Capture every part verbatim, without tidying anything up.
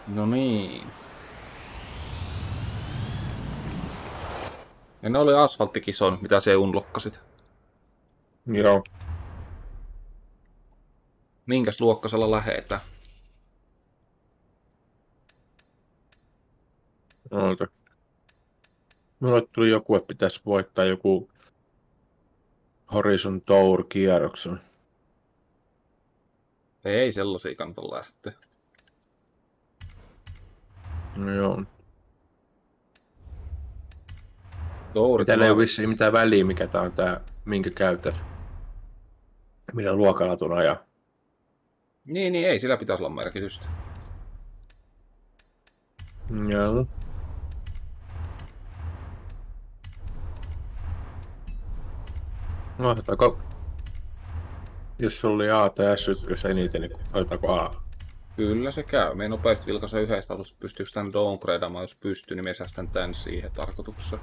No niin. Ja ne oli asfalttikisonut, mitä se unlokkasit. Joo. Minkäs luokkasella lähetään? Oota. Mulle tuli joku, että pitäisi voittaa joku Horizon Tour-kierroksen. Ei sellaisia kannata lähteä. No joo. Tourit Mitä ei ole hyvä. vissiin mitään väliä, mikä tää on tää, minkä käytät. Millä luokalla tuon ajaa. Niin, niin ei sillä pitäisi olla merkitystä. Joo. No, otetaanko, jos sulla oli A tai S ykkös eniten, niin otetaanko A? Kyllä se käy. Me nopeasti vilkaisen yhdestä alusta, pystyykö tämän downgradeamaan, jos pystyy, niin me säästän tän siihen tarkoitukseen.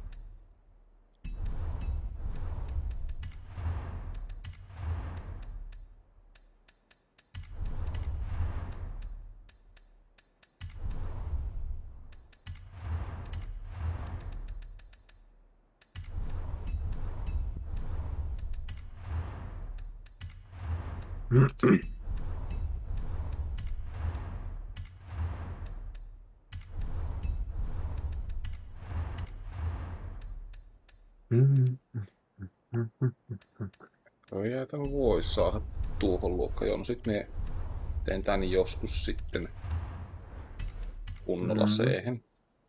Kyllä tämän voisi saada tuohon luokkaan. No sit me teen tän joskus sitten kunnolla siihen.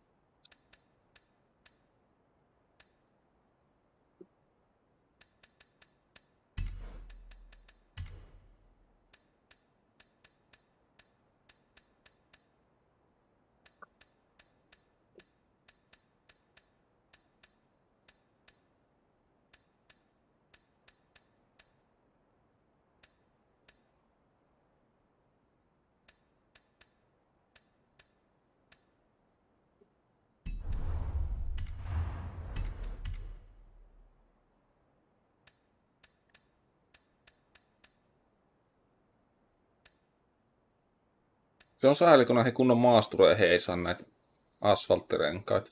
Se on sääli, kun näihin kunnon maastureihin ei saa näitä asfalttirenkaita.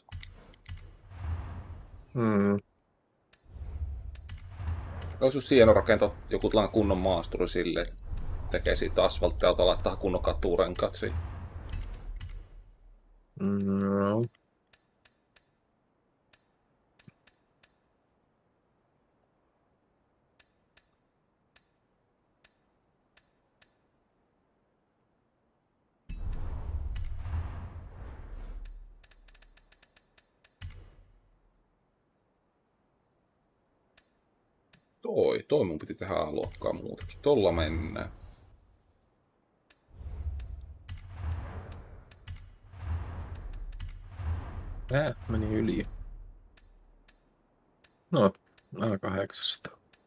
Mm. Olisi just hieno rakentaa joku tällainen kunnon maasturi silleen, että tekee siitä asfalttia ja laittaa kunnon katurenkaat siihen. No. Toi, toi mun piti tehdä luokkaa muutakin. Tolla mennään. Tää meni yli. No, A kahdeksasta.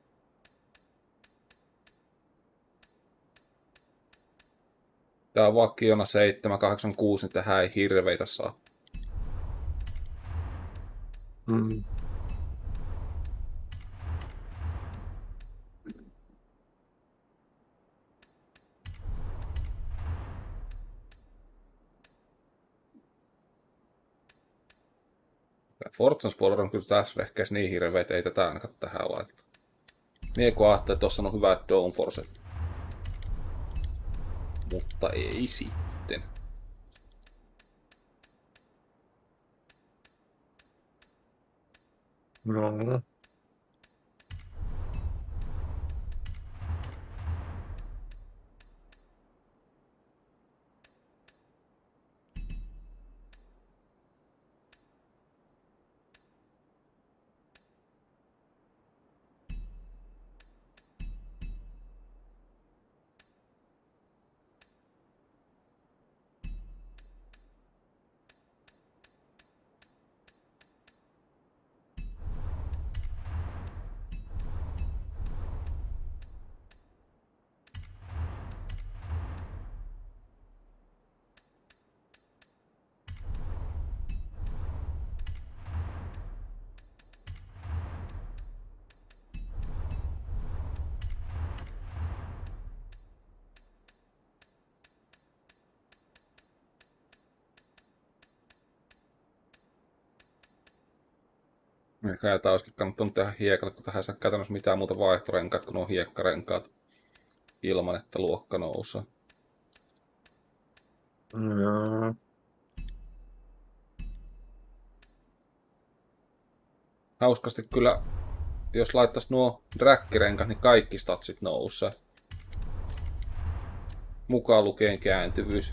Tää on vakiona seitsemän kahdeksan kuusi, niin tähän ei hirveitä saa. Mm. Forza Spoiler on kyllä tässä vehkeessä niin hirveet, ei tätä ainakaan tähän laiteta. Mie kun ajattelin, että tossa on hyvät downforcet. Mutta ei sitten. No. Mikä tämä olisikin kannattanut tehdä hiekalla, kun tähän ei saa käytännössä mitään muuta vaihtorenkaat kuin nuo hiekkarenkaat ilman, että luokka nousee. No. Hauskasti kyllä, jos laittaisi nuo dräkkirenkaat, niin kaikki statsit nousee. Mukaan lukien kääntyvyys.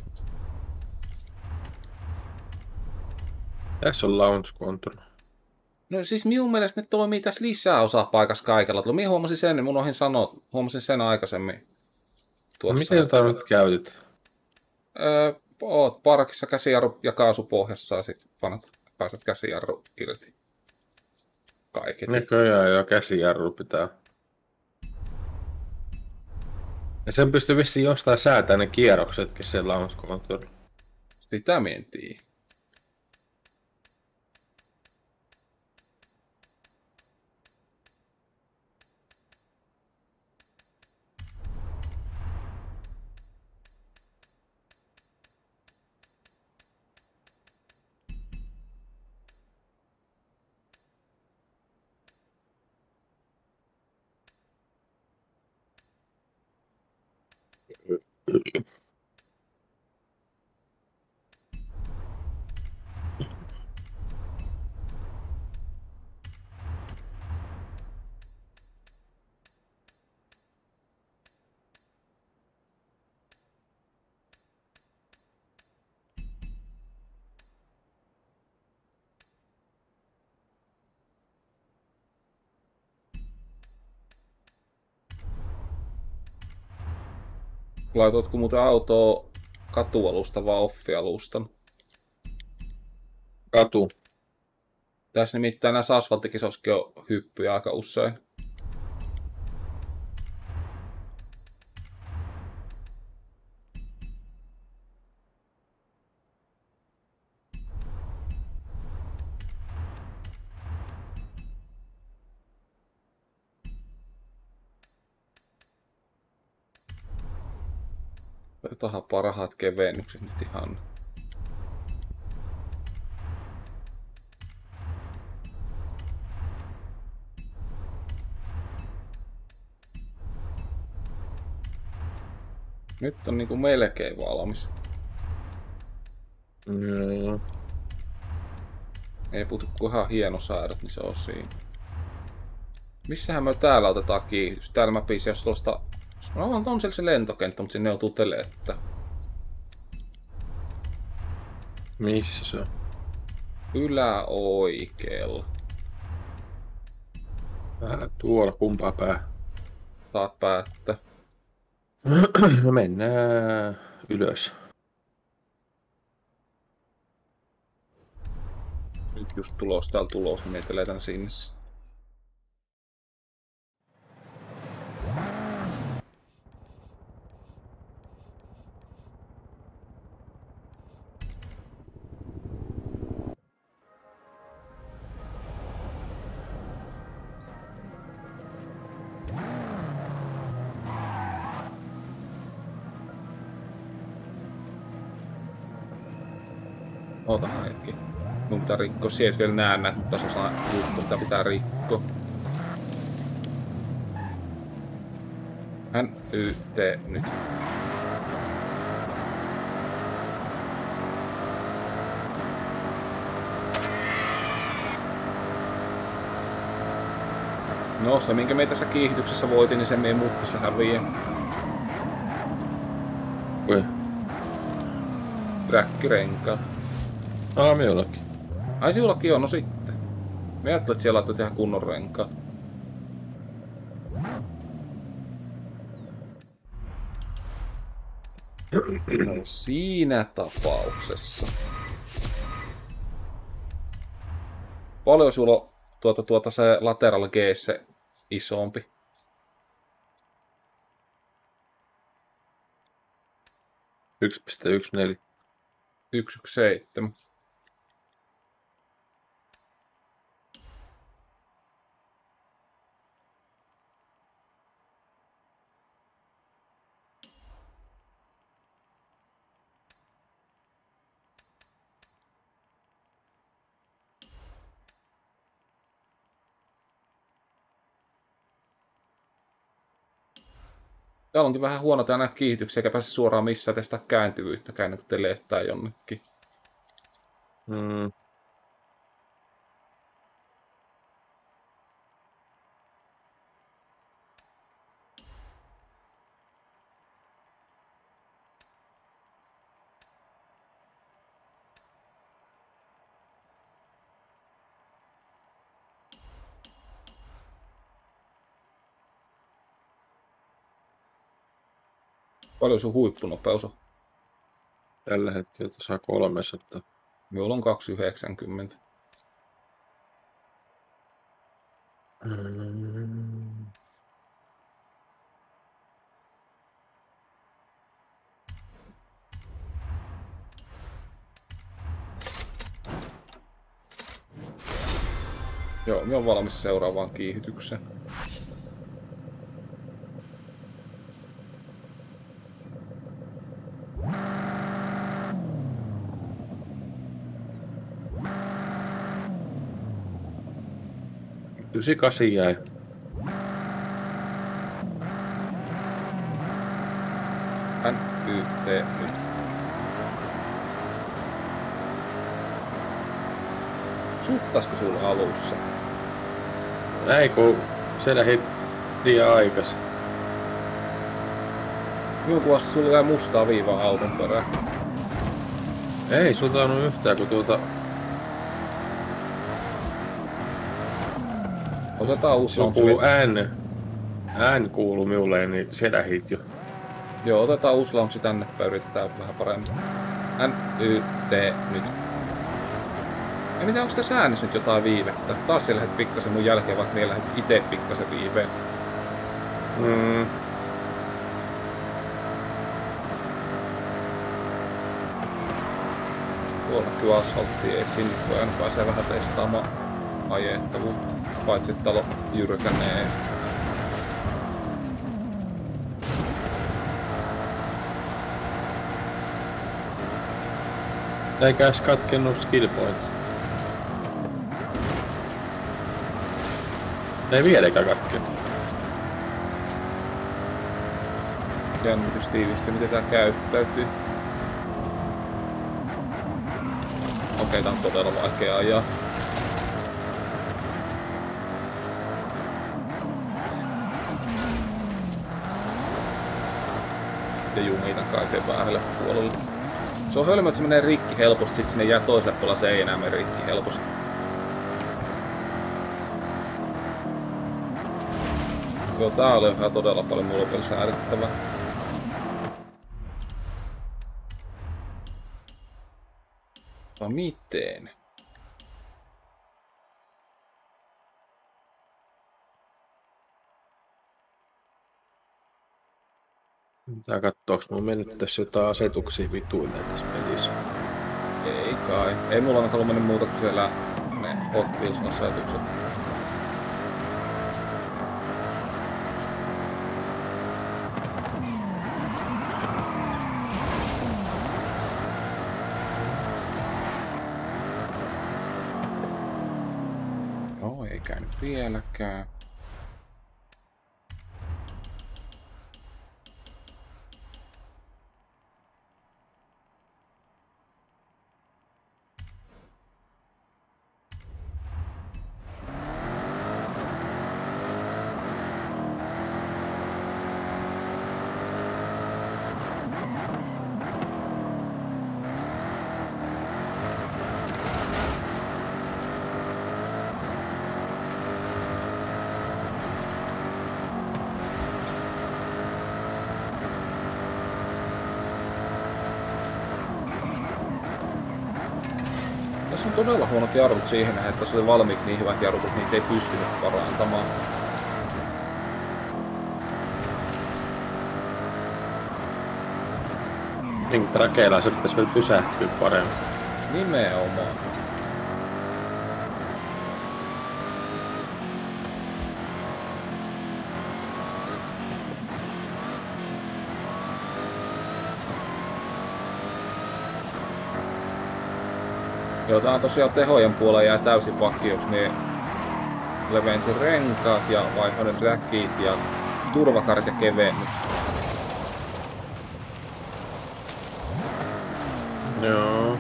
Tässä on launch control. No siis minun mielestä ne toimii tässä lisää osa paikassa kaikella. Minä huomasin sen, niin mun ohin sanoa, huomasin sen aikaisemmin. No, miten jotain nyt käytit? Öö, oot parkissa käsijarru ja kaasu pohjassa ja sit panat, pääset käsijarru irti. Kaiket. Näköjään jo käsijarru pitää. Ja sen pystyy vissiin jostain säätämään ne kierroksetkin sen launch control. Sitä mentiin. Laitoitko muuten autoa katualusta vai offialustan? Katu. Tässä nimittäin näissä asfalttikisossakin on hyppyjä aika usein. Otetaan parhaat kevennykset nyt ihan. Nyt on niinku melkein valmis. Mm. Ei puutu kuin ihan hienosäädöt, niin se on siinä. Missähän me täällä otetaan kiihdytys? Täällä mä piisin jos sellaista... No on, on siellä se lentokenttä, mutta sinne joutuu teleettä. Missä se on? Yläoikealla. Täällä tuolla kumpaa pää. Saat päättää. No mennään ylös. Nyt just tulos täällä tulos, niin mietelee tän sinne. Otahan hetki. Mun pitää rikkoa. Sieltä vielä näen näitä, mutta tässä on juttu, mitä pitää rikkoa. Hän y t nyt. No se minkä me tässä kiihdytyksessä voitin, niin sen meidän mutkissa häviää. Oi. Träkkirenkaat. Aa, minullakin. Ai sinullakin on, no sitten. Me ajattelin, että siellä laittoit ihan kunnon renkaat. No siinä tapauksessa. Paljon sulla on tuota, tuota se lateral G se isompi? yksi pilkku yksi neljä. yksi yksi seitsemän. Täällä onkin vähän huono tää näitä kiihdytyksiä, eikä pääse suoraan missään testaa kääntyvyyttä, käyn kun te leettää jonnekin. Mm. Paljon sun huippunopeus on? Tällä hetkellä saa kolmesataa. Minulla on kaksi yhdeksänkymmentä. Mm. Joo, minä olen valmis seuraavaan kiihytykseen. yhdeksänkymmentäkahdeksan jäi. N Y T nyt. Suttasko sulla alussa? Ei kun se lähit liian aikaisin. Minun kuvassa sulla jäi mustaa viivaa auton perään. Ei sulta on yhtään kun tuota... Otetaan uusi Sulla launchi. kuuluu ääni. Ääni kuuluu minulle, niin se lähit jo. Joo, otetaan uusi launchi tänne päin, yritetään vähän paremmin. N Y T nyt. Ja mitä, onko tässä äänissä nyt jotain viivettä? Taas sä lähdet pikkasen mun jälkeen, vaikka minä lähdet ite pikkasen viiveen. Mm. Tuolla näkyy asfalttia, ei sinne voi aina pääsee vähän testaamaan ajettavuutta. Paitsi että täällä on jyrkänees. Eikä edes katkennut skill points. Ei vieläkään katkennut. Jännitys tiivistyy, miten tää käyttäytyy. Okei, tää on todella vaikea ajaa. Ja jumitan kaiken vähälle puolelle. Se on hölmö, että se menee rikki helposti, sit sinne jää toiselle puolella, se ei enää mene rikki helposti. Joo, tää oli ihan todella paljon mulla vielä säädettävää. Vai miten? Tää kattooks mun mennyt tässä jotain asetuksia vituille tässä pelissä. Ei kai. Ei mulla ainakaan ollut mennyt muuta kuin siellä ne Hot Wheels-asetukset. No ei käynyt vieläkään. Tässä on todella huonot jarrut siihen, että tässä oli valmiiksi niin hyvät jarrut, että niitä ei pystynyt parantamaan. Niin trakeilla se pitäisi vielä pysähtyä paremmin. Nimenomaan. Joo, tää on tosiaan tehojen puolella jää täysin vakioksi, niin levensin renkaat ja vaihdoin räkit ja turvakarit ja kevennykset. Joo.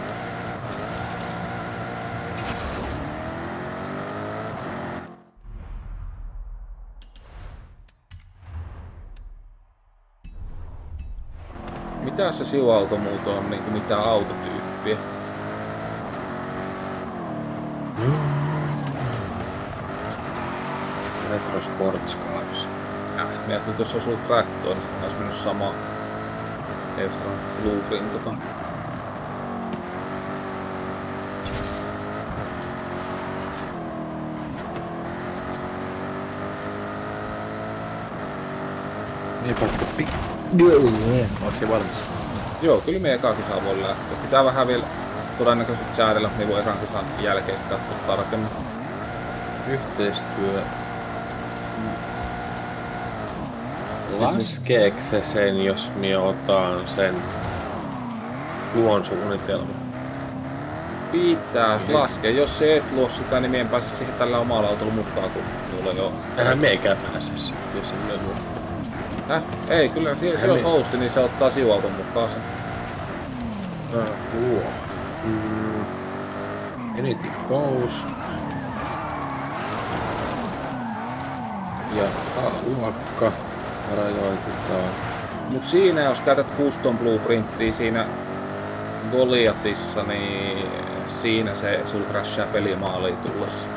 Mitä se sivuauto muuto on niinku mitään autotyyppiä? Retro Sports Cars. Äh, mietin, että jos olisi ollut traktori, niin se olisi mennyt sama. Ei olisi tällainen blueprint tota. Niin pakko pi... Onko se valmis? Joo, kyllä me eka kisaa voi lähteä. Pitää vähän vielä todennäköisesti säädellä, niin voi ekan kisan jälkeen sitä katsoa tarkemmin. Yhteistyö. Laskeeko se sen, jos minä otan sen luon suunnitelman? Pitää laskea. Jos se et luo sitä, niin mie en pääse siihen tällä omalla autolla mukaan, kun mulla on jo... Eihän meikään pääse sitten, jos se ei luo. Häh? Ei, kyllä se, se on hosti, niin se ottaa sivuauton mukaan sen. Ah, luo. Mm. Anything goes. Ja A-luokka rajoitetaan. Mut siinä jos käytät custom blueprinttiä siinä Goliathissa, niin siinä se sul crashaa pelimaaliin tullessa.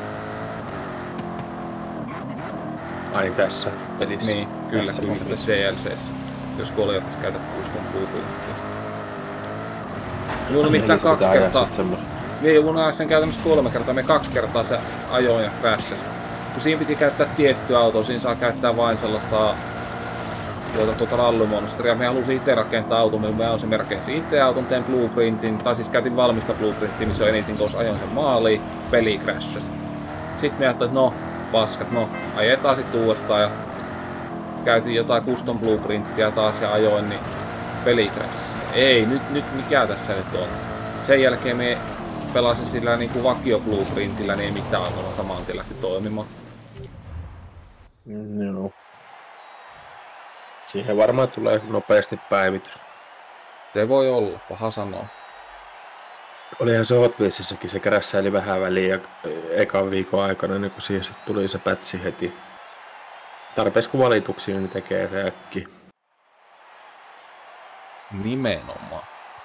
Ai tässä pelissä? Niin, kyllä, tässä kyllä tässä D L C:ssä. Jos Goliathissa käytät custom blueprinttiä. Mulla on mitään kaksi kertaa. Mie joudun sen käytännössä kolme kertaa, me kaksi kertaa se ajoin ja crashasi. Kun siinä piti käyttää tiettyä autoa, siinä saa käyttää vain sellaista tuota, tuota rallymonsteria. Me halusin itse rakentaa auton, millä mä olisin merkeissä itse auton, teen blueprintin, tai siis käytin valmista blueprinttiä, missä on eniten tuossa ajoin sen maaliin, peli crashasi. Sitten me ajattelin, että no, paskat, no, ajetaan sitten uudestaan ja käytin jotain custom blueprinttiä taas ja ajoin, niin peli crashasi. Ei, nyt, nyt mikä tässä nyt on. Sen jälkeen me pelasin sillä niinku vakio blueprintillä, niin ei mitään ongelma, saman tien lähti toimimaan. Joo. Siihen varmaan tulee nopeasti päivitys. Se voi olla, paha sanoa. Olihan se Hot Wheelsissäkin, se krässäili vähän väliin ja ekan viikon aikana, niin kun siihen sit tuli se pätsi heti. Tarpeeksi kun valituksia, niin tekee se äkki. Nimenomaan.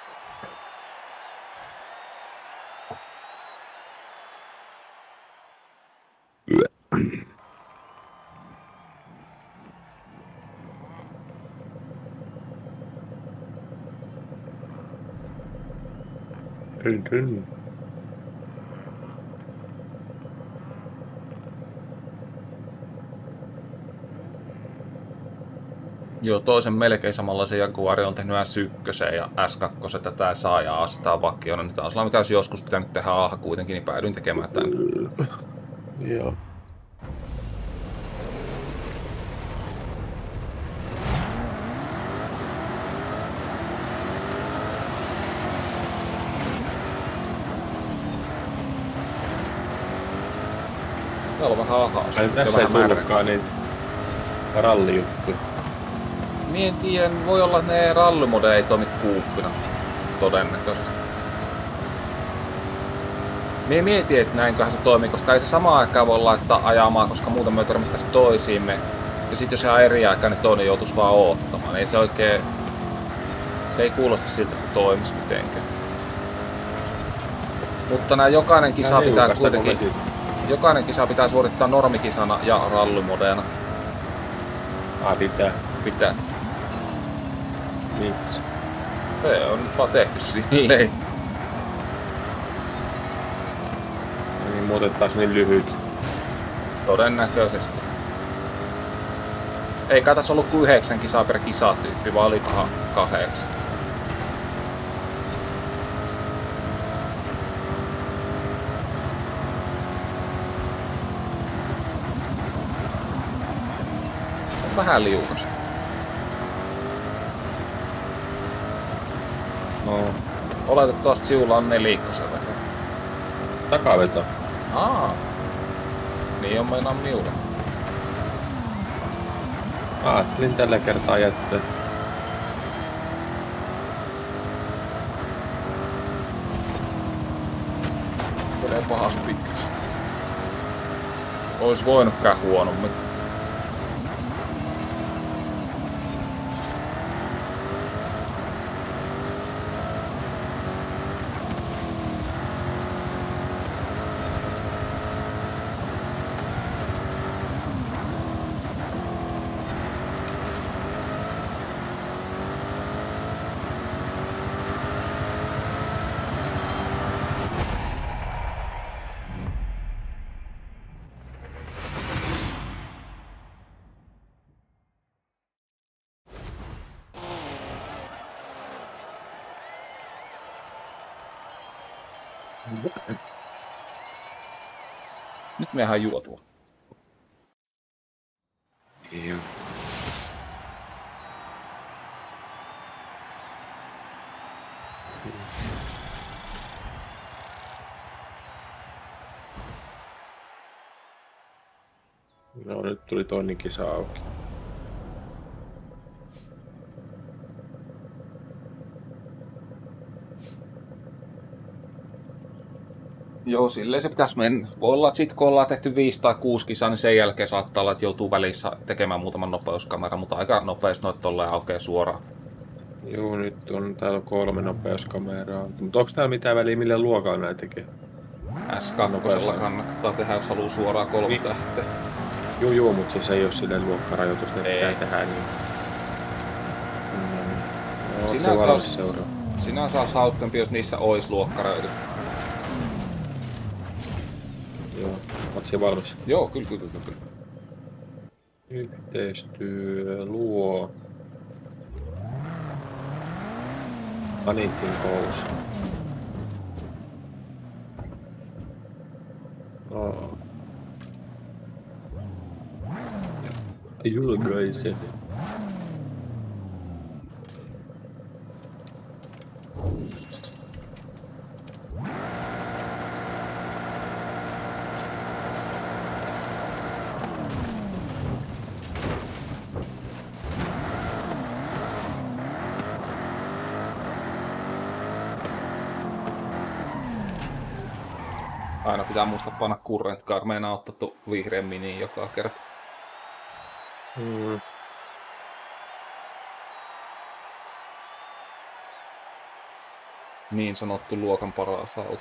Ryn, ryn. Joo, toisen melkein samanlaisen Jaguari on tehnyt S yksi ja S kaksi tätä saa ja astaa vakioina. Nyt on sellainen, mikä olisi joskus pitänyt tehdä aha kuitenkin, niin päädyin tekemään tämän. Joo. Täällä on vähän ahaa. Ai tässä ei tullutkaan niin rallijuttuja. Mie en tiedä, voi olla, että ne rallymode ei toimi kuuppina. Todennäköisesti. Mie mietin, että näinköhän se toimii, koska ei se samaan aikaan voi laittaa ajamaan, koska muuten me törmättäisiin toisiimme. Ja sit jos ihan eri aikaa, niin toinen joutuisi vaan oottamaan. Ei se oikein... Se ei kuulosta siltä, että se toimisi mitenkään. Mutta nää jokainen kisa pitää kuitenkin... Jokainen kisa pitää suorittaa normikisana ja rallymodeena. Ah, pitää. Pitää. Miksi? Se on nyt vaan tehty silleen. Niin muuten taas niin lyhyt. Todennäköisesti. Ei kai tässä ollut kuin yhdeksän kisaa per kisatyyppi, vaan olikohan kahdeksan. Vähän liukasta. No. Oletettavasti siulla on nelikkosella. Takaveto. Aa. Niin on meinaan miulla. Ajattelin tällä kertaa jättää. Tulee pahasti pitkäksi. Ois voinutkaan huonommin. Nyt mehän juotua. Joo. No nyt tuli toinen kisa auki. Joo, silleen se pitäisi mennä. Voi olla, että sit kun ollaan tehty viisi tai kuusi kisaa, niin sen jälkeen saattaa olla, että joutuu välissä tekemään muutaman nopeuskameran, mutta aika nopeasti noit tolleen aukeaa suoraan. Joo, nyt on täällä kolme nopeuskameraa. Mutta onko täällä mitään väliä, millä luokalla näitä tekee? S kaksi kannattaa tehdä, jos haluaa suoraan kolme niin. tähteä. Joo, joo, mutta siis ei ole silleen luokkarajoitusta, että pitää tehdä niin. No, sinänsä olisi, sinänsä olisi hauskempi, jos niissä olisi luokkarajoitus. Joo, oot siellä valmis? Joo, kyllä, kyllä, kyllä, kyllä. Yhteistyö luo Anitin kous. Oh. Julkaise. Aina pitää muistaa panna current car, meinaa ottaa vihreän miniin joka kerta. Mm. Niin sanottu luokan paras auto.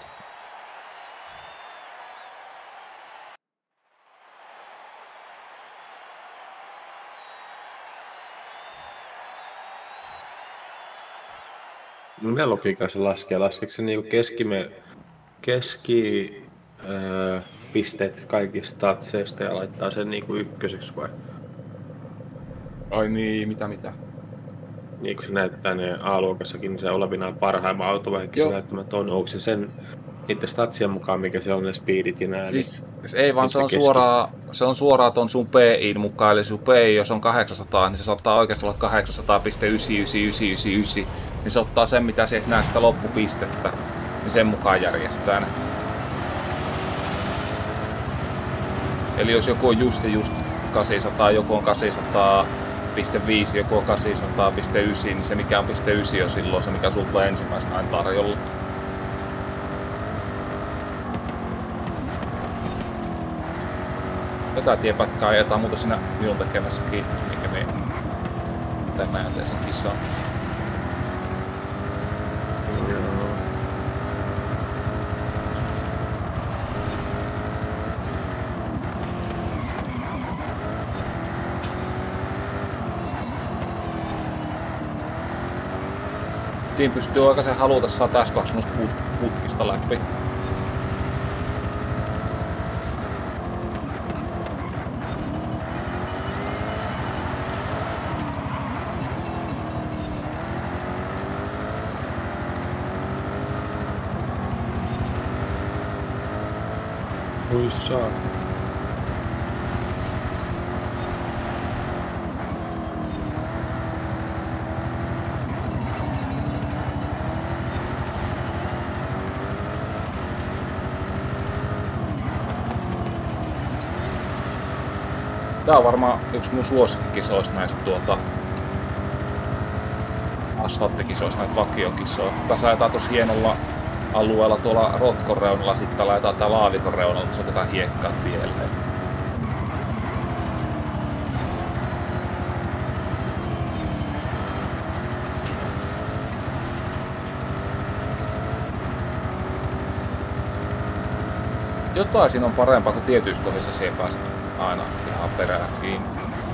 Millä logiikkaa se laskee? Laskeeko se niinku keskime... keski... Öö, pisteet kaikista statseista ja laittaa sen niinku ykköseksi vai? Ai niin, mitä mitä? Niin kun se näyttää ne A-luokassakin, niin se olevinaan parhaimman auto, vaikka se näyttämään on. Onko se sen niiden statsien mukaan, mikä se on ne speedit ja nää? Siis niin, ei vaan se on, suoraa, se on suoraan ton sun P I:n mukaan, eli sun P I jos on kahdeksansataa, niin se saattaa oikeasti olla kahdeksansataa pilkku yhdeksänsataayhdeksänkymmentäyhdeksän, niin se ottaa sen, mitä se et näe sitä loppupistettä, niin sen mukaan järjestää ne. Eli jos joku on just ja just kahdeksansataa, joku on kahdeksansataa pilkku viisi, joku on kahdeksansataa pilkku yhdeksän, niin se mikä on pilkku yhdeksän on silloin se, mikä sulta tulee ensimmäisenä aina tarjolla. Tätä tiepätkää ajetaan muuta siinä minun tekemässäkin, minkä me tänään teen sen kisaan. Siinä pystyy oikeastaan haluta saada S kaksi putkista läpi. Voi saa. Tää on varmaan yksi mun suosikkikisoista näistä tuota asfalttikisoista, näitä vakiokisoja. Tässä ajetaan tossa hienolla alueella tuolla rotkon reunalla, sitten laitetaan tää laavikon reunalla, mutta se otetaan hiekkaa tielle. Jotain siinä on parempaa, kun tietyissä kohdissa siihen päästä aina ihan perään kiinni.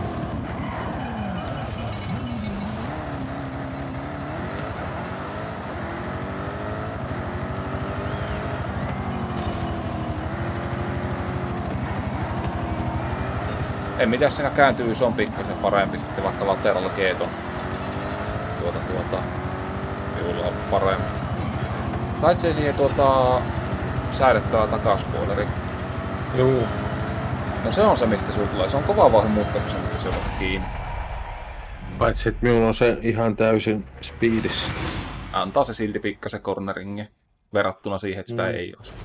Ei mitään, siinä kääntyvyys on pikkasen parempi sitten, vaikka lateral geeton tuota tuota viulla on parempi. Laitsee siihen tuota säädettävä takaspoileri. Juu. No se on se, mistä sulla tulee. Se on kova vauhdin mutka, kun se mistä se on kiinni. Paitsi, että minulla on se ihan täysin speedissä. Antaa se silti pikkasen corneringi verrattuna siihen, että sitä mm. ei olisi.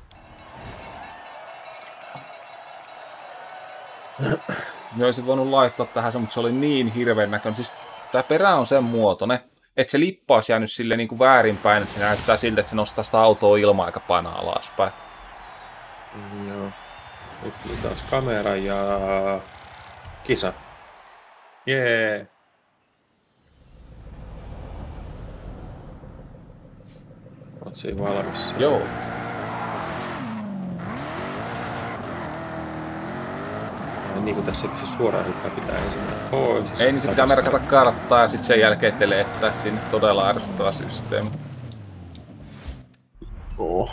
Mä olisin voinut laittaa tähän se, mutta se oli niin hirveän näköinen. Siis tää perä on sen muotoinen, että se lippa olisi jäänyt sille niin kuin väärinpäin, että se näyttää siltä, että se nostaa sitä autoa ilman aika painaa alaspäin. Mm, joo. Nyt tuli taas kamera ja kisa. Jee! Yeah. Oot siinä valmis? Joo. Niin kuin tässä se suoraan hyppää pitää ensin pois. Ei, niin se pitää merkata karttaa ja sitten sen jälkeen teleettää sinne. Todella ärsyttävä systeemi. Oh.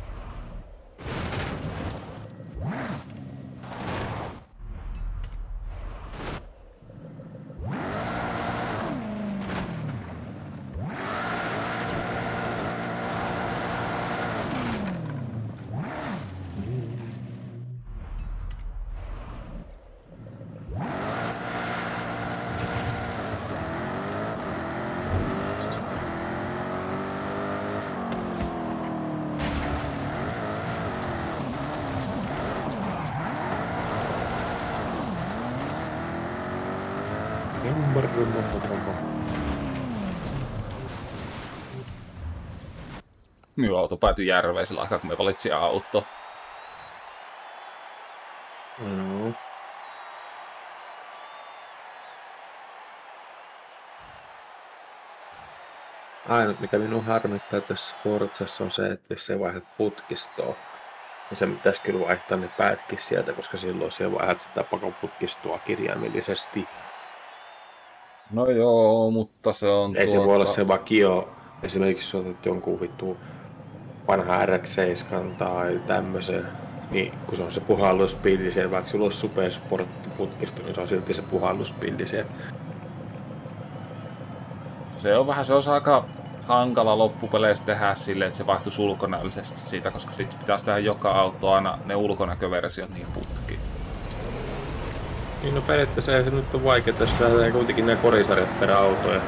Minun auto päätyi järveen sillä aikaa, kun me valitsin auto. Mm. Ainut mikä minun harmittaa tässä Forzassa on se, että jos se vaihdat putkistoa, niin se pitäisi kyllä vaihtaa ne päätkin sieltä, koska silloin se vaihdat sitä pakoputkistoa kirjaimellisesti. No joo, mutta se on Ei tuota... se voi olla se vakio. Esimerkiksi jos otat jonkun vittu vanha R X seitsemän tai tämmöisen, niin kun se on se puhalluspilli siellä, vaikka sulla olisi supersporttiputkisto, niin se on silti se puhalluspilli siellä. Se on vähän, se on aika hankala loppupeleissä tehdä silleen, että se vaihtuisi ulkonäöllisesti siitä, koska sitten pitäisi tehdä joka auto aina ne ulkonäköversiot niin putkiin. Niin no periaatteessa ei se nyt ole vaikeaa, jos tehdään kuitenkin nämä korisarjat per autoja.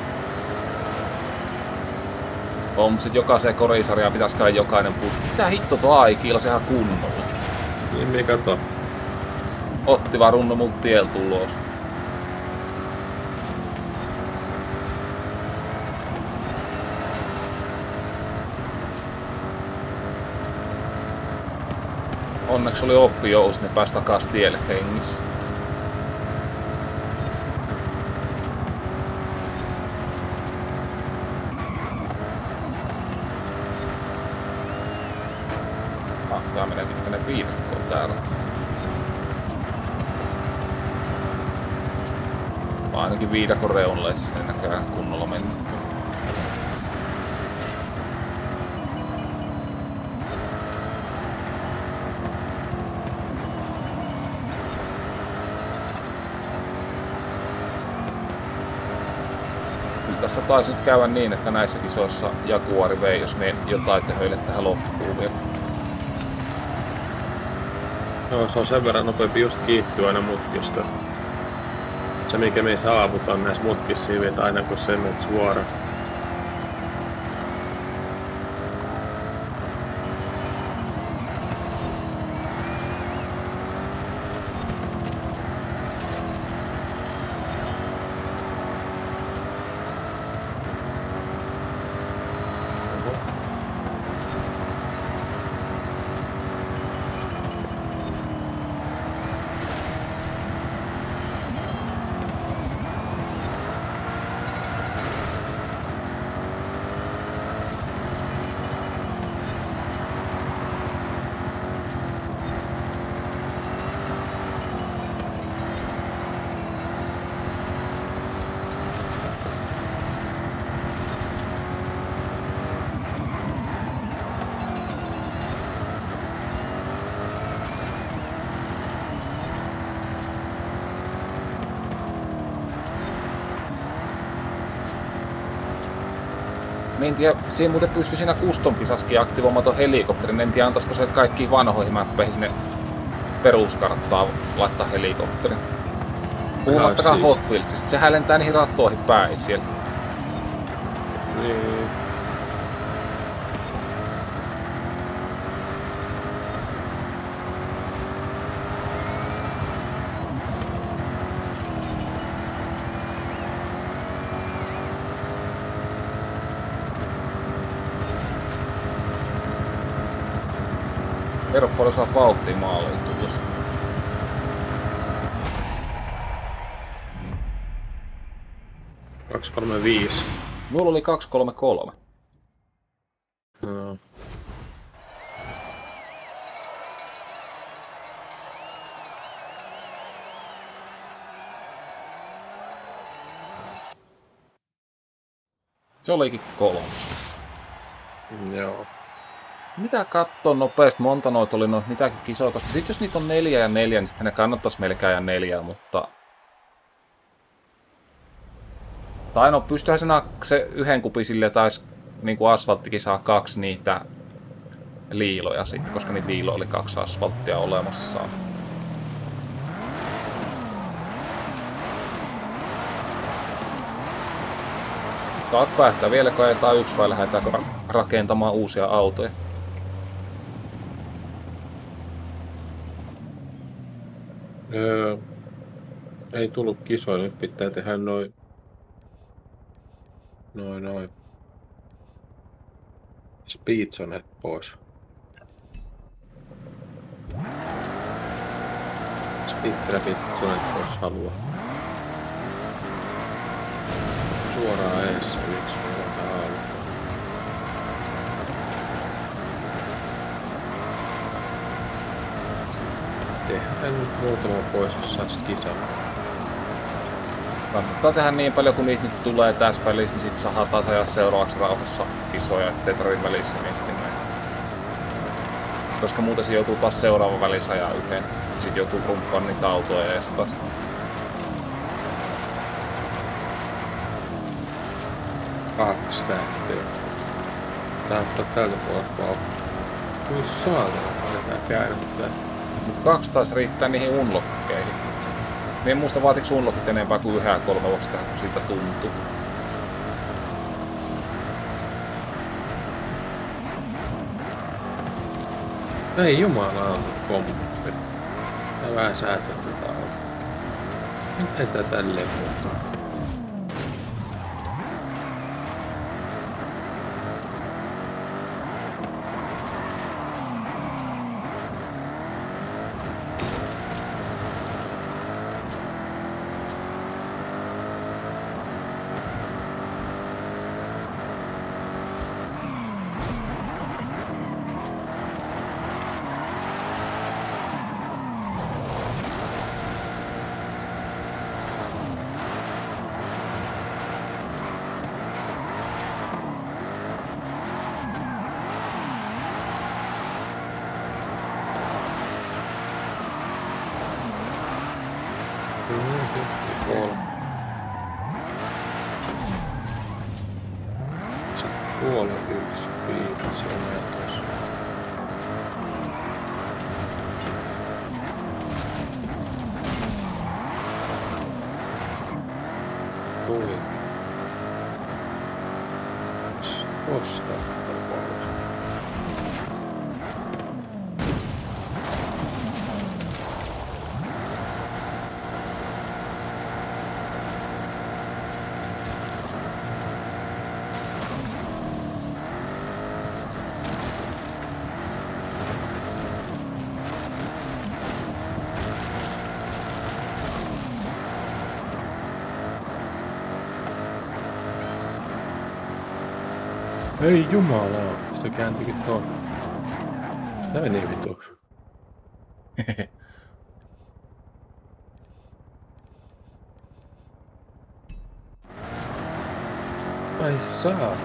On, mutta sitten jokaiseen korisarjaan pitäisi kai jokainen putki. Mitä hitto tuo Aikiilla, sehän kunnolla. Niin me kato. Otti vaan runno mun tieltä ulos. Onneksi oli off-jous, niin pääsi takas tielle hengissä. Ah, tää meneekin tänne viidakkoon täällä. Ainakin viidakon reunaleissa niin näköjään kunnolla mennyt. Tässä taisi nyt käydä niin, että näissä kisoissa Jaguari vei, jos me jotain tehoille tähän loppuun vielä. Joo, se on sen verran nopeampi just kiihtyä aina mutkista. Se mikä me ei saavuta näissä mutkissa että aina kun se menet suoraan. Mä en tiedä, siinä muuten pystyy siinä custom-kisaskin aktivoimaan ton helikopterin. En tiedä, antaisiko se kaikkiin vanhoihin mäppeihin sinne peruskarttaan laittaa helikopterin. Puhumattakaan Hot Wheelsista, sehän lentää niihin rattoihin päin siellä. Niin. Kerro paljon saat vauhtia maaliin tulossa. kaksi kolme viisi. Mulla oli kaksi kolme kolme. No. Se olikin kolme. Joo. Mitä kattoo nopeasti? Monta noita oli noita mitäkin kisoja, koska sit jos niitä on neljä ja neljä, niin sitten ne kannattais melkein ja neljää, mutta... Tai no, pystyyhän se, se yhden kupin silleen, taisi niinku asfalttikin saa kaksi niitä liiloja sitten, koska niitä liiloja oli kaksi asfalttia olemassa. Saat päättää vieläkö ajetaan yksi vai lähdetäänkö rakentamaan uusia autoja. Öö, ei tullut kisoja, nyt pitää tehdä noin noin noin speedzonet pois. Speedtrapit-zonet pois haluaa. Suoraan eessä yksi muuta alla. Tehdään nyt muutama pois, jos sais kisaa. Kannattaa tehdä niin paljon, kun niitä nyt tulee tässä välissä, niin sit saa taas ajaa seuraavaksi rauhassa kisoja, ettei tarvitse välissä miettimään. Koska muuten se joutuu taas seuraavan välissä ajaa yhden. Sit joutuu rumppaan niitä autoja ja taas. Kaksi tähteä. Tää ottaa tältä puolelta vauhtia. Kyllä saatana, aletaan käydä. Mut kaksi taas riittää niihin unlockeihin. Mä en muista vaatiks unlockit enempää kuin yhä kolme voisi tehdä, kun siitä tuntuu. Ei jumalauta komppi. Tää vähän säätää tätä on. Miten tää tälleen muuttaa? Tuolla yksi piipä, se on tuossa. Tuli. Tosta tapauksessa. Ei jumala, se kääntyikin tuonne. Tää meni vituksi. Ai saata.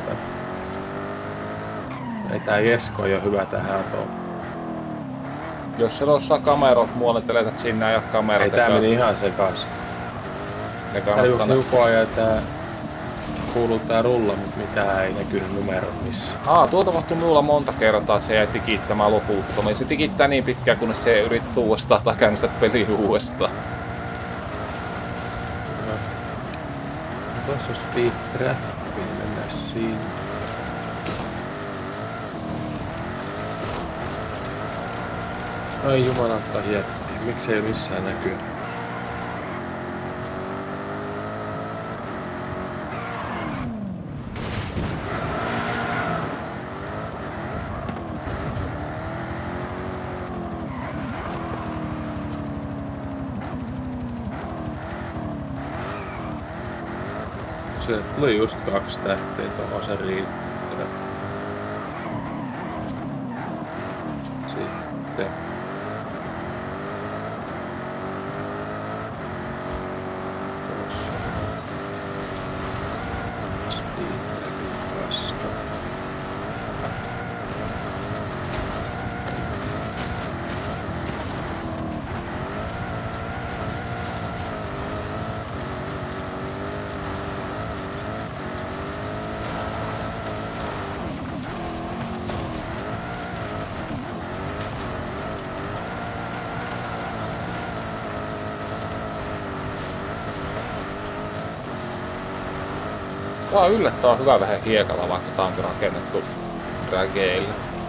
Ei tää Jesko ole hyvä tähän tuohon. Jos siellä osaa kamerot muualle, te lähetät sinne ja ajat kamerat. Ei tää meni ihan sekas. Ne Tää juoksi kannattaa. koko ajan tää kuuluu tää rulla, mutta mitään ei näkynyt numerot missään. Aa, tuo tapahtui minulla monta kertaa, että se jäi tikittämään loputtomiin. Se tikittää niin pitkään, kunnes se yrittää uudestaan tai käynnistää peliä uudestaan. No. Tuossa on speed trap, mennään siinä. Ai jumalauta hietti, miksei ei missään näkyy? Se tuli just kaksi tähteä tuohon, se riittää. Sitten. Tuossa. Speed vasta. Tää on yllättävän hyvä vähän hiekalla, vaikka tää onkin rakennettu drageille.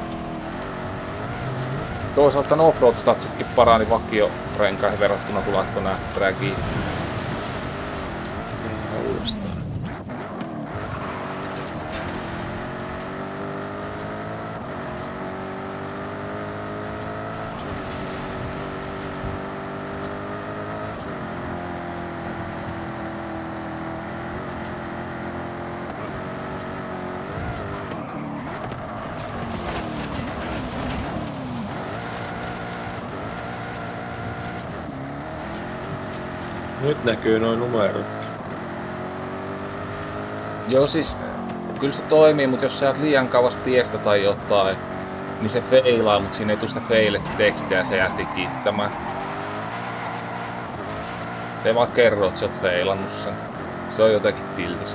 Toisaalta ne offroad-statsitkin parani vakiorenkaihin verrattuna, kun laittoi nää dragiin. Uudestaan. Nyt näkyy noin numerot. Joo siis, kyllä se toimii, mutta jos sä oot liian kauas tiestä tai jotain, niin se feilaa, mutta siinä ei tule sitä fail-tekstiä ja se jää tikittämään. Se ei vaan kerro, että sä oot feilannut sen. Se on jotenkin tiltis.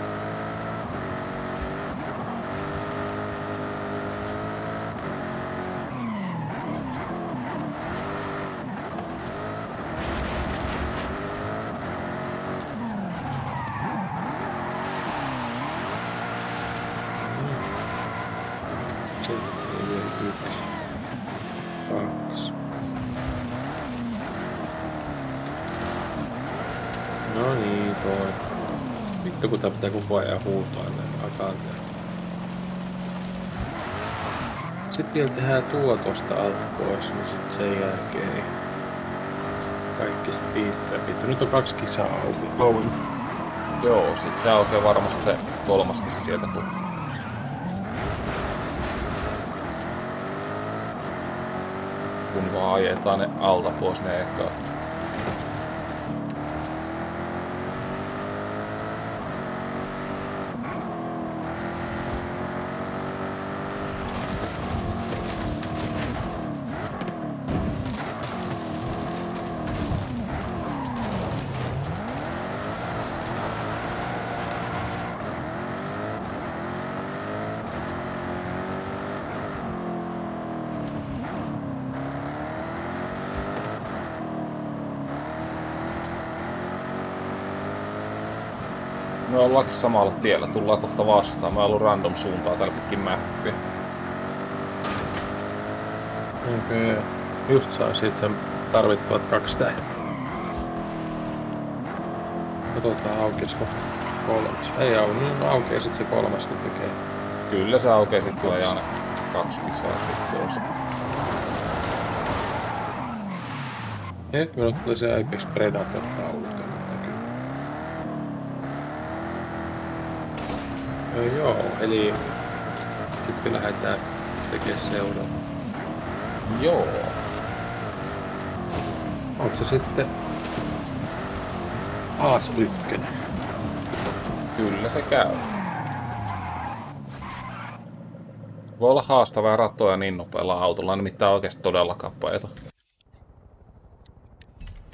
No niin, toi. Vittu kun tää pitää koko ajan huutaa näin akanteen. Sitten vielä tehdään tuo tosta alta pois, niin sit sen jälkeen niin kaikki speedtrapit. Nyt on kaksi kisaa auki. Joo, sit se aukeaa varmasti se kolmaskin sieltä, kun kun vaan ajetaan ne alta pois ne ekaa. Me ollaankin samalla tiellä, tullaan kohta vastaan. Mä oon ollut random suuntaa täällä pitkin mäppiä. Okei. Okay. Just saa sit sen tarvittavat kaksi tähän. Katsotaan aukeisko kolmas. Ei au, niin aukeaa sit se kolmas kun tekee. Kyllä se aukeaa sit tulee aina kaksi kisaa sit pois. Ja nyt minulle tuli se Apex Predator-taulu. Öö, joo, eli sitten lähdetään tekemään seuraava. Joo. Onko se sitten A S yksi? Kyllä se käy. Voi olla haastavaa ratoja niin nopealla autolla, nimittäin oikeesti todella kapeita.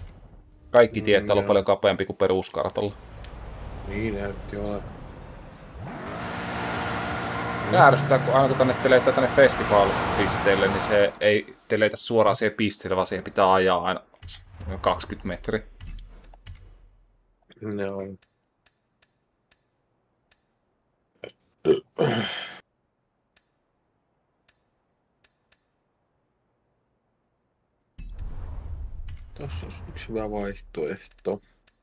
Kaikki tietää olla paljon kapeampi kuin peruskartalla. Niin näytti olevan. Ärsyttää, kun aina kun tänne teletään tänne festival-pisteelle, niin se ei teleitä suoraan siihen pisteelle, vaan siihen pitää ajaa aina kaksikymmentä metriä. Joo. Tuossa olisi yksi hyvä vaihtoehto.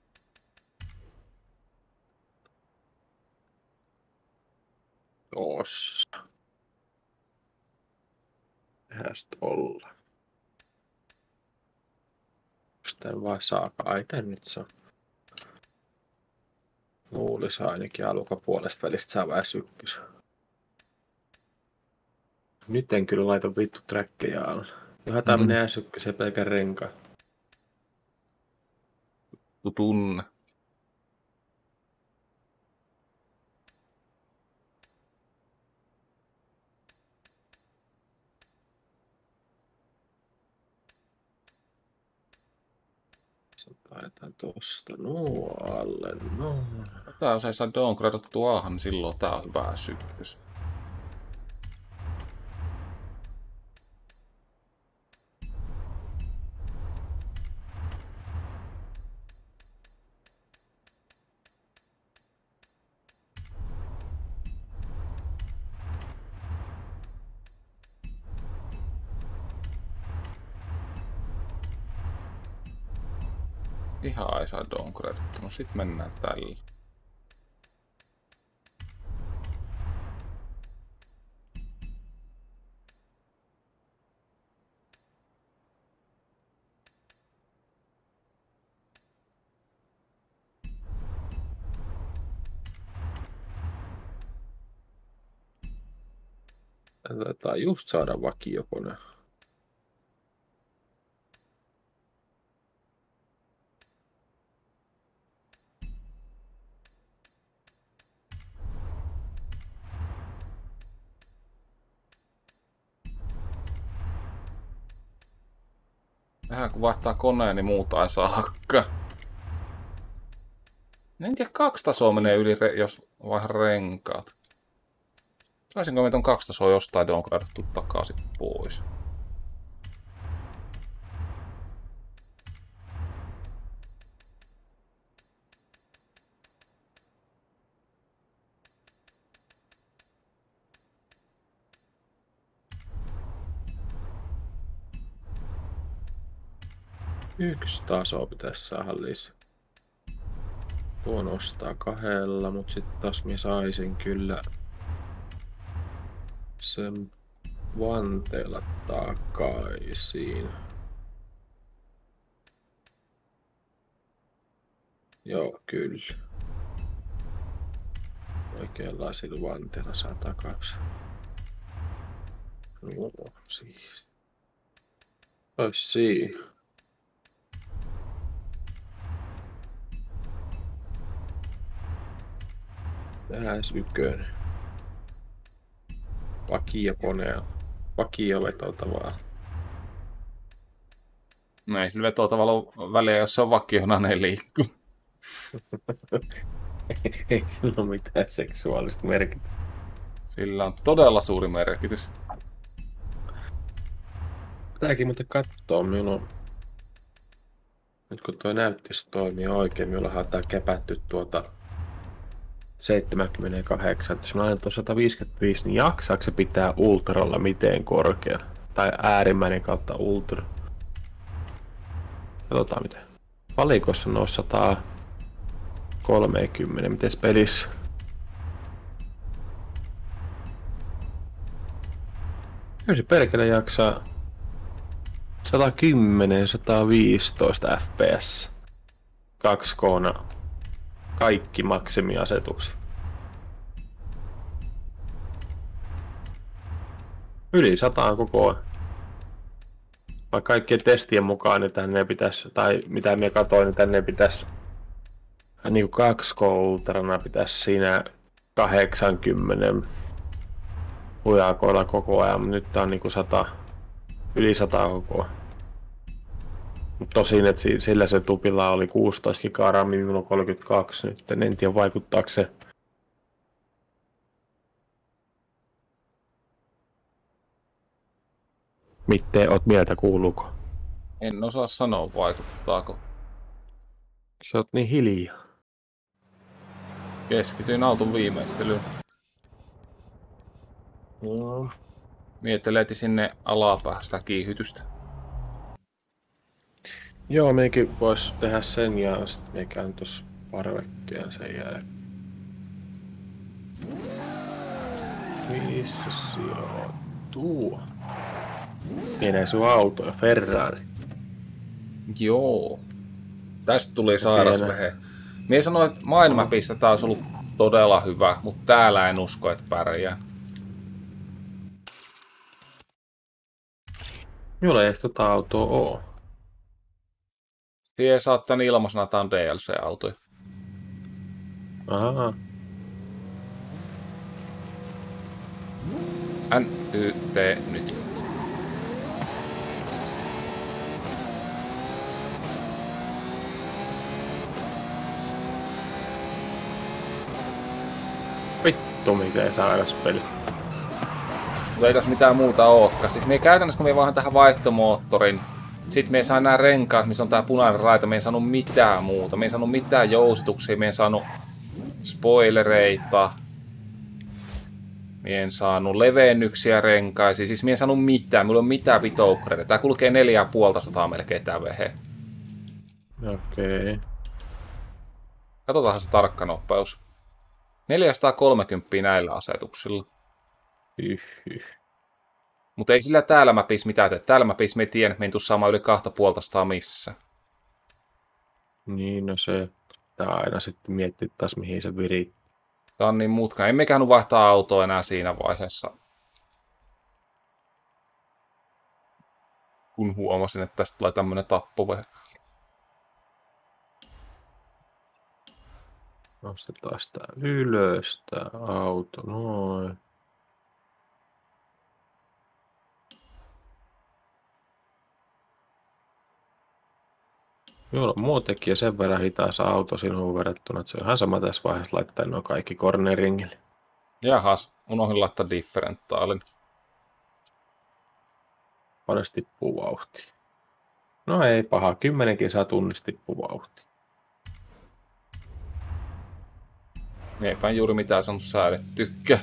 Tossa. Tehdään sit olla. Sitten vaan saaka. Ai tän nyt saa. Luulisi ainakin alukapuolesta välistä saa vähän sykkys. Nyt en kyllä laita vittu träkkejä alle. Johan tää menee mm. sykkyiseen pelkän renkaan. Tunne. Laitan tosta nuo alle, no. Tää jos ei saa downgradattua tuohon, niin silloin tää on hyvä sykkys. Ihan ei saa downgradattua, no sit mennään tällä. Taitaa just saada vakiokone. Vähän kun vaihtaa koneen, niin muuta ei saa hakkaa. En tiedä, kaksi tasoa menee yli, jos vaihdan renkaat. Saisinko me ton kaksi tasoa jostain downgradattu takaisin pois? Yksi taso pitäisi saada lisää. Tuo nostaa kahdella, mutta sitten taas minä saisin kyllä sen vanteella takaisin. Joo, kyllä. Oikeanlaisilla vanteella saa takaisin. No, siisti. Ois siinä. Tehdääs ykönen. Vakiokoneella. Vakiovetotavaa. No ei sillä vetotavalla ole väliä, jos se on vakiona, ne liikkuu. Ei sillä ole mitään seksuaalista merkitystä. Sillä on todella suuri merkitys. Pitääkin muuten kattoo minun. Nyt kun tuo näyttis toimii oikein, minulla on tää käpätty tuota seitsemänkymmentäkahdeksan. Jos mä ajan tuon sata viisikymmentäviisi, niin jaksaako se pitää ultralla miten korkealla? Tai äärimmäinen kautta ultra. Katsotaan miten. Valikossa on sata kolmekymmentä, miten pelissä? Kyllä se perkele jaksaa sata kymmenen sata viisitoista F P S. kaksi K:na. Kaikki maksimiasetukset. Yli sataan koko ajan. Vaikka kaikkien testien mukaan niin tänne pitäisi, tai mitä minä katsoin, niin tänne pitäisi niin kaksi K-ultrana pitäisi siinä kahdeksankymmentä hujakoilla koko ajan, mutta nyt tää on niinku sata, yli sata koko ajan. Mutta tosin, että sillä se tupilla oli kuusitoista gigaa RAM, minulla on kolmekymmentäkaksi nyt, en tiedä vaikuttaako se Miten oot mieltä, kuuluuko? En osaa sanoa, vaikuttaako. Sä oot niin hiljaa. Keskityin auton viimeistelyyn. No. Mietteleeti sinne alapäähän sitä kiihytystä. Joo, meikin vois tehdä sen ja sit me käyn tossa parvekkeen sen jälkeen. Missä sijoittuu? Pienee sun auto ja Ferrari. Joo. Tästä tuli sairas vehe. Mie sanoin, että Mindmapissa tää olisi ollut todella hyvä, mutta täällä en usko, että pärjää. Minulla ei edes tota autoa oo. Tie saat tän ilmaisena, tää on D L C-autoja. Ahaa. N Y T nyt. Vittu mikä sairas peli. Mutta ei tässä mitään muuta ookaan. Siis me käytännössä, kun me vaan tähän vaihtomoottorin, sit me ei saa nää renkaat, missä on tää punainen raita, me ei saanut mitään muuta. Me ei saanut mitään jousituksia, me ei saanut spoilereita. Me en saanut levennyksiä renkaisiin, siis me en saanut mitään, mulla ei ole mitään vitoukkareita. Tää kulkee neljä ja puolta sataa melkein tää vehe. Okei. Okay. Katsotaanhan se tarkka nopeus. neljäsataakolmekymmentä näillä asetuksilla. Hyh, hyh. Mutta ei sillä täällä mapissa mitään tee. Täällä mapissa me ei tiedä, että me ei tuu saamaan yli kahta puolta sataa missä. Niin, no se pitää aina sitten miettiä taas mihin se virii. Tää on niin mutkainen. Emmekään vaihtaa autoa enää siinä vaiheessa. Kun huomasin, että tästä tulee tämmönen tappovehe. Nostetaan sitä ylös, tää auto, noin. Minulla on muutenkin jo sen verran hitaas auto sinuun verrattuna, että se on ihan sama tässä vaiheessa laittaa nuo kaikki corneringille. Jahas, unohdin laittaa differentaalin. Paljon tippuu vauhtia. No ei paha, kymmenenkin saa tunnista tippuu vauhtia. Eipä juuri mitään sanonut säädettykkä.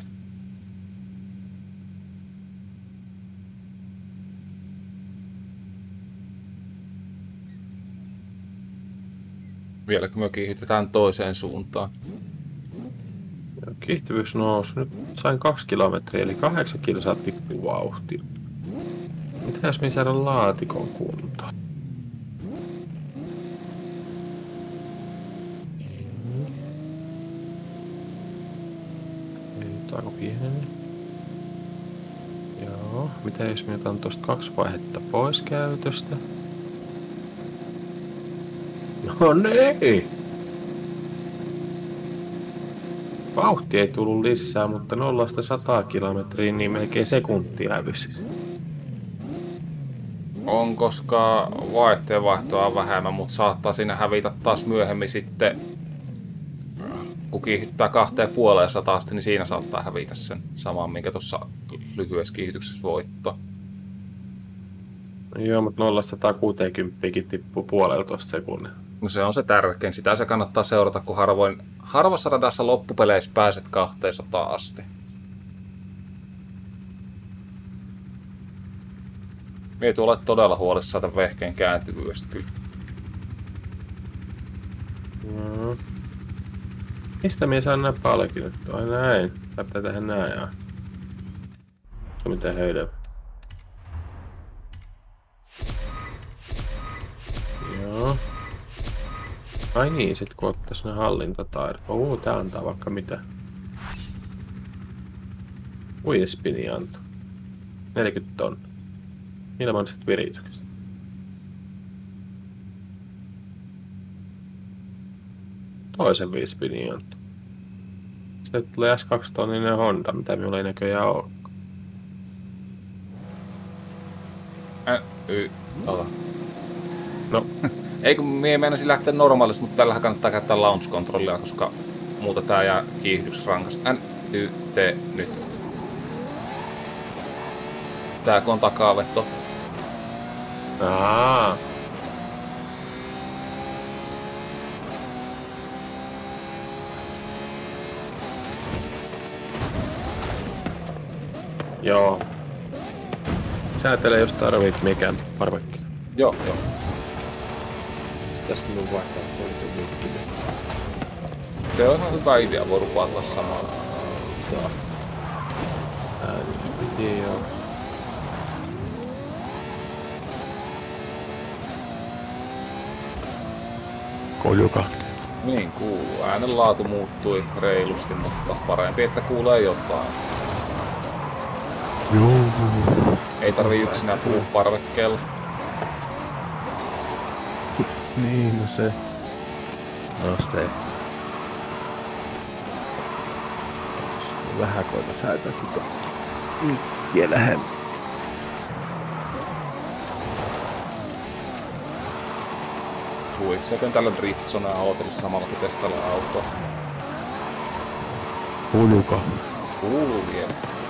Vieläkö me kiihdytetään toiseen suuntaan? Ja kiihtyvyys nousi. Nyt sain kaksi kilometriä, eli kahdeksan kilsaa tippuu vauhtia. Mitä jos me saadaan laatikon kuntoon? Saako pieneni? Joo. Mitä jos me otan tuosta kaksi vaihetta pois käytöstä? No niin! Vauhti ei tullut lisää, mutta nollasta sataa kilometriä niin melkein sekuntia hävisi. On, koska vaihteenvaihtoa on vähemmän, mutta saattaa siinä hävitä taas myöhemmin sitten, kun kiihyttää kahteen puoleen sataasti, niin siinä saattaa hävitä sen saman, minkä tuossa lyhyessä kiihytyksessä voittaa. Joo, mutta nollasta sataankuuteenkymmeneen tippuu puoleltoista sekunnin. No se on se tärkein. Sitä se kannattaa seurata, kun harvoin, harvassa radassa loppupeleissä pääset kahteensataan asti. Mietin olet todella huolissaan tämän vehkeen kääntyvyydestä kyllä. No. Mistä minä saan nämä palkinnot? Ai näin. Tää pitää tehdä näin. Ja... mitä höydä. Joo. Ai niin, sit kun ottais ne hallintataidot. Oo, tää antaa vaikka mitä. Uiespini antoi. neljäkymmentä tonnia. Ilmaiset viritykset. Toisen viispini antoi. Sitten tulee S kaksi tonninen Honda, mitä minulla ei näköjään oo. Ä, y, ota. No. Ei kun mie meinasin lähteä normaalista, mutta tällähän kannattaa käyttää launch-kontrollia, koska muuta tää jää kiihdyksessä rankasta. N, Y, T, nyt. Tää kun on takaveto. Aa. Joo. Säätele, jos tarvit mikään parvekki. Joo, joo. Tässä minun vaihtaa toisen mikkiä. Se on ihan hyvä idea, voi rupatella samalla. Joo. Ääni, joo. Kojuka. Niin kuuluu. Äänen laatu muuttui reilusti, mutta parempi, että kuulee jotain. Joo. Ei tarvii yksinään puhua parvekkeella. Niin, no se. No se. Vähän koita säätää sitä mikkiä lähemmin. Huikseekö tällä driftzonea ootella samalla kun testailla autoa? Kuuluuko? Kuuluu vielä.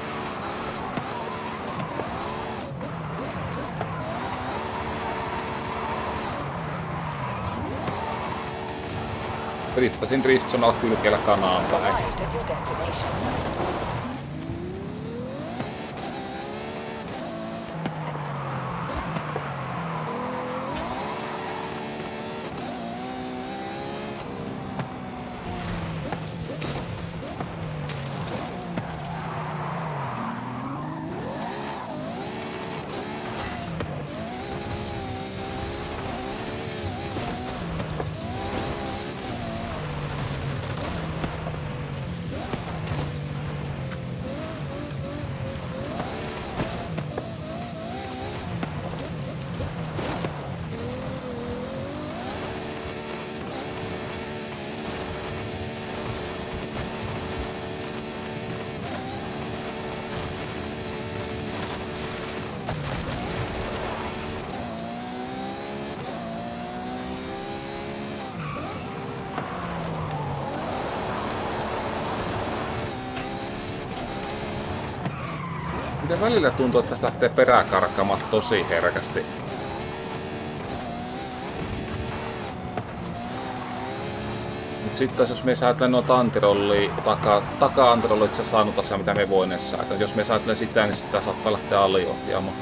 Driftasin driftzonalla kylkellä kanaan päin. Miten välillä tuntuu, että tästä lähtee perää karkkaamaan tosi herkästi. Mut sit taas jos me säätelen noita antirollia, taka, taka-antirollia, se saa noita asia, mitä me voineet säätää. Jos me säätelen sitä, niin sitä saattaa lähteä aliohjaamaan.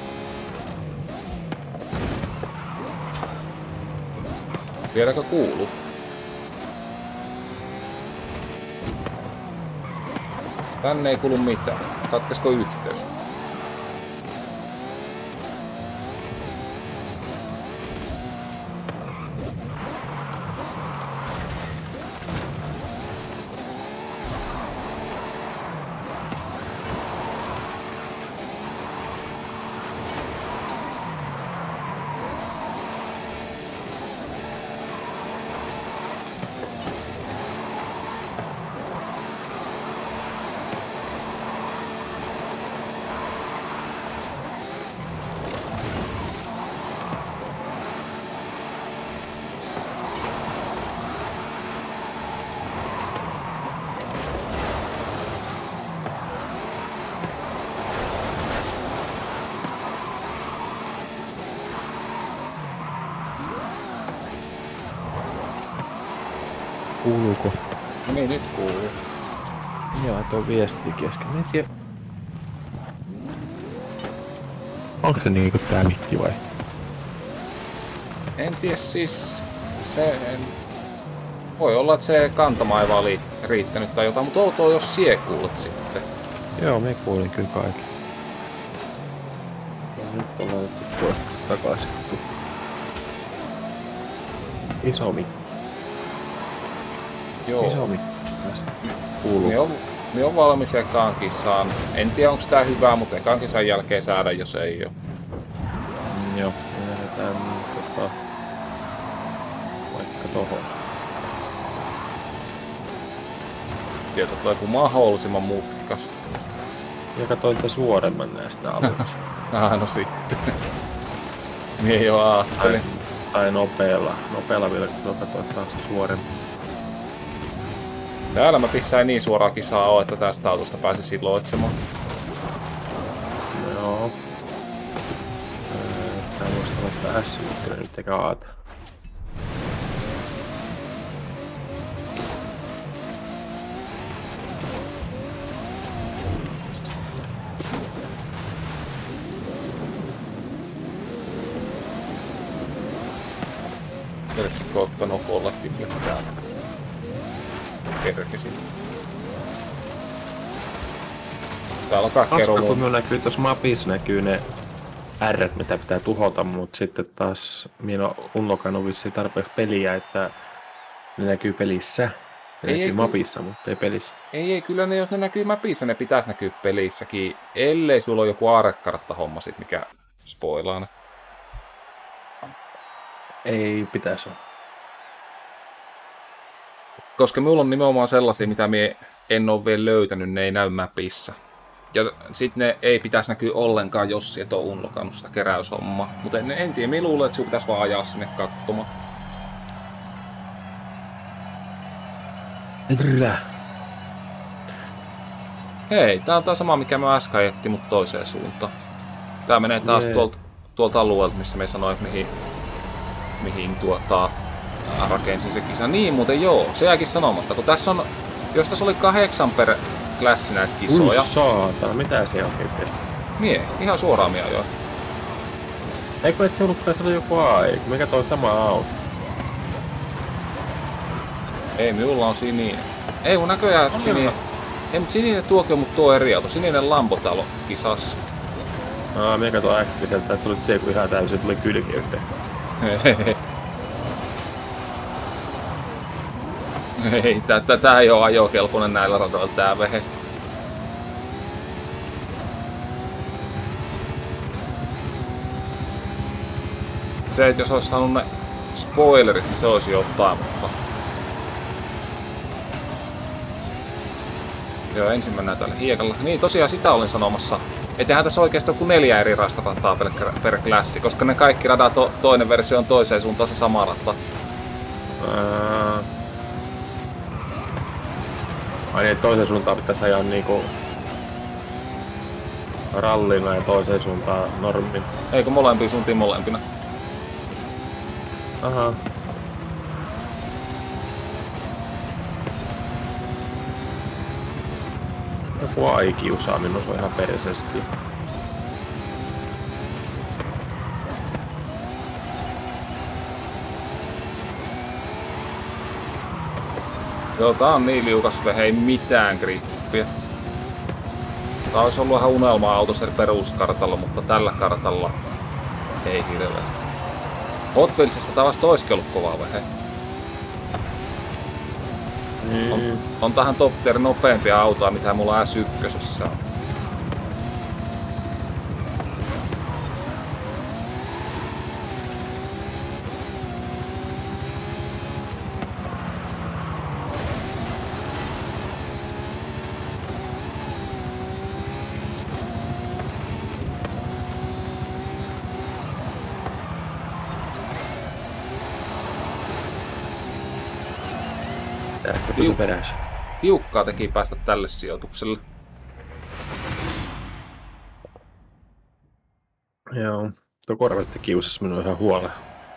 Vieläkö kuuluu? Tänne ei kuulu mitään. Katkesko yhteys? Kuuluuko? No niin, nyt kuuluu. Joo, tuo viesti kesken. En tiedä. Onko se niinku tää mikki vai? En tiedä siis... Se... En... Voi olla, että se kantamaiva oli riittänyt tai jotain, mutta outoa jos sie kuulet sitten. Joo, me kuulin kyllä kaiken. Ja nyt on laitettu tuo takaisin. Iso mikki. Joo. Iso mikki. Kuuluu. Me on, me on valmis ekaan kisaan. En tiedä onko tää hyvää, mutta ekaan kisan jälkeen saada, jos ei oo. Mm, joo, me lähdetään tota, vaikka tohon. Tieto tulee kuin mahdollisimman mutkikas. Ja katsoin tätä suoremman näistä aluksi. Ah, no sitten. Mie jo ajattelin. Tai nopealla. Nopealla vielä, kun katsoin taas suoremman. Täällä mä pissäin niin suoraa kisaa oo, että tästä autosta pääsi iloitsemaan. Joo. Tällaista S yksi nyt eikä Aata. Kerksikö ottanut olla kyllä täällä? Kerkesin. Täällä on kaikkea Haska, romuja. kun minun näkyy tuossa mapissa näkyy ne R, mitä pitää tuhota, mutta sitten taas minä olen unlokannut vissiin tarpeeksi peliä, että ne näkyy pelissä. Ne Ei, näkyy ei, mapissa, ky- mutta ei pelissä. Ei, ei, kyllä ne, jos ne näkyy mapissa, ne pitäisi näkyä pelissäkin. Ellei sulla ole joku aarekartta-homma sit, mikä spoilaa ne. Ei pitäisi olla. Koska minulla on nimenomaan sellaisia, mitä mie en ole vielä löytänyt, ne ei näy mapissa. Ja sit ne ei pitäisi näkyä ollenkaan, jos et ole unlokannut sitä keräyshommaa. Mutta en, en tiedä, minä luulen, että sinun pitäisi vaan ajaa sinne katsomaan. Kyllä. Hei, tää on tää sama, mikä mä äsken ajettiin, mut toiseen suuntaan. Tää menee taas Jee. tuolta, tuolta alueelta, missä me sanoin, mihin, mihin tuota, ää, rakensin se kisa. Niin muuten joo, se jääkin sanomatta, kun tässä on, jos tässä oli kahdeksan per klassi näitä kisoja. Ui saatana, mitä siellä oikein tehty? Mie, ihan suoraan mie ajoin. Eikö et se ollutkaan se oli joku A I, mikä toi sama auto? Ei, minulla on sininen. Ei mun näköjään, että On sininen... minulla. Ei, mutta sininen tuokio, mutta tuo eri auto. Sininen Lambo täällä on kisassa. Aa, minä katsoin äkkiseltä, että tulit se kun ihan täysin, tuli kylki yhteen. Ei, tää, tää, tää ei oo ajokelpoinen näillä radoilla, tää vehe. Se, että jos olisi saanut ne spoilerit, niin se olisi jotain, mutta... Joo, ensin mennään tällä hiekalla. Niin, tosiaan sitä olin sanomassa. Eihän tässä oikeastaan kuin neljä eri rastarataa per, per klassi, koska ne kaikki radat, to, toinen versio on toiseen suuntaan se sama rata. Ää... Ai niin, toiseen suuntaan pitäisi ajaa niinku... rallina ja toiseen suuntaan normin. Eikö molempiin suuntiin molempina? Aha. Joku A I-kiusaaminen on ihan perseesti. Joo, tää on niin liukas vehe, ei mitään grippiä. Tää olisi ollut ihan unelma-auto sen peruskartalla, mutta tällä kartalla ei hirveästi. Hot Wheelsissa tää vasta oiskin ollut kova vehe. Mm. On, on tähän top tier nopeampia autoja, mitä mulla S yksi on. Tääkö pysyy perässä? Tiukkaa teki päästä tälle sijoitukselle. Joo. Tuo korvetti kiusasi minua ihan huolella.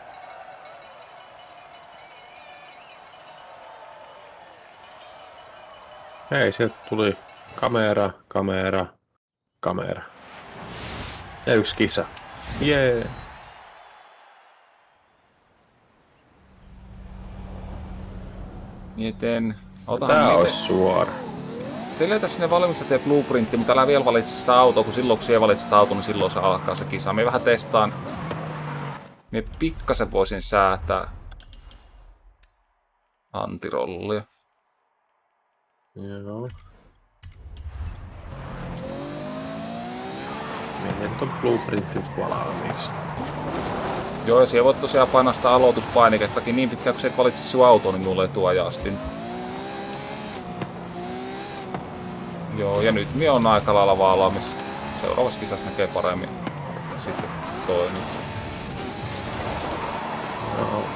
Hei, sieltä tuli kamera, kamera, kamera. Ja yksi kisa. Jee. Yeah. Mietin... Tää Otahan on mietin. suora. Teletä sinne valmiiksi tee blueprintti, mutta älä vielä valitse sitä autoa, kun silloin kun siellä valitset auton, niin silloin se alkaa se kisa. Minä vähän testaan. Minä pikkasen voisin säätää antirollia. Joo. Menen ton blueprintin valmiiksi. Joo, ja siellä voit tosiaan painaa sitä aloituspainikkettakin niin pitkään, kun se et valitse sun autoa, niin mulle ei tuo ajastin. Joo, ja nyt minä on aika lailla valmis. Seuraavassa kisassa näkee paremmin sitten toimiksi. Joo.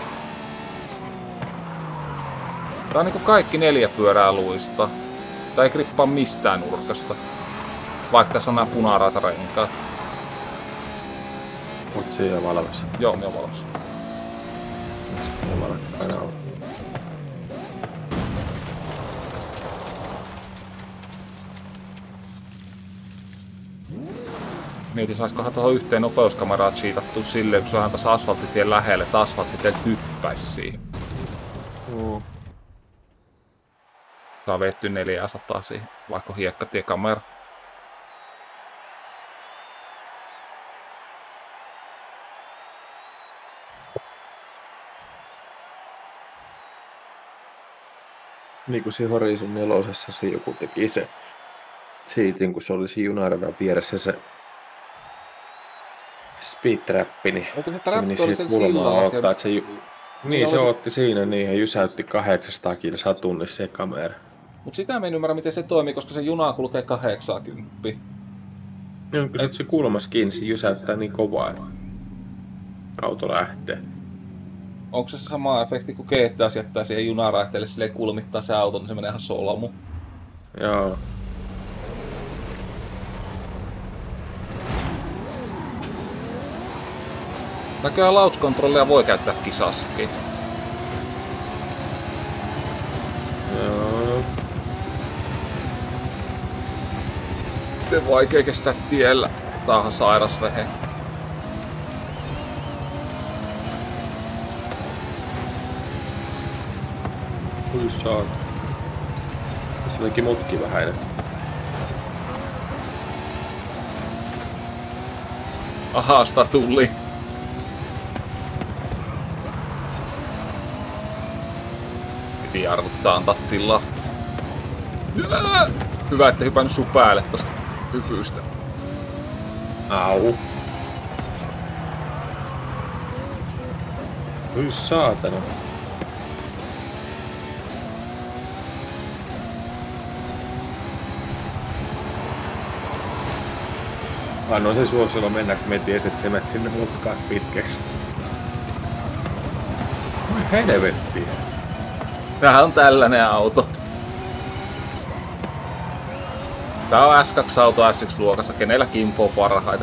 Tää on niinku kaikki neljä pyörää luista. Tää ei grippaa mistään nurkasta. Vaikka tässä on nää punaratarenkaat. Oot se jo valmis? Joo, me on valmis. Sitten me valmis aina on. Mietin, saiskohan tuohon yhteen nopeuskameraan cheatattua silleen, kun se onhan tässä asfalttitien lähellä, että asfalttitiet hyppäisi siihen. Mm. Saa vetty neljäsataa siihen, vaikka hiekkatiekamera. Niin kuin siinä Horizon nelosessa se joku teki se siitin, kun se oli siinä junaradan vieressä se speed trappi, niin Onko se se trappi meni oli siitä siellä kulmaa sillalla ottaa, siellä? että se ju... Niin Niin, se oli se- otti siinä niin ja jysäytti kahdeksansataa kilsaa tunnissa se kamera. Mut sitä mä en ymmärrä, miten se toimii, koska se juna kulkee kahdeksankymmentä. Niin, kun sit se kulmas kiinni, se jysäyttää niin kovaa, että auto lähtee. Onko se sama efekti, kun G T A jättää siihen junaraiteelle silleen kulmittaa se auto, niin se menee ihan solamu. Joo. Näköjään launch controllia voi käyttää kisassakin. Joo. Miten vaikea kestää tiellä. Tää onhan sairas vehe. Kyllä saa. Se olikin mutki vähäinen. Ahaa, sitä tuli. Piti jarruttaa, antaa tilaa. Jää! Hyvä, että hypännyt sun päälle tosta hypystä. Au. Kyllä saatana. Annoin se suosilla mennä, kun me tiesit, että se menet sinne mutkaan pitkäksi. Oi helvetti. Tää on tällainen auto. Tää on S kaksi auto S yksi luokassa, kenellä kimpoo parhaita.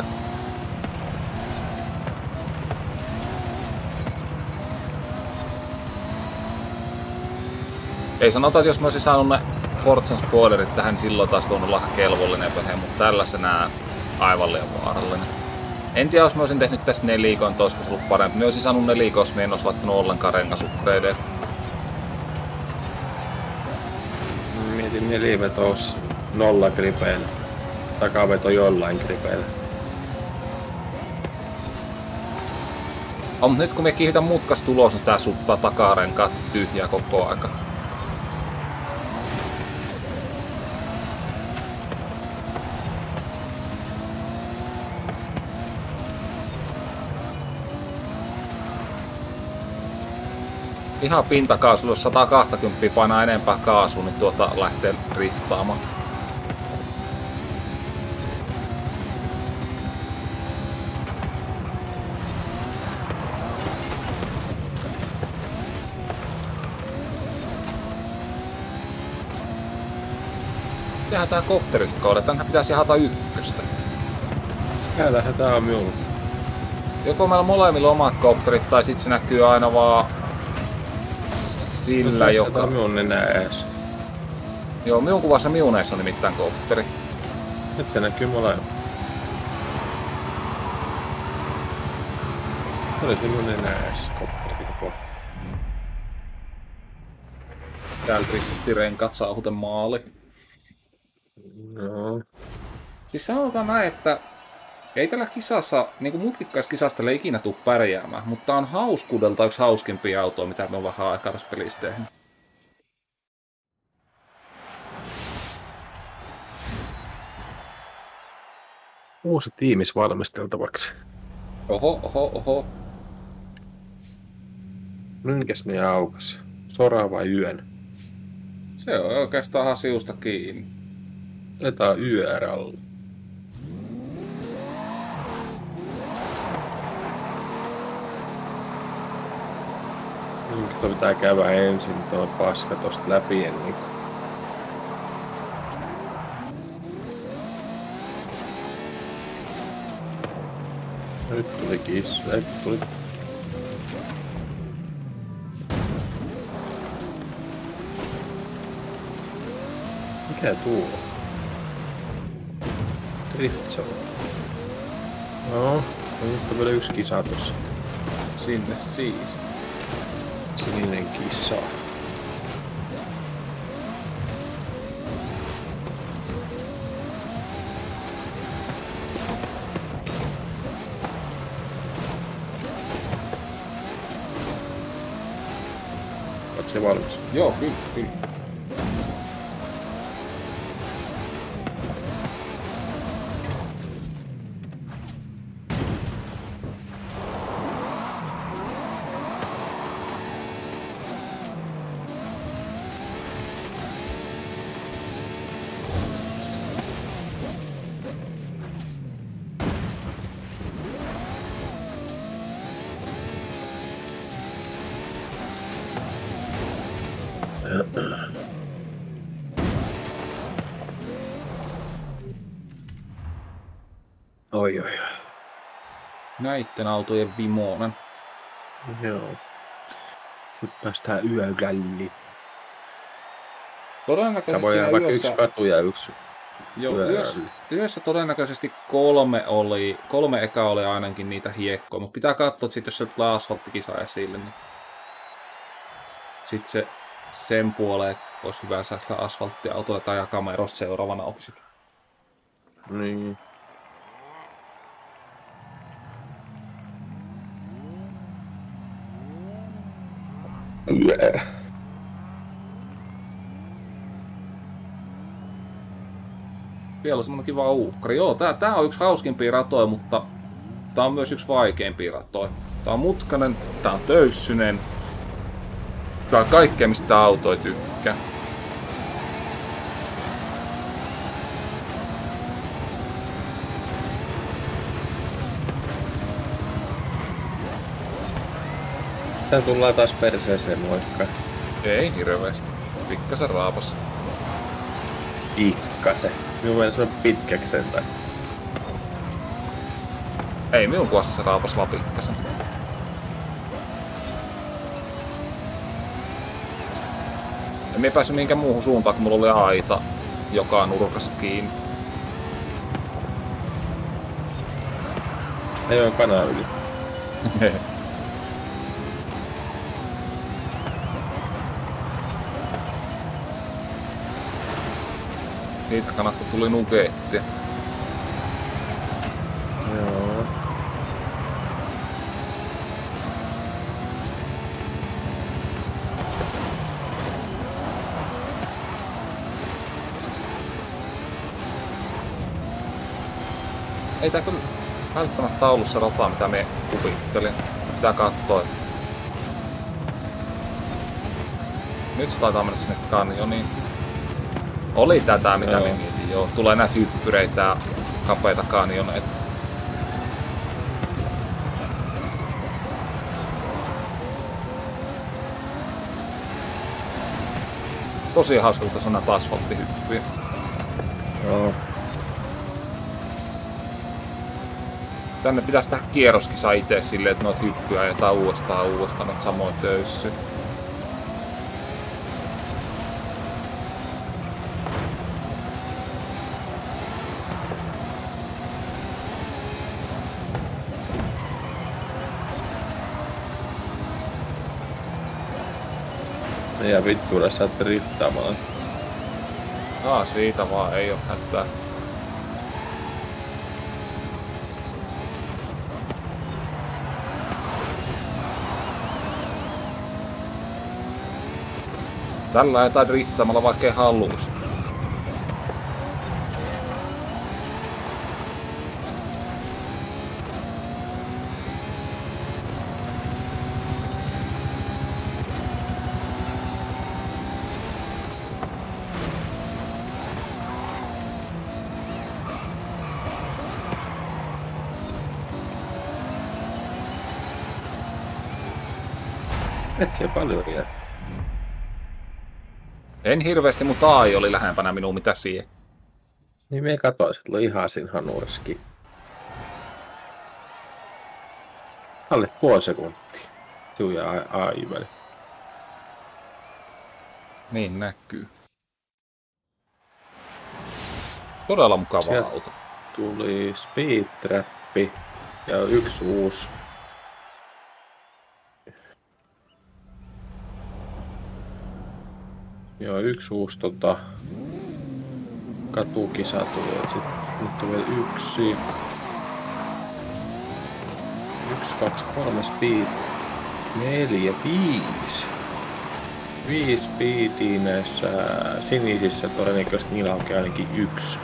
Ei sanota, että jos mä olisin saanut ne Forzan spoilerit tähän, niin silloin taas voinut olla kelvollinen vehe, mutta tällä se nää aivan liian vaarallinen. En tiedä, jos mä olisin tehnyt tästä nelikon, että olisiko se ollut parempi. Mä olisin saanut nelikon, jos mä en olisi laittanut ollenkaan rengasupgradeja. Mietin nelivetos nolla gripeillä. Takaveto jollain gripeillä. On, mutta nyt kun me kiihdytän mutkasta ulos, niin tää suppaa takarenkaat tyhjää koko aika. Ihan pintakaasulla, jos sata kaksikymmentä painaa enempää kaasua, niin tuota lähtee riftaamaan. Tehdään tää kopteriskolle, tänhän pitäisi hata ykköstä. Täällähän tää on minulla. Joko meillä molemmilla omat kopterit, tai sit se näkyy aina vaan sillä, joka... Tää on minun nenää ees. Joo, minun kuvassa miuneissa on nimittäin kopteri. Nyt se näkyy molemmat. Se oli se minun nenää ees. Kopteri koko. Täällä ristittiin renkaat sauhuten maali. No. Siis sanotaan näin, että ei tällä kisassa, niinku mutkikkaissa kisassa tällä ikinä tuu pärjäämään, mutta tää on hauskuudelta yksi hauskimpia autoa, mitä me on vähän aikaa tässä pelissä tehnyt. Uusi tiimis valmisteltavaksi. Oho, oho, oho. Minkäs me aukas? Sora vai yön? Se on oikeastaan ihan siusta kiinni. Otetaan Y R alle. Nyt pitää käydä ensin tuo paska tosta läpi ennen kuin... Nyt tuli kissa. Ei, tuli... Mikä tuo? Drift Zone. No, nyt on vielä yksi kisa tossa. Sinne siis. Sininen kissa. Oot se valmis? Joo, kyllä, kyllä. Oi, oi, oi. Näitten autojen vimonen. Joo. Sitten päästään yörälliin. Todennäköisesti Samoin siinä vaikka yössä, yksi katu ja yksi jo, yössä, yössä todennäköisesti kolme oli, kolme eka oli ainakin niitä hiekkoja, mutta pitää katsoa, että sit, jos sieltä tulee asfalttikisa esille, niin sitten se sen puoleen olisi hyvä säästää asfalttiautolle tai jakaa kamerosta seuraavana oksit. Niin. Yeah. Vielä on semmonen kiva uukkari. Joo, tää, tää on yksi hauskimpia ratoja, mutta tää on myös yksi vaikeimpia ratoja. Tää on mutkainen, tää on töyssynen. Tää on kaikkea, mistä tää auto ei tykkää. Tää tullaan taas perseeseen moikka. Ei hirveästi. Pikkasen raapas. Pikkasen. Minun mielestä se on pitkäksi sen tai. Ei minun kuossa raapas vaan pikkasen. En minä päässyt mihinkään muuhun suuntaan, kun mulla oli aita joka nurkassa kiinni. Ei oo kanaa yli. Niitä kanasta tuli nugettia. Joo. Ei tää kyllä välttämättä ollut se rata, mitä me kuvittelin. Pitää katsoa. Nyt se taitaa mennä sinne kanjoniin. Oli tätä, mitä Joo. me mietin, joo. Tulee näitä hyppyreitä ja kapeita kanjoneita. Tosi hauska, kun tässä on näitä asfalttihyppyjä. Joo. Tänne pitäisi tehdä kierroskisa itse silleen, että noita hyppyjä ajetaan uudestaan uudestaan noita samoin töyssyä. Ja vittuilla sä oot driftaamaan. Aa, siitä vaan ei oo hätää. Tällä ajetaan driftaamalla vaikkei haluus. Et siellä paljon jää. En hirveästi, mutta A I oli lähempänä minua mitä siihen. Niin me katoin, että oli ihan siinä hanurski. Alle puoli sekuntia. Tuu ja A I väli. Niin näkyy. Todella mukava Sieltä auto. tuli Speed Trappi ja yksi uusi. Joo, yksi uusi tota, katukisa tuli. Et sit, nyt on vielä yksi. Yksi, kaksi, kolme Speed. Neljä, viisi. Viisi Speedia näissä sinisissä. Todennäköisesti niillä onkin ainakin yksi.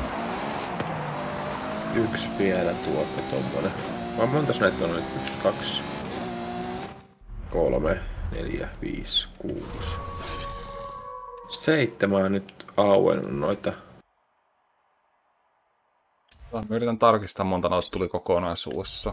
Yksi vielä tuote tommonen. Vaan montas näitä on nyt? Yksi, kaksi, kolme, neljä, viisi, kuusi. Seitsemän on nyt auennut noita. Mä yritän tarkistaa monta noita tuli kokonaisuudessa.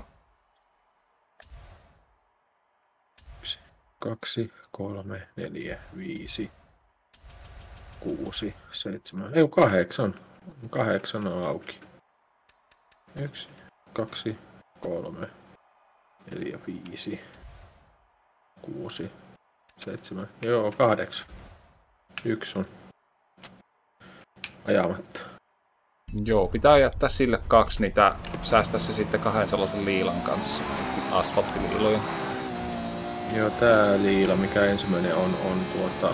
Yksi, kaksi, kolme, neljä, viisi, kuusi, seitsemän. Ei, kahdeksan. Kahdeksan on auki. Yksi, kaksi, kolme, neljä, viisi, kuusi, seitsemän. Joo, kahdeksan. Yksi on ajamatta. Joo, pitää jättää sille kaksi niitä, säästää se sitten kahden sellaisen liilan kanssa, asfalttiliiloja. Joo, tää liila, mikä ensimmäinen on, on tuota...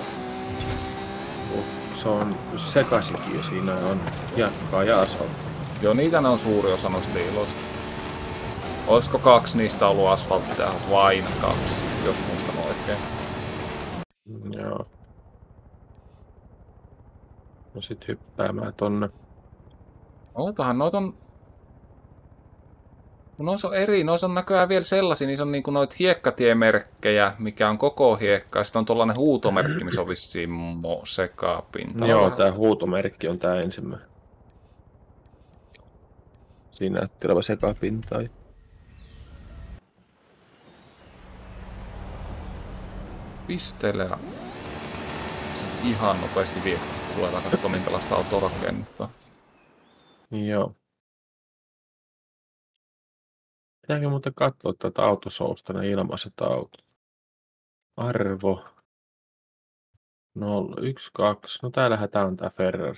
Se on sekasikin ja siinä on hiekkaa ja asfalttia. Joo, niitä ne on suuri osa noista liiloista. Olisiko kaksi niistä ollut asfalttia vain kaksi, jos muistan oikein? Joo. No sit hyppäämään tonne. Ootahan, noita on... Noissa on eri, noissa on näköjään vielä sellaisia, niin se on niinku noita hiekkatiemerkkejä, mikä on koko hiekka, ja sitten on tuollainen huutomerkki, missä on vissiin mo sekapinta. Joo, tää huutomerkki on tää ensimmäinen. Siinä näytti olevan sekapintaa. Pisteelle ja sitten ihan nopeasti viestistä tulee katsoa, minkälaista autoa rakennuttaa. Joo. Pitääkö muuten katsoa tätä autosousta, ne ilmaiset autot? Arvo. nolla, yksi, kaksi. No täällähän tää on tää Ferrari.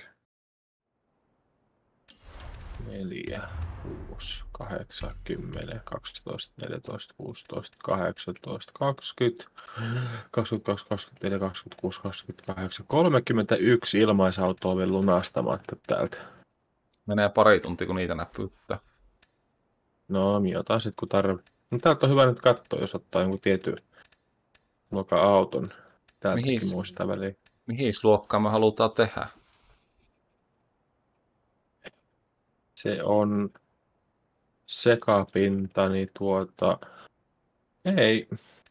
neljä, kuusi, kahdeksan, kymmenen, kaksitoista, neljätoista, kuusitoista, kahdeksantoista, kaksikymmentä, kaksikymmentäkaksi, kaksikymmentäneljä, kaksikymmentäkuusi, kaksikymmentäkahdeksan, kolmekymmentäyksi ilmaisautoa vielä lunastamatta täältä. Menee pari tuntia, kun niitä näpyttää. No, miotaan sit kun tarvii. No täältä on hyvä nyt katsoa, jos ottaa jonkun tietyn luokan auton. Täältäkin Mihis? muistaa väliin. Mihin luokkaan me halutaan tehdä? Se on sekapinta, niin tuota... Ei.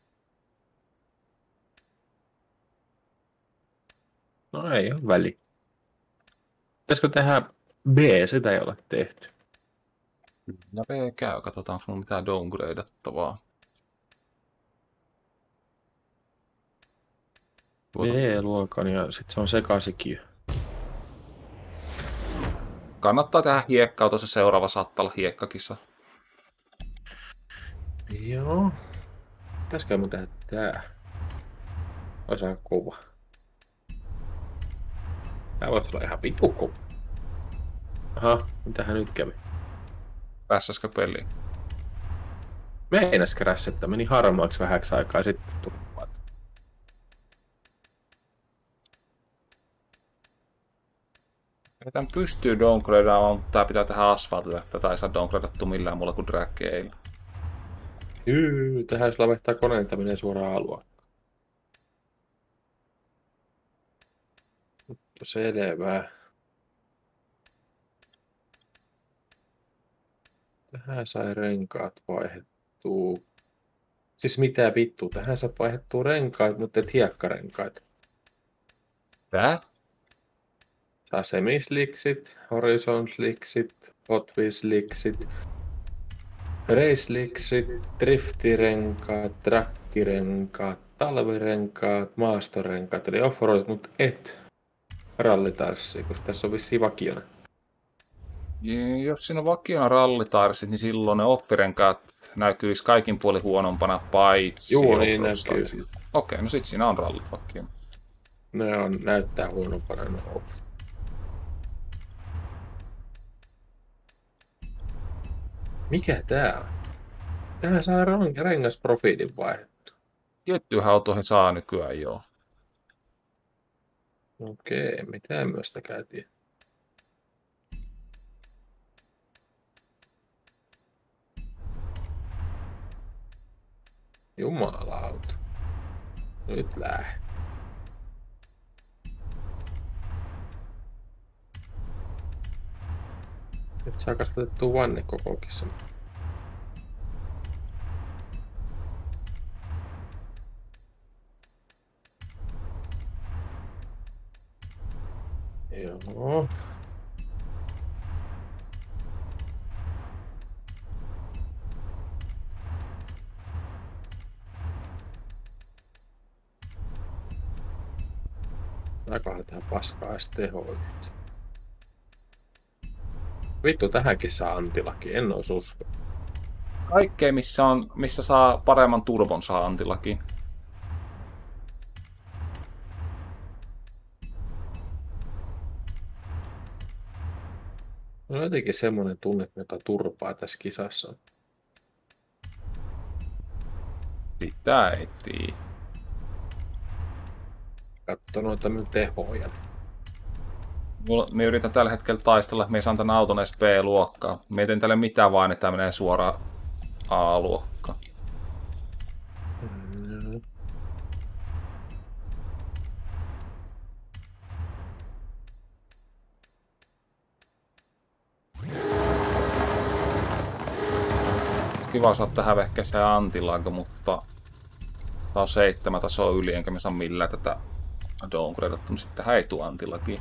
No ei ole väli. Pitäisikö tehdä B? Sitä ei ole tehty. Ja B käy, katsotaan, onko mulla mitään downgradeattavaa. B-luokan ja sitten se on sekasikin. Kannattaa tehdä hiekkaa, tuossa seuraava saattaa olla hiekkakisa. Joo. Pitäisikö mun tehdä tää? Olisi aika kova. Tää voisi olla ihan vitu kova. Aha, mitähän nyt kävi? Päässäskö peliin? Meinas crash, että meni harmaaksi vähäksi aikaa sitten tuppaat. Tämän pystyy downgradeamaan, mutta tää pitää tehdä asfaltille. Tätä ei saa downgradeattua millään muulla kuin draggeilla. Hyy, tähän jos lavehtaa koneen, että menee suoraan alueen. Mutta selvää. Tähän sai renkaat vaihdettua. Siis mitä vittu, tähän saa vaihdettua renkaat, mutta et hiekkarenkaat. Tää? Saa semisliksit, horizon sliksit, hot wheels sliksit, race sliksit, driftirenkaat, trakkirenkaat, talvirenkaat, maastorenkaat, eli offroad, mutta et rallitarssi, koska tässä on vissiin vakiona. Jos siinä on vakiona rallitarsit, niin silloin ne offirenkaat näkyisi kaikin puolin huonompana, paitsi Juu, niin näkyy. Okei, no sit siinä on rallit vakiona. Ne on, näyttää huonompana ne off. Mikä tää on? Tähän saa rengasprofiilin vaihdettu. Tiettyihin autoihin saa nykyään joo. Okei, mitä en myös käytiin. Jumalauta. Nyt lähe. Nyt saa kasvatettua vanne koko kissan. Joo. Saikohan tää paskaa edes tehoa yhtä. Vittu, tähänkin saa antilaki, en ois usko. Kaikkea, missä, on, missä saa paremman turbon, saa antilaki. No jotenkin semmonen tunne, joka turpaa tässä kisassa. Sitä ei tiedä. Katso noita minun tehoja. Me yritän tällä hetkellä taistella, että me ei saa tämän auton edes B-luokkaa. Mietin tälle mitään vaan, että tämä menee suoraan A-luokkaan. Mm. Kiva saada tähän vehkeeseen antilaanko, mutta tää on seitsemän tasoa yli, enkä me saa millään tätä downgradattu, niin sitten tähän ei tule antilakiin.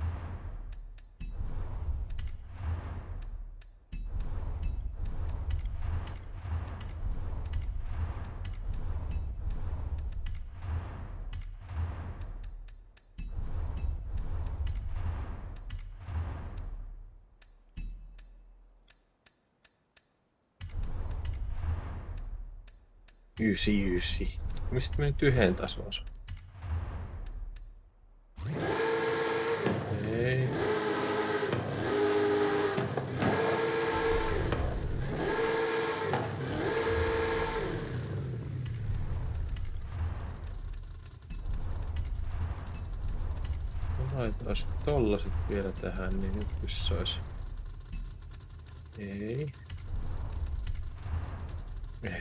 Ysi, ysi. Mistä me nyt yhden tason? Ei. Laitaisi tollaset vielä tähän, niin nyt pyssäis. Ei. Ei.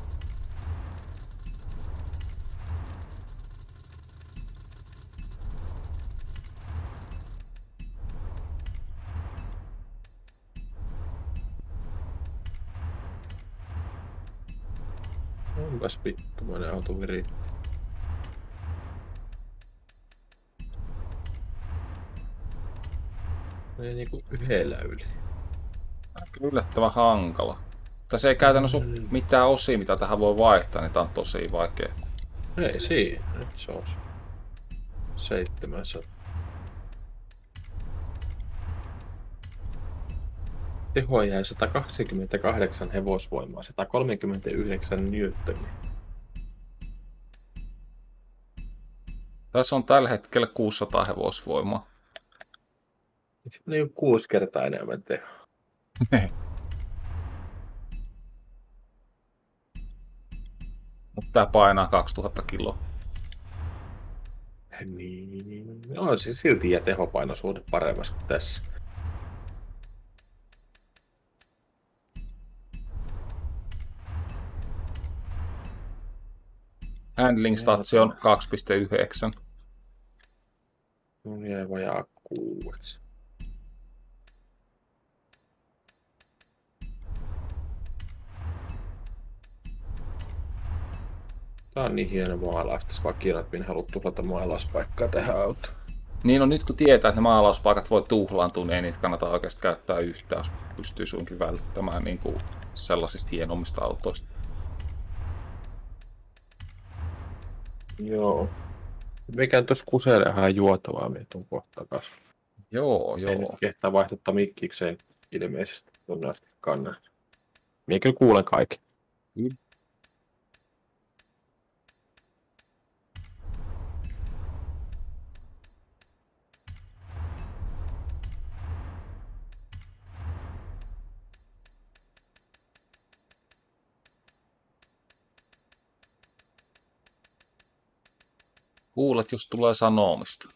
Onpas vittumainen auto viritti. Mene niinku yhdellä yli. Kyllä yllättävän hankala. Tässä ei käytännössä ole mitään osia, mitä tähän voi vaihtaa, niin tää on tosi vaikea. Ei siinä, nyt se on seitsemänsataa. Tehoa jäi sata kaksikymmentäkahdeksan hevosvoimaa, sata kolmekymmentäyhdeksän newtonia. Tässä on tällä hetkellä kuusisataa hevosvoimaa. Se on jo kuusi kertaa enemmän tehoa. Mutta tää painaa kaksituhatta kiloa. Niin, on siis silti ja tehopainosuhde paremmassa kuin tässä. Handling statsi on kaksi pilkku yhdeksän. Mun jäi vajaa kuudes. Tää on niin hieno maalaus tässä vakina, että minä haluan tuhlata maalauspaikkaa tähän autoon. Niin on nyt kun tietää, että ne maalauspaikat voi tuhlaantua, niin ei niitä kannata oikeasti käyttää yhtään, jos pystyy suinkin välttämään niin kuin sellaisista hienommista autoista. Joo. Mikä tuossa kuselee ihan juotavaa, minä tuun kohta takas. Joo, joo. Ei nyt kehtaa vaihdottaa mikkikseen. ilmeisesti tuonne asti kannan. Minä kyllä kuulen kaiken. Mm. Kuulet, jos tulee sanomista.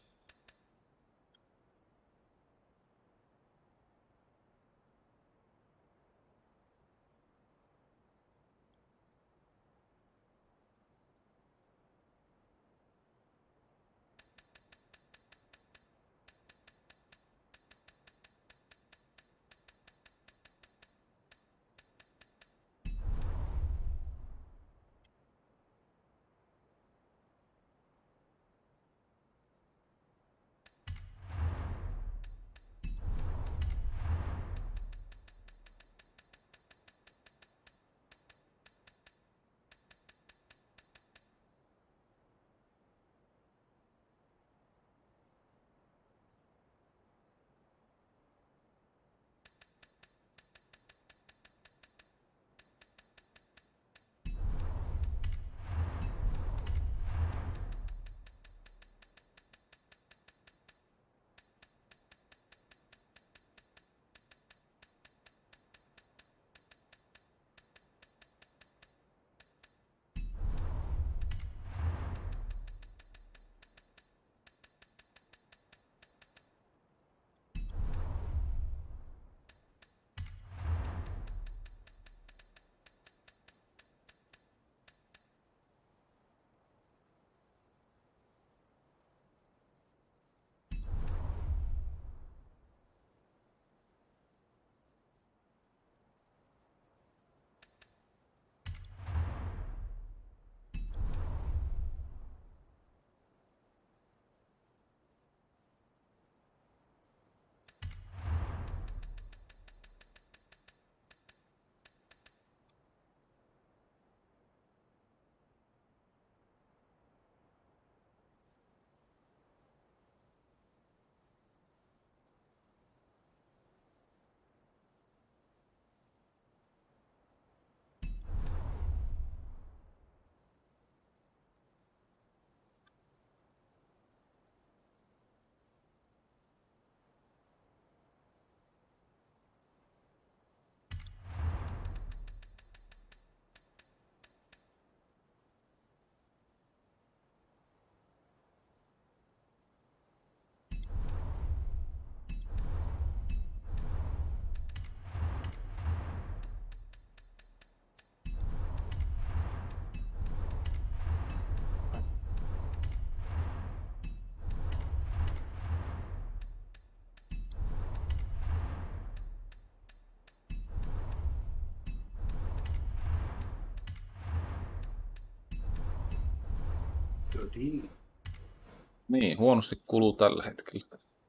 Niin, huonosti kuluu tällä hetkellä.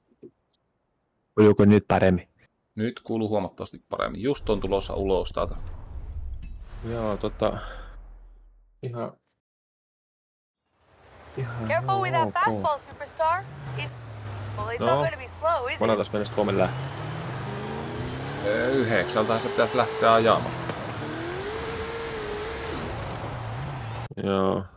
Kuuluuko nyt paremmin? Nyt kuuluu huomattavasti paremmin. Just on tulossa ulos täältä. Joo, tota... Ihan... Ihan... Careful with that ok. fastball, superstar. It's well, it's No. not going to be slow, is Monelta it? tässä mennessä Suomen lähtee. Yhdeksältähän se pitäisi lähteä ajamaan. Joo.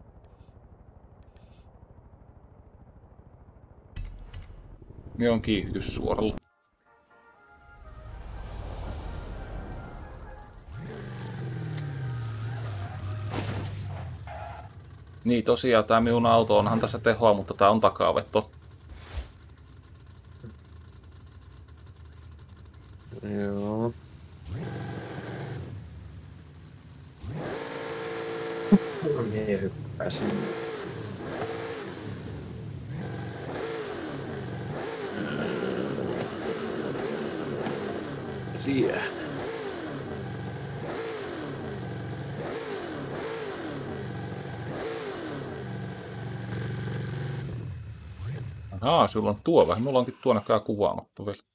Minä on kiihdytys suoralla. Niin tosiaan tää minun auto onhan tässä tehoa, mutta tää on takavetto. Joo. Mie hyppäsin. Siellä. Aa, sulla on tuo vähän. Mulla onkin tuo näköjään kuvaamatta vielä.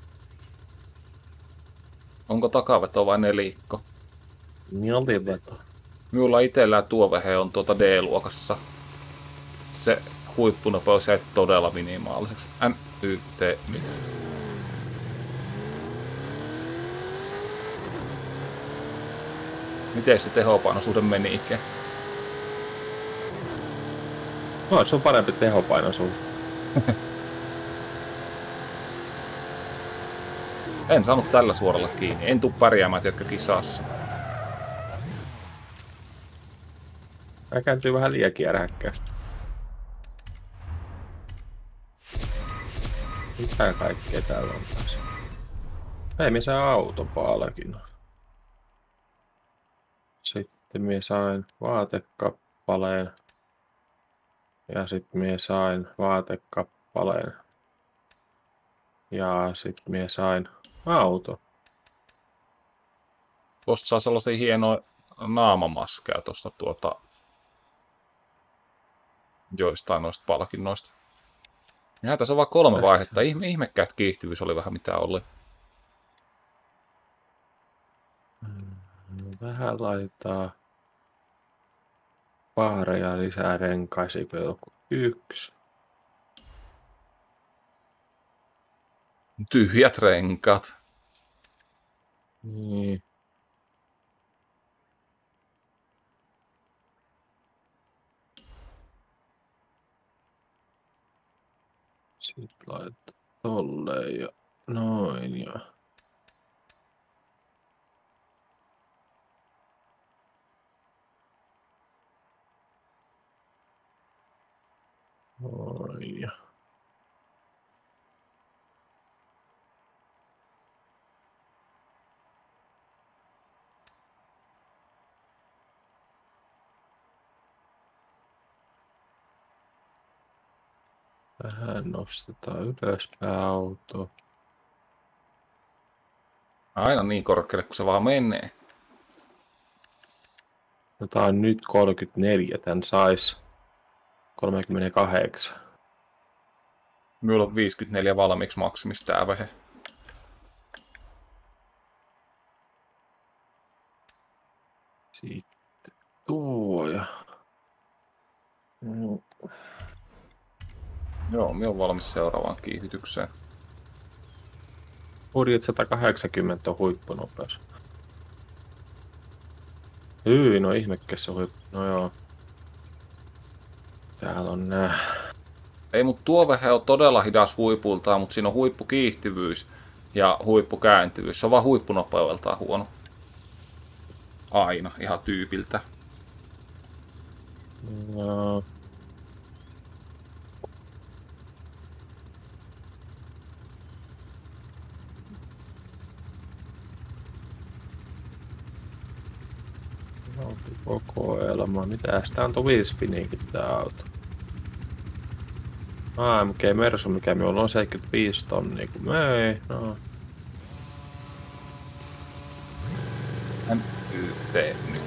Onko takaveto vai nelikko? Niin oltiin veto. Minulla itsellään tuo vehe on tuota D-luokassa. Se huippunopeus jäi todella minimaaliseksi. N Y T nyt. Miten se tehopainosuhde meni ikään? No, se on parempi tehopainoisuus. En saanut tällä suoralla kiinni. En tuu pärjäämään, tiedätkö, kisassa. Mä kääntyy vähän liiankin äräkkäästi. Mitä kaikkea täällä on taas? Ei me saa autopalkinnon. Sitten mie sain vaatekappaleen. Ja sitten mie sain vaatekappaleen. Ja sitten mie sain auto. Tuosta saa sellaisia hienoja naamamaskeja tuosta tuota joistain noista palkinnoista. Ja tässä on vaan kolme Tästä. vaihetta. Ihme, ihmekään, että kiihtyvyys oli vähän mitä oli. Vähän laittaa paareja lisää renkaisi pelko yksi. Tyhjät renkaat. Niin. Sitten laittaa tolleen ja noin ja... Noin ja... Vähän nostetaan ylöspäin auto. Aina niin korkealle, kun se vaan menee. No tää on nyt kolmekymmentäneljä, tän sais kolmekymmentäkahdeksan. Minulla on viisikymmentäneljä valmiiksi maksimista tää vehe. Sitten tuo ja... Mm. Joo, minä olen valmis seuraavaan kiihytykseen. Budjet sata kahdeksankymmentä on huippunopeus. Hyi, no ihmekkäs se huippu. No joo. Täällä on nää. Ei, mutta tuo vehe on todella hidas huipultaan, mutta siinä on huippukiihtyvyys ja huippukääntyvyys. Se on vaan huippunopeudeltaan huono. Aina, ihan tyypiltä. No. Kokoelma. Mitäs tää on tuo viispiniinkin tää auto? A M G Mersu, mikä minulla on seitsemänkymmentäviisi tonnia, kun möi. No. N Y T nyt.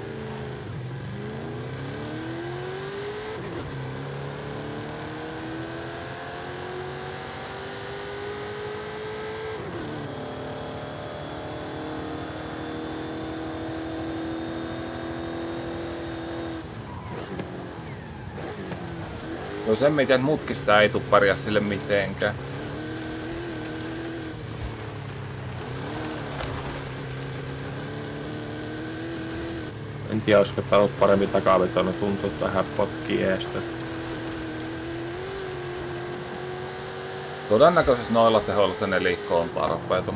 Jos emme tiedä, mutkista ei tuu pärjää sille mitenkään. En tiedä, olisiko tää ollut paremmin takavetona, tuntuu, että vähän potkii eestä. Todennäköisesti noilla tehoilla se nelikko on tarpeeton.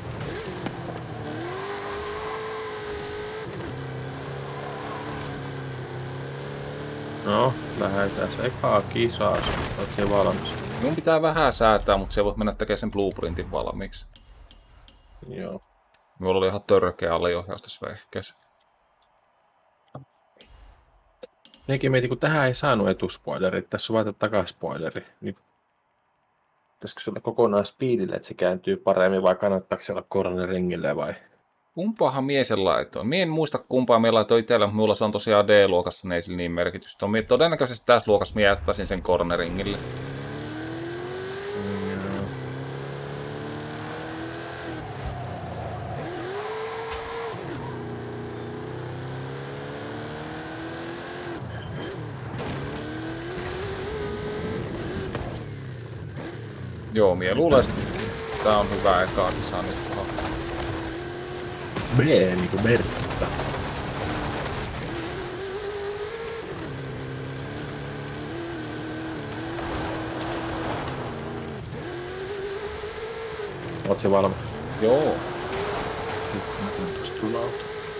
No, lähdetään se ekaa kisaa, oot siellä valmis. Minun pitää vähän säätää, mutta se voit mennä tekemään sen blueprintin valmiiksi. Joo. Minulla oli ihan törkeä aliohjaus tässä vehkeessä. Nekin mietin, kun tähän ei saanut etuspoilerit, tässä on vain takaspoileri. Niin pitäisikö se olla kokonaan speedille, että se kääntyy paremmin, vai kannattaako se olla corneringille vai? Kumpaahan mie sen laitoin? Mie en muista kumpaa mie laitoin itsellä, mutta minulla se on tosiaan D-luokassa, ne ei sillä niin merkitystä on. Mie todennäköisesti tässä luokassa mie jättäisin sen corneringille. Joo, mie luulen, että tää on hyvä eka kisa nyt. B niinku Bertta. Oot se valmis? Joo. Tosta sun auto.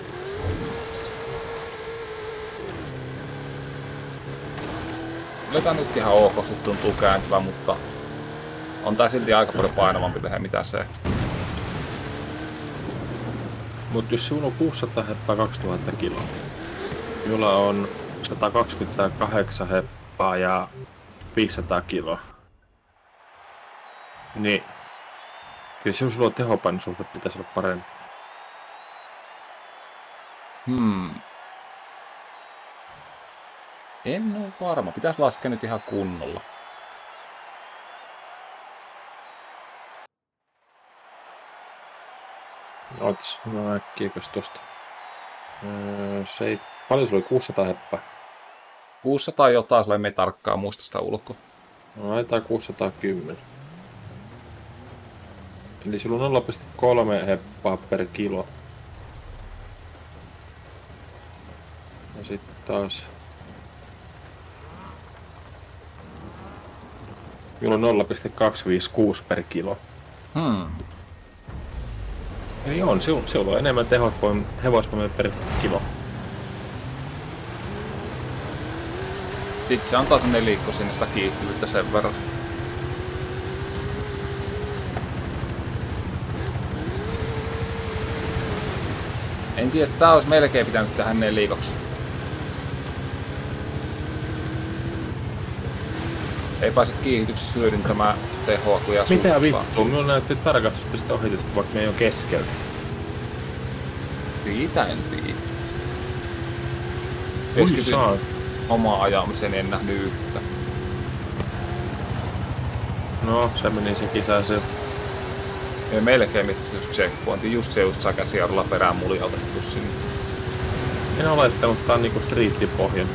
Kyllä tää nyt ihan okosti tuntuu kääntyvä, mutta on tää silti aika paljon painavampi tehdä mitä se. Mut jos sinulla on kuusisataa heppaa kaksituhatta kiloa, jolla on sata kaksikymmentäkahdeksan heppaa ja viisisataa kiloa, niin kyllä se sulla on tehopainosuhde pitäisi olla parempi. Hmm. En oo varma. Pitäis laskea nyt ihan kunnolla. Ots, no äkkiäkös tosta. Öö, se ei... Paljon sulla oli kuusisataa heppaa? kuusisataa jotain, sulla ei me tarkkaa muista sitä ulkoa. No laitetaan kuusisataakymmenen. Eli sulla on nolla pilkku kolme heppaa per kilo. Ja sitten taas... Minulla on nolla pilkku kaksisataaviisikymmentäkuusi per kilo. Hmm. Eli on, sinulla on enemmän tehot kuin hevosvoimia per kilo. Sitten se antaa sen nelikko sinne sitä kiihtyvyyttä sen verran. En tiedä, tää olisi melkein pitänyt tehdä nelikoksi. Ei pääse kiihdytyksessä hyödyntämään tehoa, kun jää Mitä suttaa. vittua? Minulla näytti tarkastuspiste ohitettu, vaikka me ei ole keskellä. Siitä en tiedä. Ui Keskityin saa. omaa ajamiseen, en nähnyt yhtä. No, se meni se kisa se. Ja melkein mistä se just checkpointi, just se just saa käsijarrulla perään muljautettu sinne. En ole laittanut, tää on niinku striittipohjan.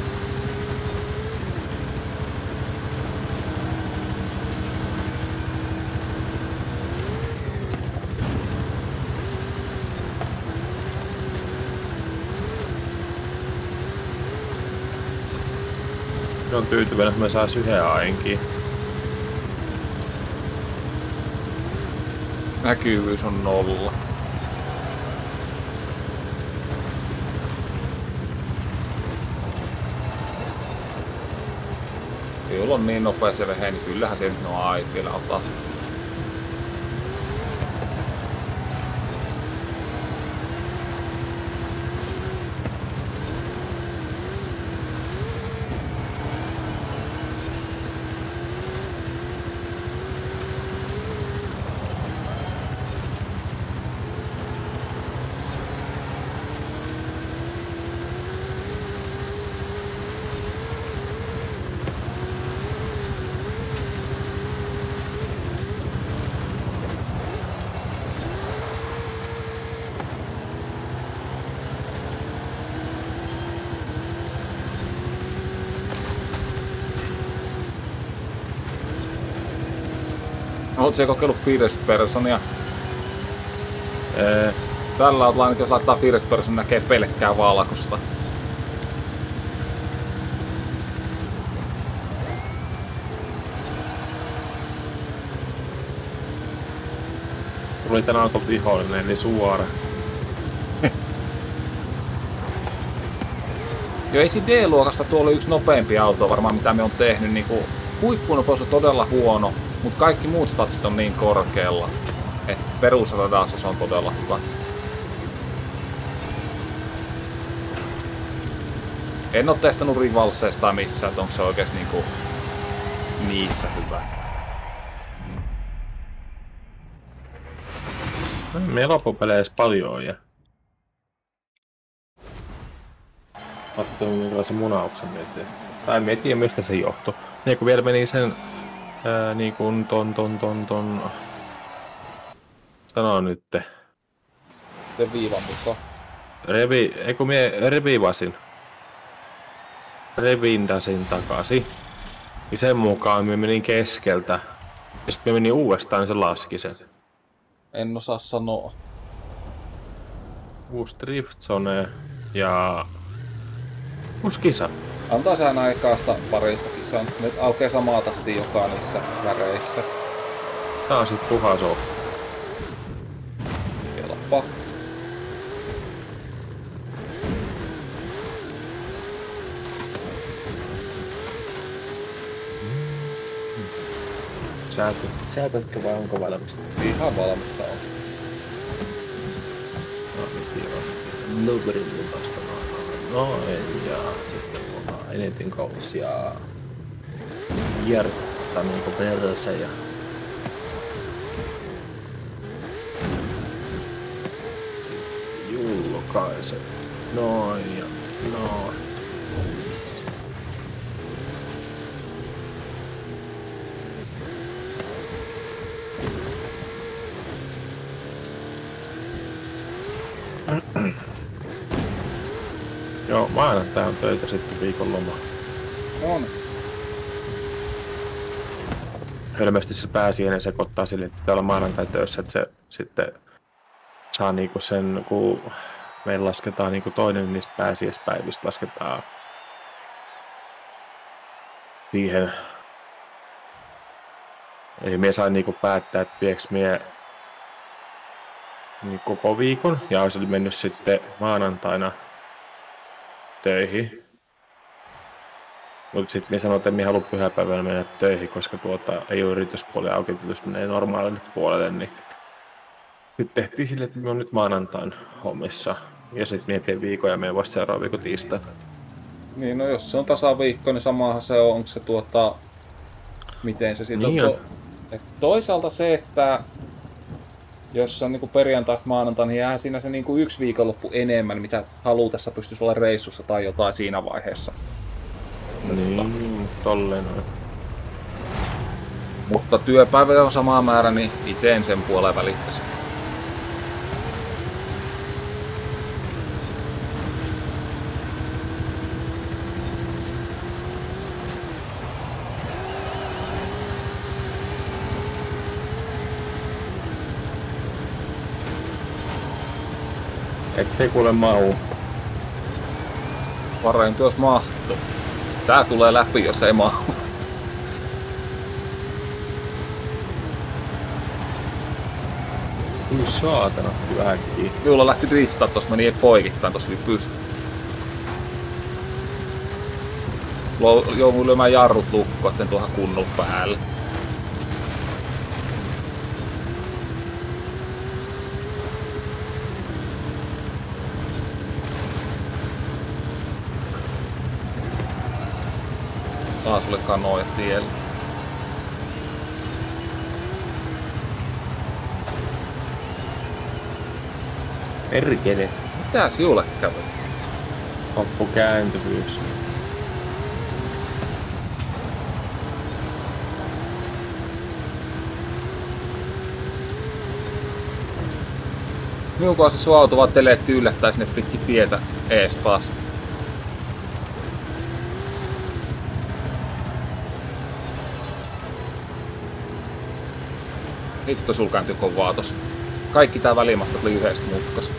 Ne on tyytyväinen, että me sais yhden ainkin. Näkyvyys on nolla. Kyllä on niin nopea se vehe, niin kyllähän se nyt no ai vielä ottaa. Oletko se kokeillut first personia? Ee, Tällä on lainat, jos laittaa first person, näkee pelkkää valkosta. tuli tän auton vihollinen, eli suora. Jo ei siinä D-luokassa tuo oli yksi nopeampi auto varmaan mitä me on tehnyt. Niin kuin huippunopeus on todella huono, mutta kaikki muut statsit on niin korkealla. Että perusradassa se on todella hyvä. En oo testannut rivalseista missään, että onko se oikeesti niinku niissä hyvä. Me loppupeleissä paljon ja... Ottanut minkälaisen munauksen mietin. Tai en tiedä mistä se johtui. Niin kun vielä meni sen... Ää, niin kun ton ton ton ton... Sano nytte. Sen viivan mukaan. Revi... Eiku mie revivasin. Revindasin takaisin. Niin sen mukaan me menin keskeltä Ja sitten me meni uudestaan, niin se laski sen. En osaa sanoa. Uusi Drift Zone ja uusi kisa. Antaa sehän aikaista parista kisan. Nyt aukeaa samaa tahtia joka niissä väreissä. Tää on sit puha soo. Kelpaa. Säätö. Säätätkö vai onko valmista? Ihan valmista on. No nyt joo. Se Blueberry mukasta. Noin ja sitten mulla on Enetin Kous ja Jertta niinku perse ja Julkaise. Noin ja noin. Joo, maanantai on töitä sitten viikon loma. On. Hölmästi se pääsiäinen sekoittaa sille, että pitää olla maanantai töissä, että se sitten saa niinku sen, kun meillä lasketaan niinku toinen niistä pääsiäispäivistä, lasketaan siihen. Eli me sain niinku päättää, että vieks mie niin koko viikon ja olisi mennyt sitten maanantaina töihin. Mutta sitten minä sanoin, että en halua pyhäpäivänä mennä töihin, koska tuota, ei ole yrityspuoli auki, jos menee normaalille puolelle. Niin nyt tehtiin sille, että me on nyt maanantain hommissa. Ja sitten mietin viikon ja me vasta seuraava viikon tiistai. Niin, no jos se on tasaviikko, niin samahan se on. Onko se tuota... Miten se sitten niin on? on. To... Et toisaalta se, että... Jos se on niinku perjantaista maanantai, niin jää siinä se niinku yksi viikonloppu enemmän, mitä halutessa pystyisi olla reissussa tai jotain siinä vaiheessa. Niin, tolleen on. Mutta työpäivä on sama määrä, niin itse en sen puoleen välittäisi. Et se kuule mahu. Parempi jos mahtuu. Tää tulee läpi, jos ei mahu. Tuli saatana, kyllä äkkiä. Minulla lähti driftaa, tossa meni poikittain, tossa lypys. Jouduin lyömään jarrut lukkoon, etten tuohon kunnolla päälle. Taas sulle kanoja tiellä. Perkele. Mitä sinulle kävi? Loppu kääntyvyys. Minun kanssa sun auto vaan teleetti yllättää sinne pitkin tietä ees taas. Hitto sul kääntyy kovaa tossa. Kaikki tää välimatka tuli yhdestä mutkasta.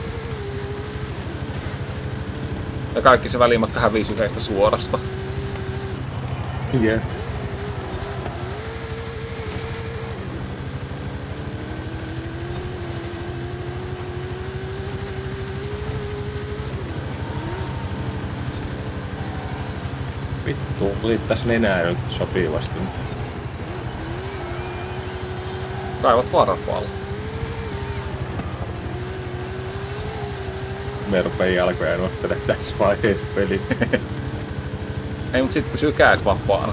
Ja kaikki se välimatka hävisi yhdestä suorasta. Yeah. Vittu, liittäis nenää nyt sopivasti. Kaivat varapaalla. Me rupeen jalkoja nostele tässä vaiheessa peli. Ei, mut sit pysyy kädet vapaana.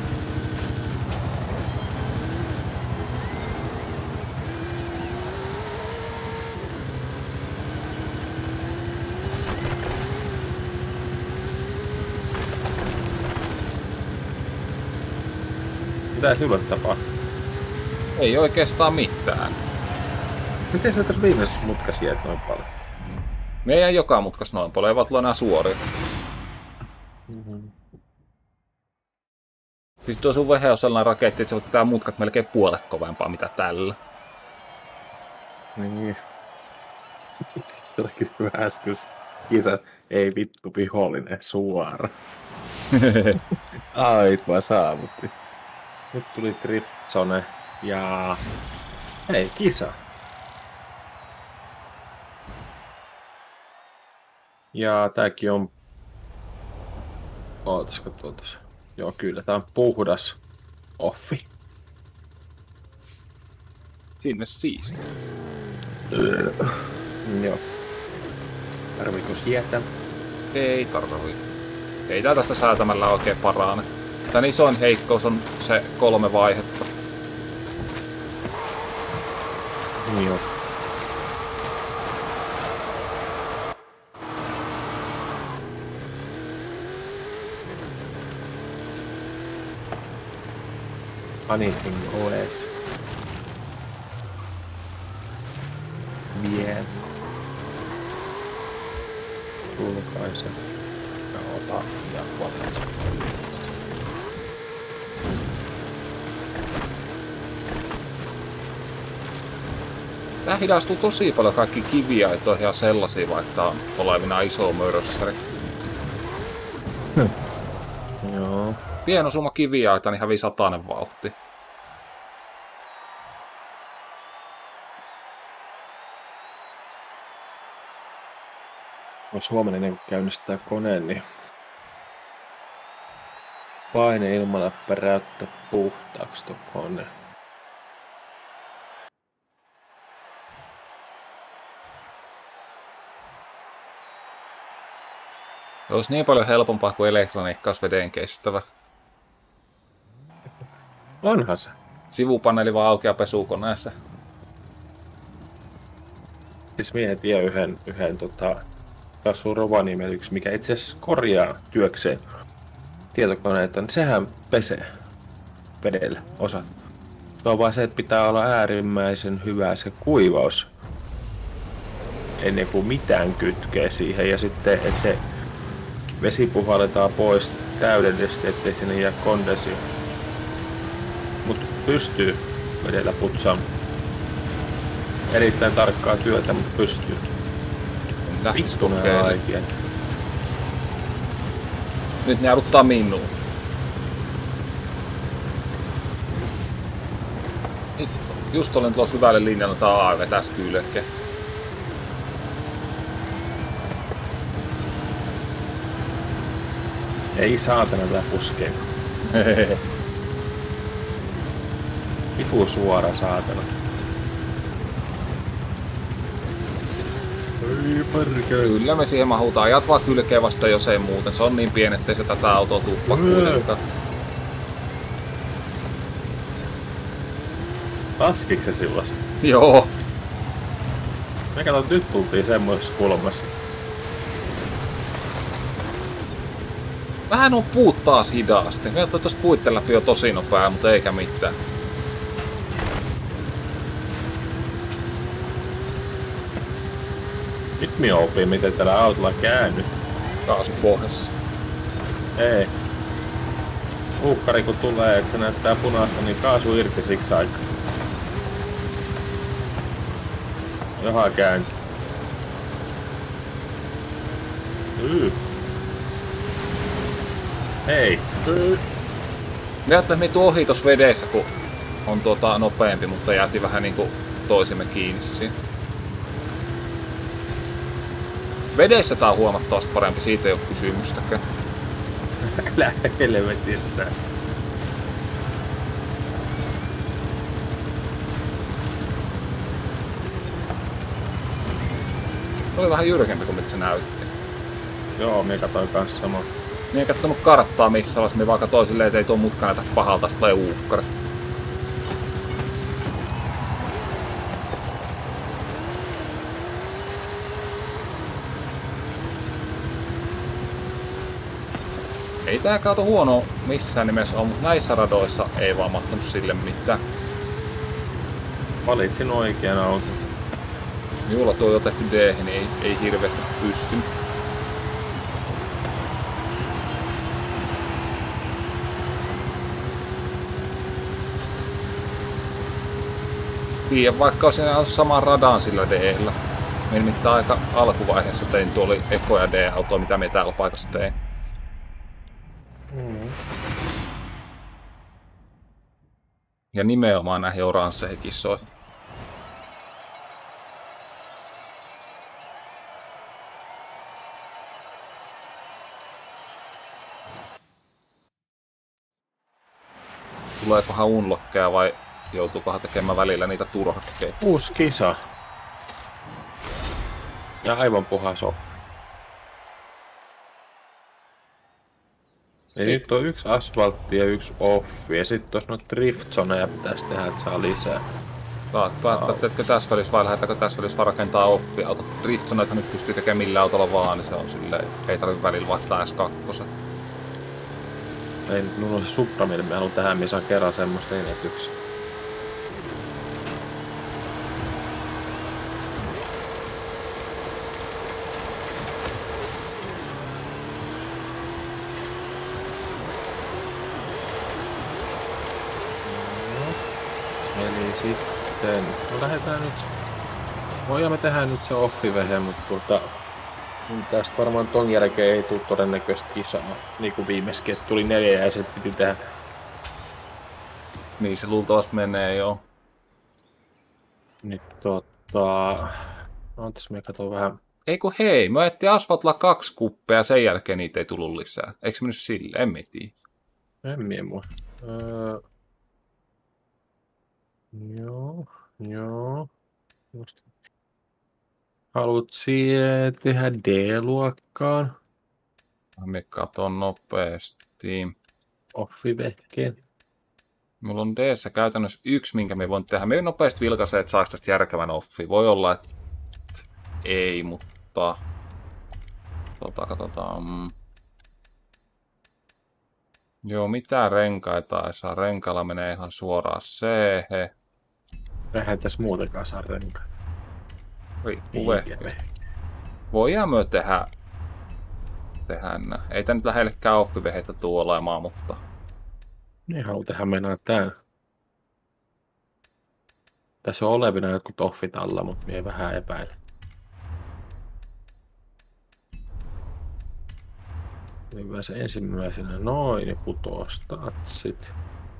Mitä sinulle tapahtuu? Ei oikeastaan mitään. Miten sä tässä viimeisessä mutkas jäät noin paljon? Me ei jää joka mutkas noin paljon, eivät ole enää suoria. Mm-hmm. Siis tuo sun vehe on sellainen raketti, että se voit vetää mutkat melkein puolet kovempaa mitä tällä. Niin. Se oli kyllä hyvä äsken kisa. Ei vittu vihollinen suora. Ait vaan saavutti. Nyt tuli Driftzone ja... Ei, kisa. Ja tääkin on... Ootasko tuotas? Joo, kyllä. Tää on puhdas offi. Sinne siis. Joo. Tarviiko sietä? Ei tarvii. Ei tää tästä säätämällä oikein parane. Tän isoin heikkous on se kolme vaihetta. Joo. Anything O S. Vie. Tulkaise. Ja ota ja valitse. Tää hidastuu tosi paljon kaikki kiviaitoihin ja sellaisia, vaikka tää on olevina iso mörssari. Joo. Pieno summa kiviaita, niin hävii satanen vauhti. Jos huomenna ennen kuin käynnistää koneen, niin paine ilmalla päräyttää puhtaaksi tuon kone. Se olisi niin paljon helpompaa kuin elektroniikka olisi veden kestävä. Onhan se. Sivupaneeli vaan aukeaa pesukoneessa. Siis mie tiedän yhden, yhden tota, kasvun Rovaniemellä yksi, mikä itse asiassa korjaa työkseen tietokoneita, niin sehän pesee vedellä osat. Se on vaan se, että pitää olla äärimmäisen hyvä se kuivaus ennen kuin mitään kytkee siihen, ja sitten että se vesi puhalletaan pois täydellisesti, ettei sinne jää kondensio. Mutta pystyy vedellä putsaamaan. Erittäin tarkkaa työtä, mutta pystyy. Vittunen aikea. Nyt ne jarruttaa minuun. Just olin tuossa hyvälle linjalle, tää A vetäis kylkeä. Ei saatana tää puskee. Vitu suora saatana. Ei perkele. Kyllä me siihen mahutaan. Ajat vaan kylkeä vasta jos ei muuten. Se on niin pieni, ettei se tätä autoa tuppa kuitenkaan. Laskiks se silloin? Joo. Me katsotaan, nyt tultiin semmoisessa kulmassa. Vähän on puut taas hidasti. Me ottaa tosta puitten läpi jo tosi nopea, mutta eikä mitään. Nyt minä opin, miten tällä autolla käännyt. Kaasu pohjassa. Ei. Uukkari kun tulee, että näyttää punaista, niin kaasu irti siksi aikaa. Johan käänti. Yy. Hei. Yy. Me ajattelin, että me ohi tossa vedessä, kun on tuota nopeampi, mutta jäätiin vähän niinku toisimme kiinni siinä. Vedessä tää on huomattavasti parempi, siitä ei oo kysymystäkään. Älä helvetissä. Oli vähän jyrkempi kuin mitä se näytti. Joo, minä katsoin kanssa samaa. Minä en kattonut karttaa missä vaiheessa, minä vaan katsoin silleen, että ei tuo mutka näytä pahalta, sitä tulee uukkari. Ei tää kato huono missään nimessä ole, mutta näissä radoissa ei vaan mahtunut sille mitään. Valitsin oikean auton. Minulla tuo jo tehty D, niin ei, ei hirveästi pystynyt. tiedä, vaikka olisin ollut saman radan sillä D-llä. Minä nimittäin aika alkuvaiheessa tein tuolla ekoja D-autoa, mitä me täällä paikassa tein. Mm. Ja nimenomaan näihin oransseihin kissoihin. Tuleekohan unlockeja vai joutuukohan tekemään välillä niitä turhakkeja? Uusi kisa. Ja aivan puhas off. Ja nyt on yksi asfaltti ja yksi offi, ja sitten tuossa noita driftzoneja pitäisi tehdä, että saa lisää. Saat päättää, teetkö tässä välissä vai lähdetäänkö tässä välissä vaan rakentaa offi-auto. Driftzoneita nyt pystyy tekemään millä autolla vaan, niin se on silleen, ei tarvitse välillä vaihtaa S kaksi. Ei nyt, minulla on se Supra, millä me haluan tähän, missä on kerran semmoista ennätyksiä. Eli sitten, no lähdetään nyt, voidaan me tehdä nyt se offivehe, mutta tuota, tästä varmaan ton jälkeen ei tule todennäköisesti kisaa, niin kuin viimeiskin, että tuli neljä ja se piti tehdä. Niin se luultavasti menee joo. Nyt tota, no tässä me katson vähän. Ei kun hei, me ajettiin asfaltilla kaksi kuppia ja sen jälkeen niitä ei tullut lisää. Eikö se mennyt sille? En mä tiedä. En mie mua. Öö, joo, joo. Just. Haluat siihen tehdä D-luokkaan? Me katon nopeasti. Offivehkeen. Mulla on D-ssä käytännössä yksi, minkä me voin tehdä. Me nopeasti vilkaisee, että saako tästä järkevän offi. Voi olla, että ei, mutta... Tota, katsotaan. Joo, mitään renkaita ei saa. Renkailla menee ihan suoraan C. Eihän tässä muutenkaan saa renkaa. Riippuu vehkeestä. Voidaan myös tehdä... tehdä nää. Ei tää nyt lähellekään offiveheitä tuu olemaan, mutta... Niin haluan tehdä mennä tää. Tässä on olevina jotkut offit alla, mutta mie vähän epäilen. Hyvä se ensimmäisenä noin ja putoo statsit.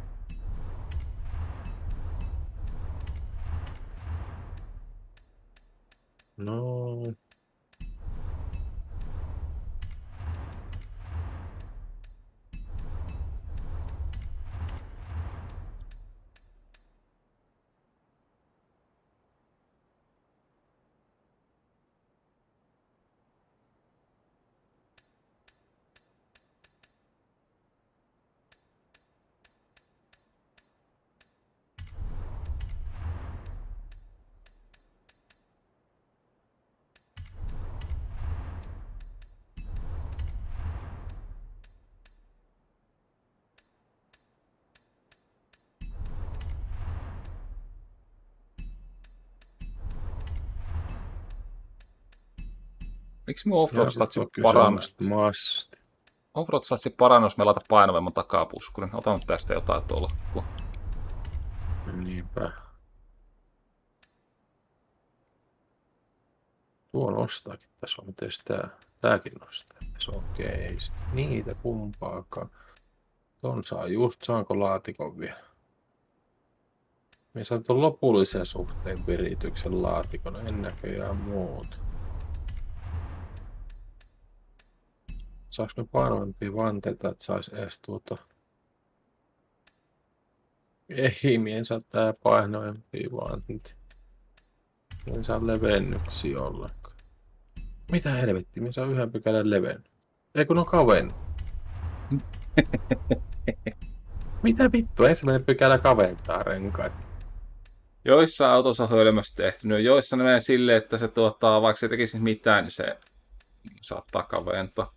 Noin. Miksi mun offroad-statsi parannus? Offroad-statsi parannus, me laita painavemman takapuskurin. Otan nyt tästä jotain tolkkua. Niinpä. Tuo nostaakin. Tässä on miten tää. Tääkin nostaa. Se on okei. Okay. Niitä kumpaakaan. Ton saa just. Saanko laatikon vielä? Me saan tuon lopullisen suhteen virityksen laatikon. En näköjään muuta. Saaks me painoimpia vanteita, että sais edes tuota... Ei, mien saa tää painoimpia vanteita. En saa levennyksiä ollenkaan. Mitä helvettiä, mien saa yhden pykälän levennyt. Ei kun on kavennut. Mitä vittua, ensimmäinen pykälä kaventaa renkaita. Joissa autossa on hölmösti tehty. No, joissa ne menee silleen, että se tuottaa, vaikka se tekisi mitään, niin se saattaa kaventaa.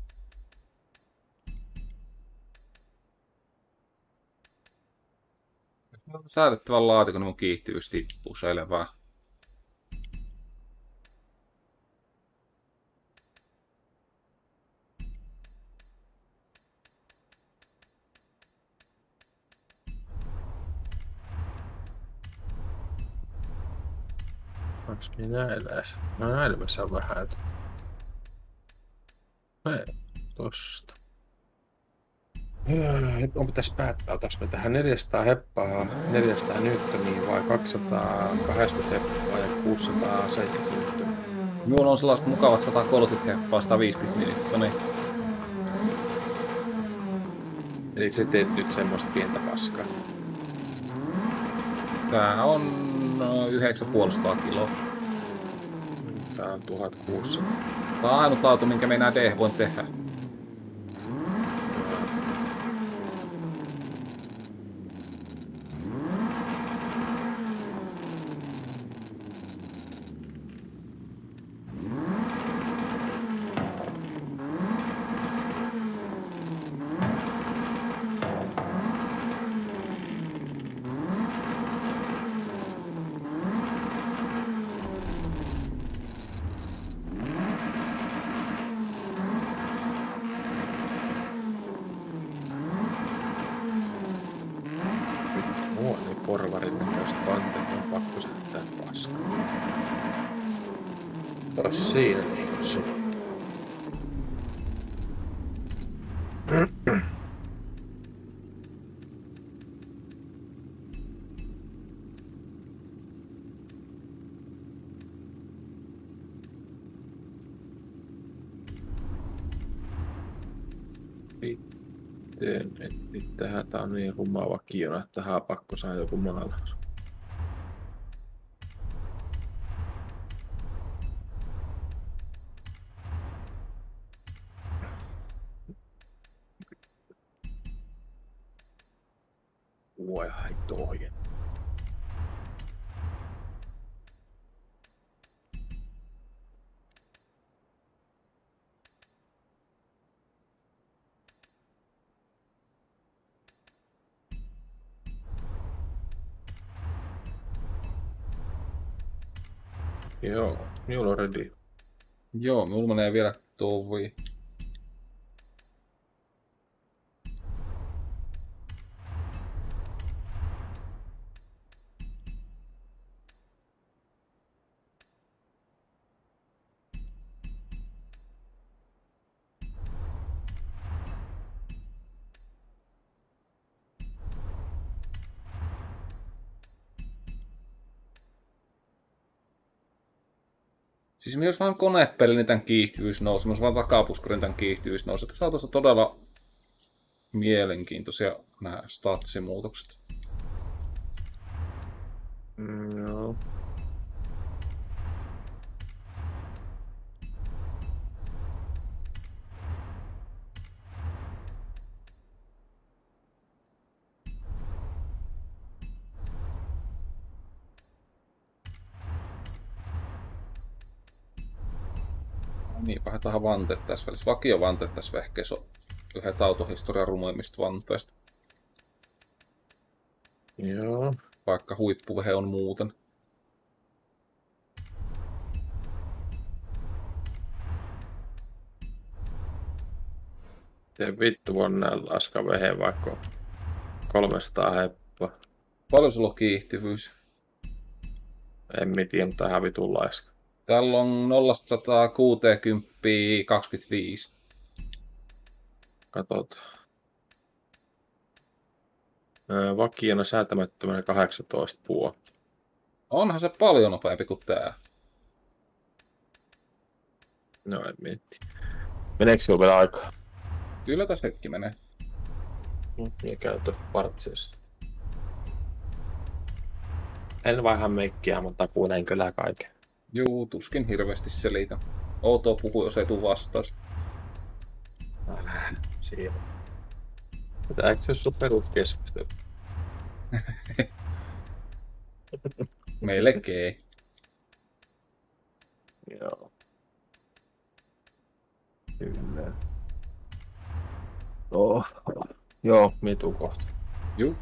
Säädettävän laatikon, niin mun kiihtyvyys tippuu, selvää. Onks minä eläis? No näilmässä on vähän. Ei, tosta. Nyt on pitäisi päättää, otas me tähän neljäsataa heppaa, neljäsataa newtonia vai kaksisataakahdeksankymmentä heppaa ja kuusisataaseitsemänkymmentä newtonia. Minulla on sellaiset mukavat sata kolmekymmentä heppaa, sata viisikymmentä newtonia. Eli sä teet nyt semmoista pientä paskaa. Tää on yhdeksänsataa kiloa. Tää on tuhatkuusisataa. Tää on ainut auto, minkä me enää D voin tehdä. Porvarin näköistä panteet on pakko sättää paskaa. Ois siinä niinku se. Sitten, tähän tää on niin rummaa vakiona, että tähän on pakko saada joku maalaus. Voi haittoihin. Joo, minulla on ready. Joo, mulla menee vielä tovi. Siis jos vaan konepeli, niin tämän kiihtyvyys nousi. Jos vaan takapuskurin tämän kiihtyvyys nousi. Tässä on tuossa todella mielenkiintoisia nämä statsimuutokset. Mm, joo. Niin, vaihdetaan vanteet tässä välissä. Vakio vanteet tässä vehkeessä on yhdet autohistorian rumeimmista vanteista. Joo. Vaikka huippuvehe on muuten. Se vittu on näin laska vehe vaikka kolmesataa heppaa. Paljon sulla on kiihtyvyys? En mä tiedä, mutta ihan vitun laiska. Täällä on nolla sata kuusikymmentä kaksikymmentäviisi. Katsotaan. Vakiona säätämättömänä kahdeksantoista puoli. Onhan se paljon nopeampi kuin tää. No en mietti. Meneekö sinulla vielä aikaa? Kyllä tässä hetki menee. Ja käy tuosta partsista. En vaihan meikkiä, mutta kuulen kyllä kaiken. Juu, tuskin hirveästi selitä. Outoa puhuu, jos ei tuu vastaus. Äh, siinä. Mutta eikö se ole sun peruskeskustelu? Melkein. Joo. Kyllä. Oh. Joo, mitu kohta. Juu.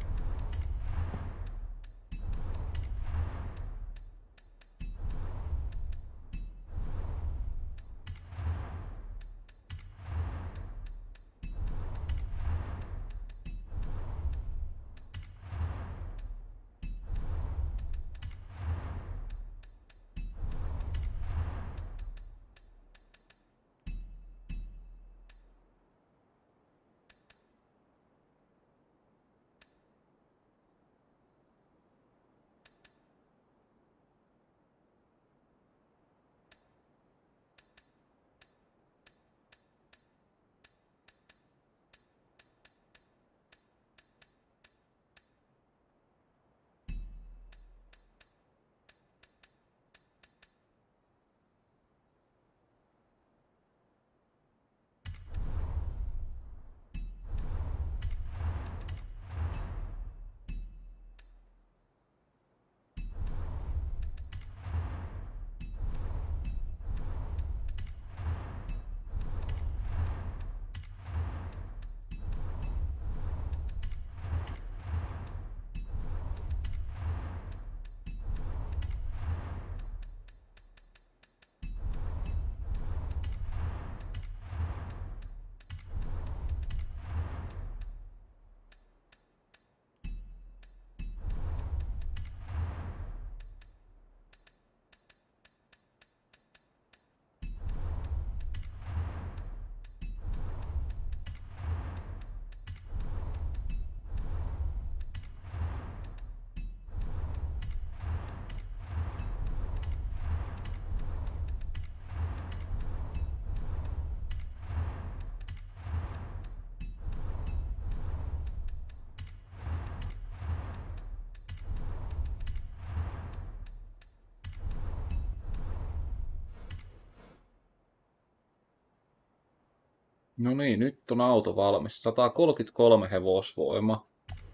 No niin, nyt on auto valmis. sata kolmekymmentäkolme hevosvoima.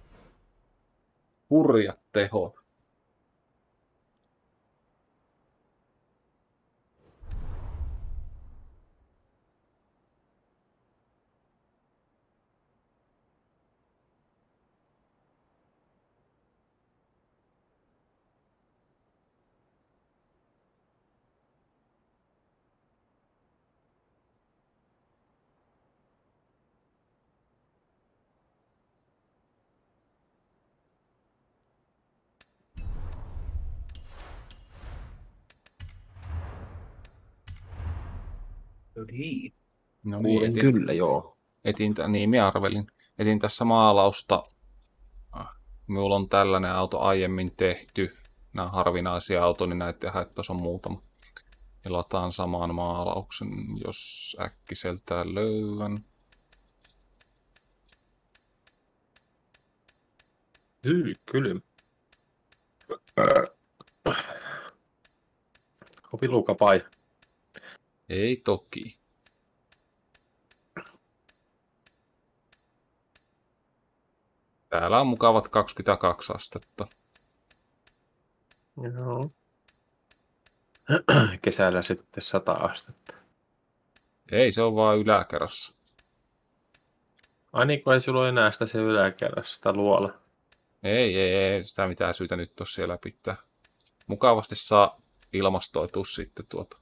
Hurjat tehot. Niin. No niin, Kuulin etin, kyllä, joo. etin, tä- niin minä arvelin. Etin tässä maalausta. Minulla on tällainen auto aiemmin tehty. Nämä on harvinaisia autoja, niin näitä tehdään, että tässä on muutama. Ja lataan saman maalauksen, jos äkkiseltään löydän. Kyllä, kyllä. Kopiluukapai. Ei toki. Täällä on mukavat kaksikymmentäkaksi astetta. Joo. Kesällä sitten sata astetta. Ei, se on vaan yläkerrassa. Ai niin, kun ei sulla ole enää sitä se yläkerrassa, sitä luola. Ei, ei, ei, sitä mitään syytä nyt ole siellä pitää. Mukavasti saa ilmastoitua sitten tuota.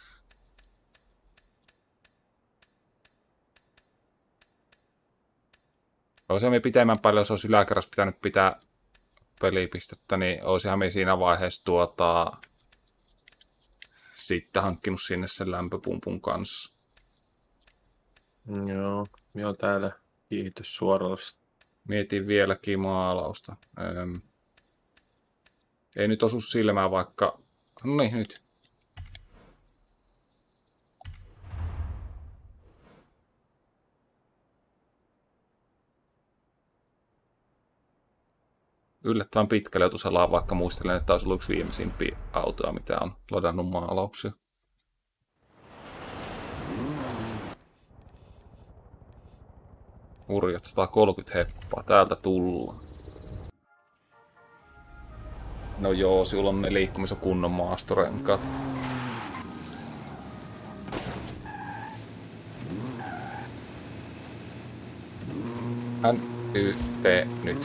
Olisihan me pitemmän paljon, jos olisi yläkerrassa pitänyt pitää pelipistettä, niin olisihan me siinä vaiheessa tuota, sitten hankkinut sinne sen lämpöpumpun kanssa. Joo, minä olen täällä kiihdytyssuoralla. Mietin vieläkin maalausta. Öm. Ei nyt osu silmään vaikka... No niin, nyt. Yllättävän pitkälle joutu selaa, vaikka muistelen, että olisi ollut yksi viimeisimpiä autoja, mitä on ladannut maalauksia. Hurjat sata kolmekymmentä heppaa. Täältä tullaan. No joo, sinulla on ne liikkumisen kunnon maastorenkaat. N Y T nyt.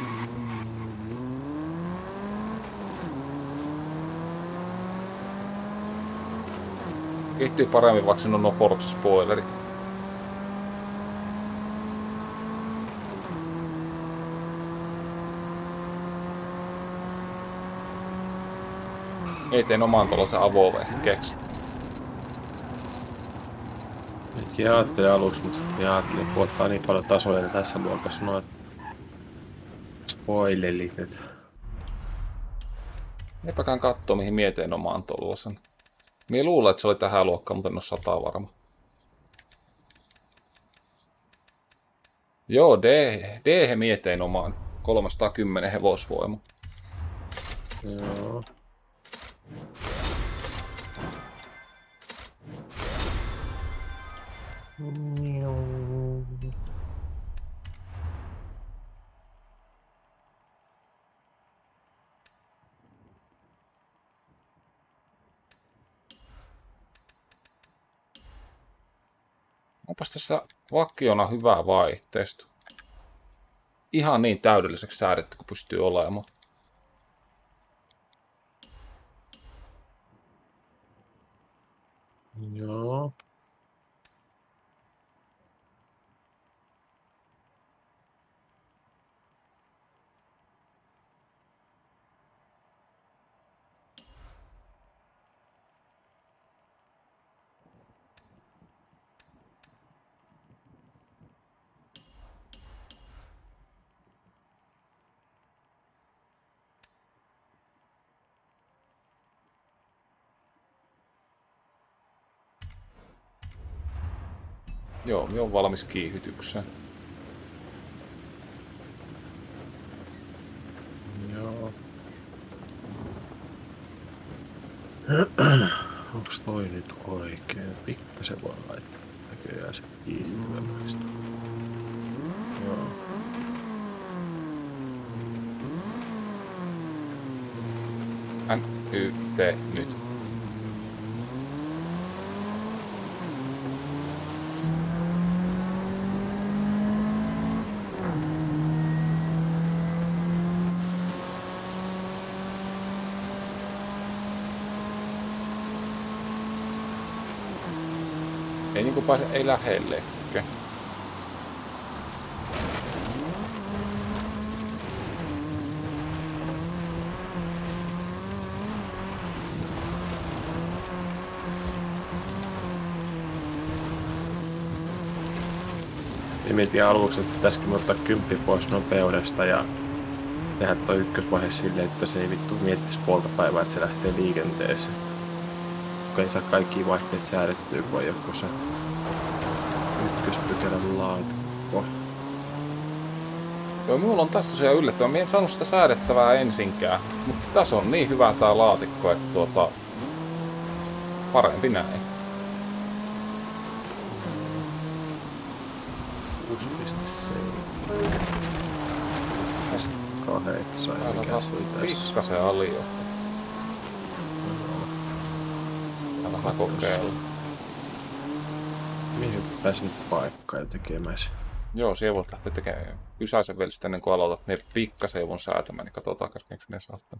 Kehittyy paremmin, vaikka siinä on nuo Forza-spoilerit. Ei teen omaan tuollaisen avovehkeeksi. Minäkin ajattelin aluksi, mutta sitten ajattelin, että puottaa niin paljon tasoja tässä luokassa noin spoilerit. Että... Eipäkään kattoo, mihin mieteen omaan tuollaisen. Mie luulen, että se oli tähän luokkaan, mutta en ole sataa varma. Joo, D, D mieteen omaan. kolmesataakymmenen hevosvoima. Joo. Onpas tässä vakiona hyvää vaihteisto. Ihan niin täydelliseksi säädetty kuin pystyy olemaan. Joo. Joo, minä olen valmis kiihytykseen. Joo. Onks toi nyt oikein? Pikkasen voi laittaa. näköjään se kiihtyvämäistä. Joo. N, Y, T, nyt. Ei niinku pääse, ei lähellekään. Ja mietin aluksi, että pitäisikö ottaa kymppi pois nopeudesta ja tehdä toi ykkösvaihe silleen, että se ei vittu miettis puolta päivää, että se lähtee liikenteeseen. Kun ei saa kaikkia vaihteet säädettyä, kun joku se ykköspykälän laatikko. Joo, minulla on tästä tosiaan yllättävää. Mie en saanut sitä säädettävää ensinkään. Mutta tässä on niin hyvä tää laatikko, että tuota... parempi näin. kuusi pilkku seitsemän. kahdeksan. Mikä se oli tässä? Pikkasen alio. Tää vähän kokeilla. Mihin hyppäisin nyt paikkaa tekemään? Joo, siellä voit lähteä tekemään kysäisen välistä ennen kuin aloitat. Ne pikkasen voin säätämään, niin katsotaan kerkeekö ne saattaa.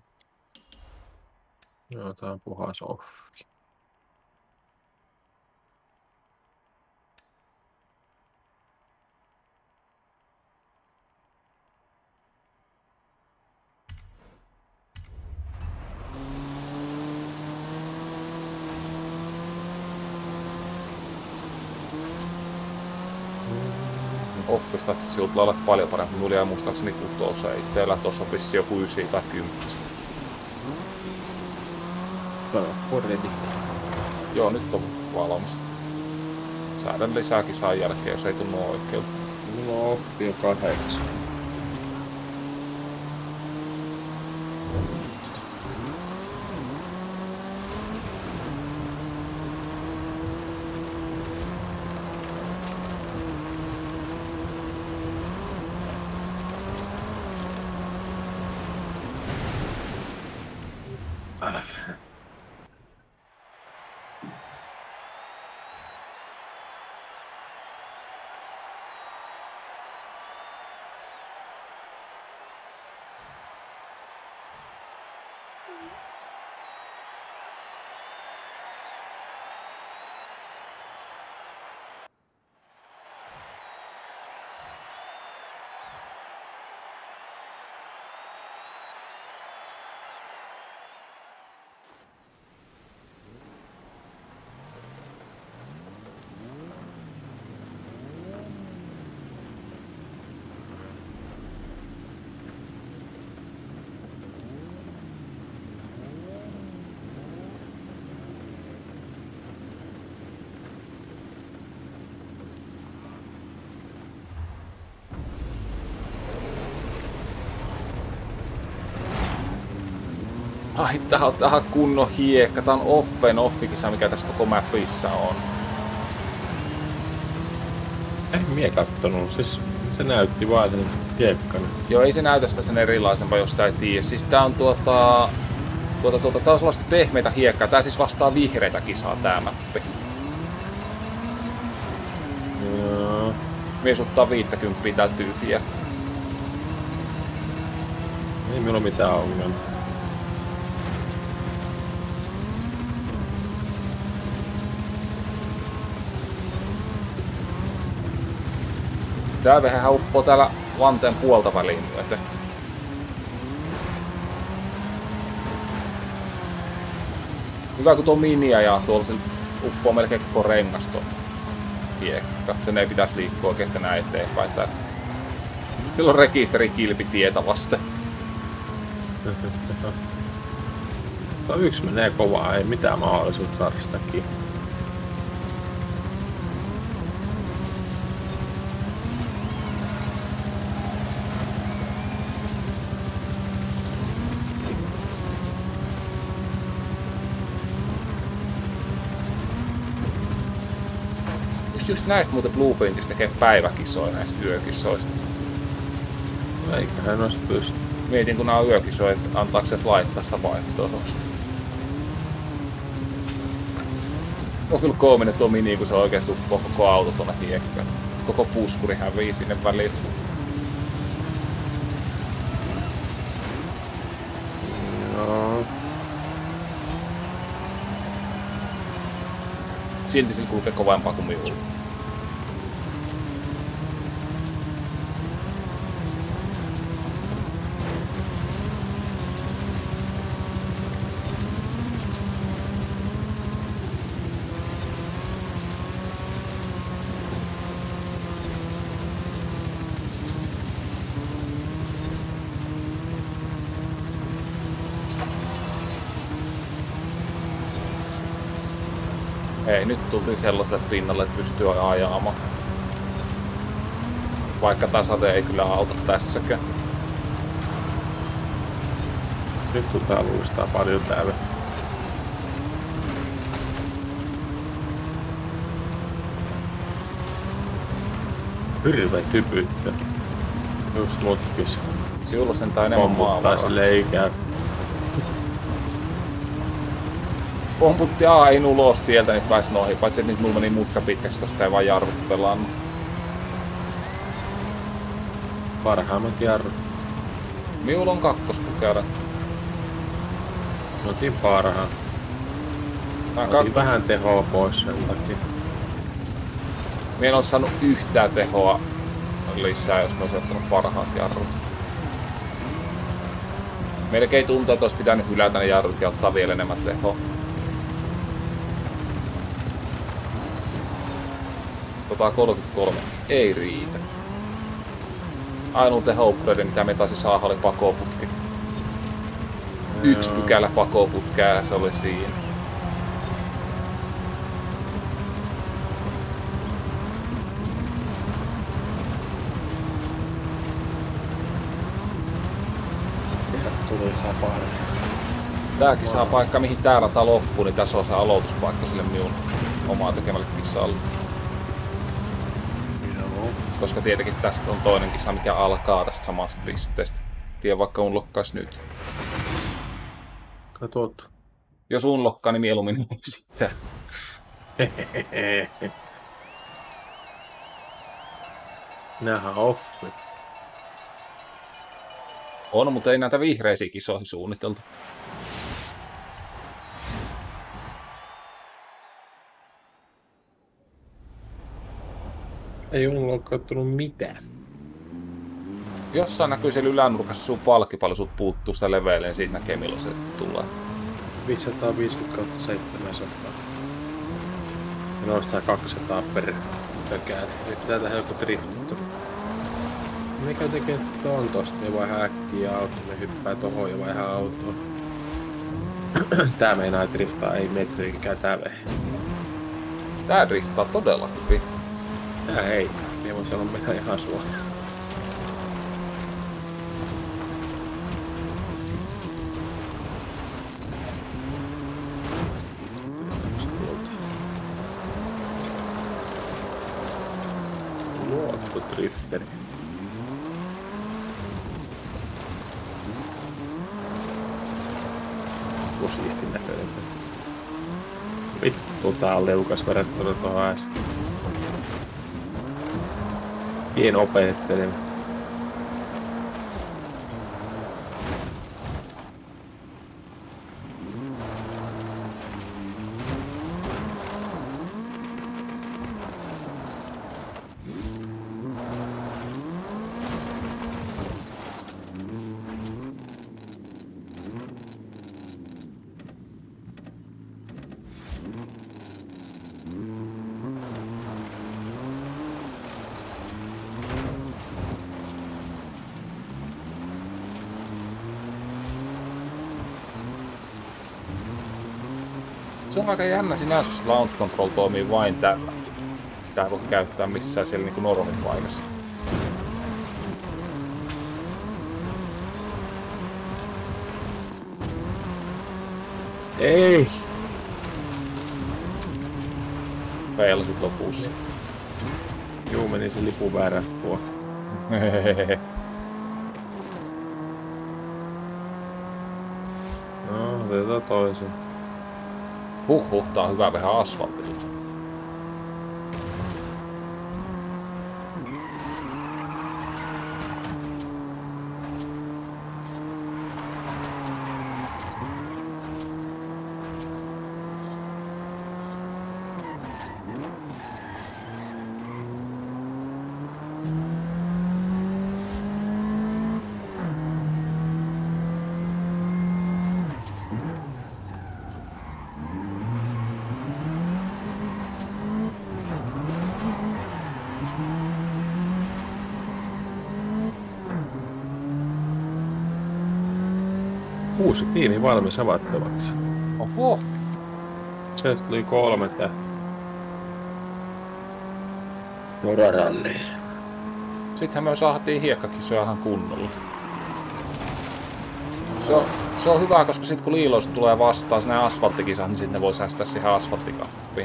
Joo, tää on puhas off. Offista, että siltä olet paljon parempi. Mulla jäi muistaakseni kutossa itteellä. Tuossa on vissi joku ysi tai kymmenen. Ready. Joo, nyt on valmista. Säädän lisää kisan jälkeen, jos ei tunnu oikealta. Mulla on oppi jo kahdeksan. Ai, tää on tähän kunnon hiekka. Tää on offen offikisa, mikä tässä koko mapissa on. En mie kattonut, siis se näytti vaan sen hiekkana. Joo, ei se näytä sitä sen erilaisempaa, jos sitä ei tiedä. Siis tää on tuota... Tuota, tuota, tää on sellaista pehmeitä hiekkaa. Tää siis vastaa vihreitä kisaa, tää mappi. Joo. Mies ottaa viittäkymppiä tää tyhjiä. Ei minulla mitään ongelmaa. Tää vähän uppoo täällä vanteen puolta väliin myöten. Hyvä kun tuo mini ajaa tuolla, se uppoo melkein koko rengas tuo hiekka. Sen ei pitäisi liikkua oikeastaan näin eteenpäin. Tää... Silloin rekisteri kilpi tietä vasta. No yksi menee kovaa, ei mitään mahdollisuutta saada sitä kiinni. just näistä muuten Blueprintistä tekee päiväkisoja näistä yökisoista. Eiköhän ois pysty. Mietin kun nää on yökisoja, että antaako se laittaa sitä vaihtoehtoksi. On kyllä koominen tuo mini, kun se oikeesti tuppoo koko auto tuonne hiekkaan. Koko puskuri hävii sinne väliin. Joo. Silti sillä kulkee kovempaa kuin minulla. Ei, nyt tultiin sellaiselle pinnalle, että pystyy ajamaan. Vaikka tasate ei kyllä auta tässäkään. Nyt tuota luistaa paljon täällä. Hirveä typyttä. Just mutkis. Sinulla sentään enemmän Pomputtaa maavaraa. sille ei käy. Pomputti aina ulos tieltä, niin pääsin ohi. Paitsi että nyt mulla meni mutka pitkäksi, koska ei vaan jarrut pelannut. Parhaimmat jarrut. Minulla on kakkospukera. Me otin parhaan. Tää on Otin kakkos... vähän tehoa pois sen takia. Mie en oo saanut yhtään tehoa lisää, jos mä olisin ottanut parhaat jarrut. Melkein tuntuu, että olisi pitänyt hylätä ne jarrut ja ottaa vielä enemmän tehoa. Tota kolmekymmentäkolme ei riitä. Ainoa teho-upgrade, mitä me taisi saada, oli pakoputki. Yksi pykälä pakoputkea ja se oli siinä. Tuli sapari. Tääkin saa paikka mihin tää rata loppuu, niin tässä on se aloituspaikka sille minun omaa tekemälle kisalle. Koska tietenkin tästä on toinen kisa, mikä alkaa tästä samasta pisteestä. Tiedä vaikka unlokkais nyt. Katot. Jos unlokkaa, niin mieluummin ei sitä. Nähdään offi. On, mutta ei näitä vihreisiä kisoihin suunniteltu. Ei unlockattunut mitään. Jossain näkyy siellä ylänurkassa sun palkki, paljon sut puuttuu sitä leveille, niin siitä näkee milloin se tulee. viisisataaviisikymmentä kautta seitsemänsataa. Ja noustaa kaksisataa per tökää. Nyt pitää tehdä joku driftu. Mikä tekee tuon tosta ja vaihaa äkkiä auto, ne hyppää tohon ja vaihaa autoa. Tää meinaa driftaa, ei metriinkään tää vehe. Tää driftaa todella hyvin. Tää ei. Minä voin sanoa mennä ihan suoraan. Luottu drifteri. Siistin näköinen. Vittu, tää on leukas verrattuna tuohon äsken. Pien opettelema. Se on aika jännä sinänsä, se launch control toimii vain tällä. Sitä ei voi käyttää missään siellä niinku normin paikassa. Ei! Feilasit lopussa. Juu, meni se lipu väärä puolella. No, otetaan toisen. Huh, huh, tää on hyvä vähän asfaltilla. Uusi tiimi valmis avattavaksi. Oho! Se tuli kolme tää. Noraranni. Sittenhän me saatiin hiekkakisoja ihan kunnolla. Se on, se on hyvä, koska sit kun liiloista tulee vastaan sinne asfalttikisat, niin sitten ne voi säästää siihen asfalttikappiin.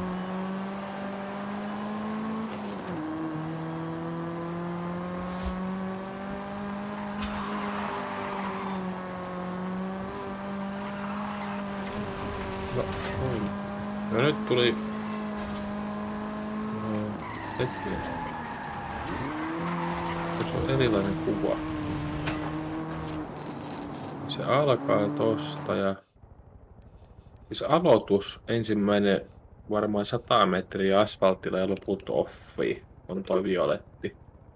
No, noin. No nyt tuli... No, hetkinen. Tässä on erilainen kuva. Se alkaa tosta ja... Siis aloitus ensimmäinen varmaan sata metriä asfaltilla ja loput offi on toi violetti.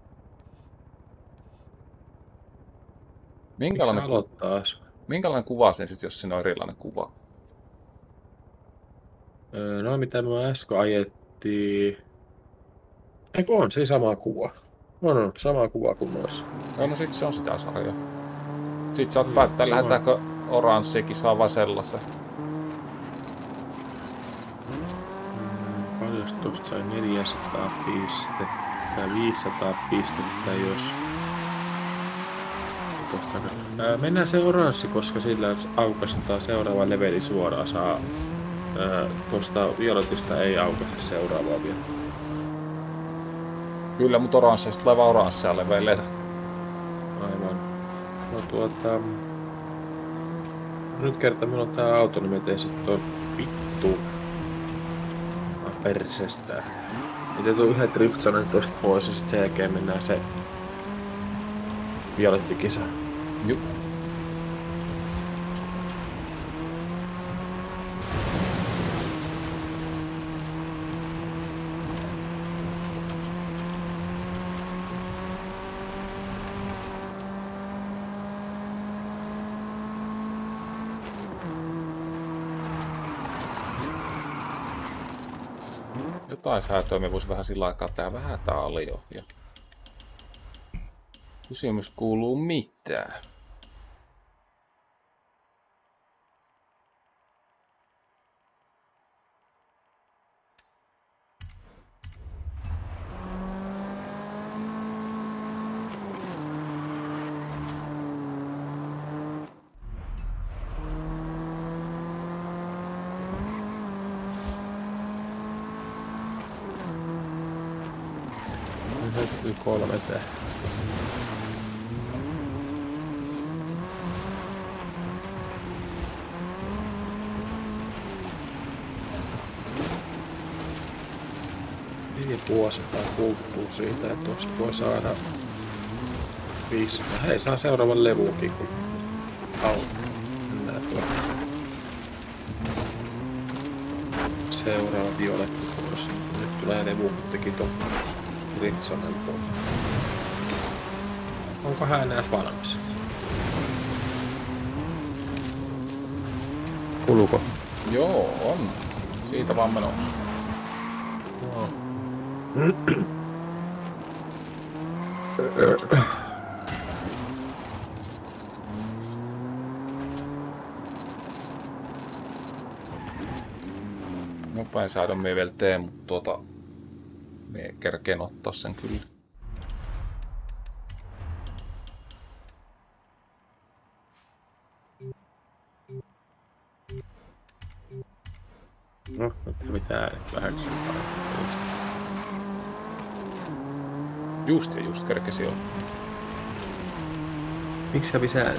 Minkälainen, Miksi ku... aloittaa? Minkälainen kuva sen sit, jos siinä on erilainen kuva? Öö, no mitä me äsken ajettiin... Eikö on se sama kuva? On, on sama kuva kuin noissa. No, no sit se on sitä sarjaa. Sit saat päättää, lähdetäänkö oranssiakin saa vai sellaisen. Paljon tosta sai neljäsataa pistettä tai viisisataa pistettä, jos... Tosta... Ää, mennään se oranssi, koska sillä aukastaa seuraava leveli suoraan saa. Ää, tosta violetista ei aukaise seuraavaa vielä. Kyllä, mutta oransseista tulee vaan oranssia leveleitä. Aivan. No tuota... Nyt kertaa mulla on tää auto, niin me teen sit tuon vittu persestä. Miten tuo yhden driftsanen tosta pois ja sit sen jälkeen mennään se violettikisa. Juh. Jotain säätöä me vois vähän sillä aikaa tehdä vähän taalio. Ja kysymys kuuluu mitään. Nyt kolme tää. Neljä vuositaan puuttuu siitä, että tosta voi saada viisi. Ja hei, saa seuraavan levuukin, kun au. Mennään tuolla. Seuraava violetti pois. Nyt tulee levu, kun teki ton Ritsonen pois. Onko hän enää valmis? Kuluko? Joo, on. Siitä vaan menossa. Wow. Nopein saadon me vielä teen, mutta tuota... Me kerkeen ottaa sen kyllä. No, nyt pitää äänet vähäksi. Just ja just kerkesi on. Miksi hävisi ääni?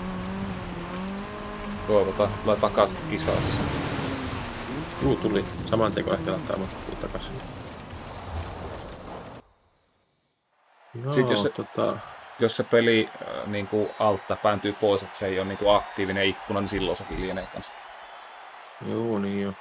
Toivotaan, tulee takaisin kisassa. Juu, tuli. Saman teko ehkä laittaa matkuun takaisin. Joo, Sitten jos se, tota... jos se peli äh, niin kuin altta pääntyy pois, että se ei ole niin kuin aktiivinen ikkuna, niin silloin se hiljenee kanssa. Joo, niin jo.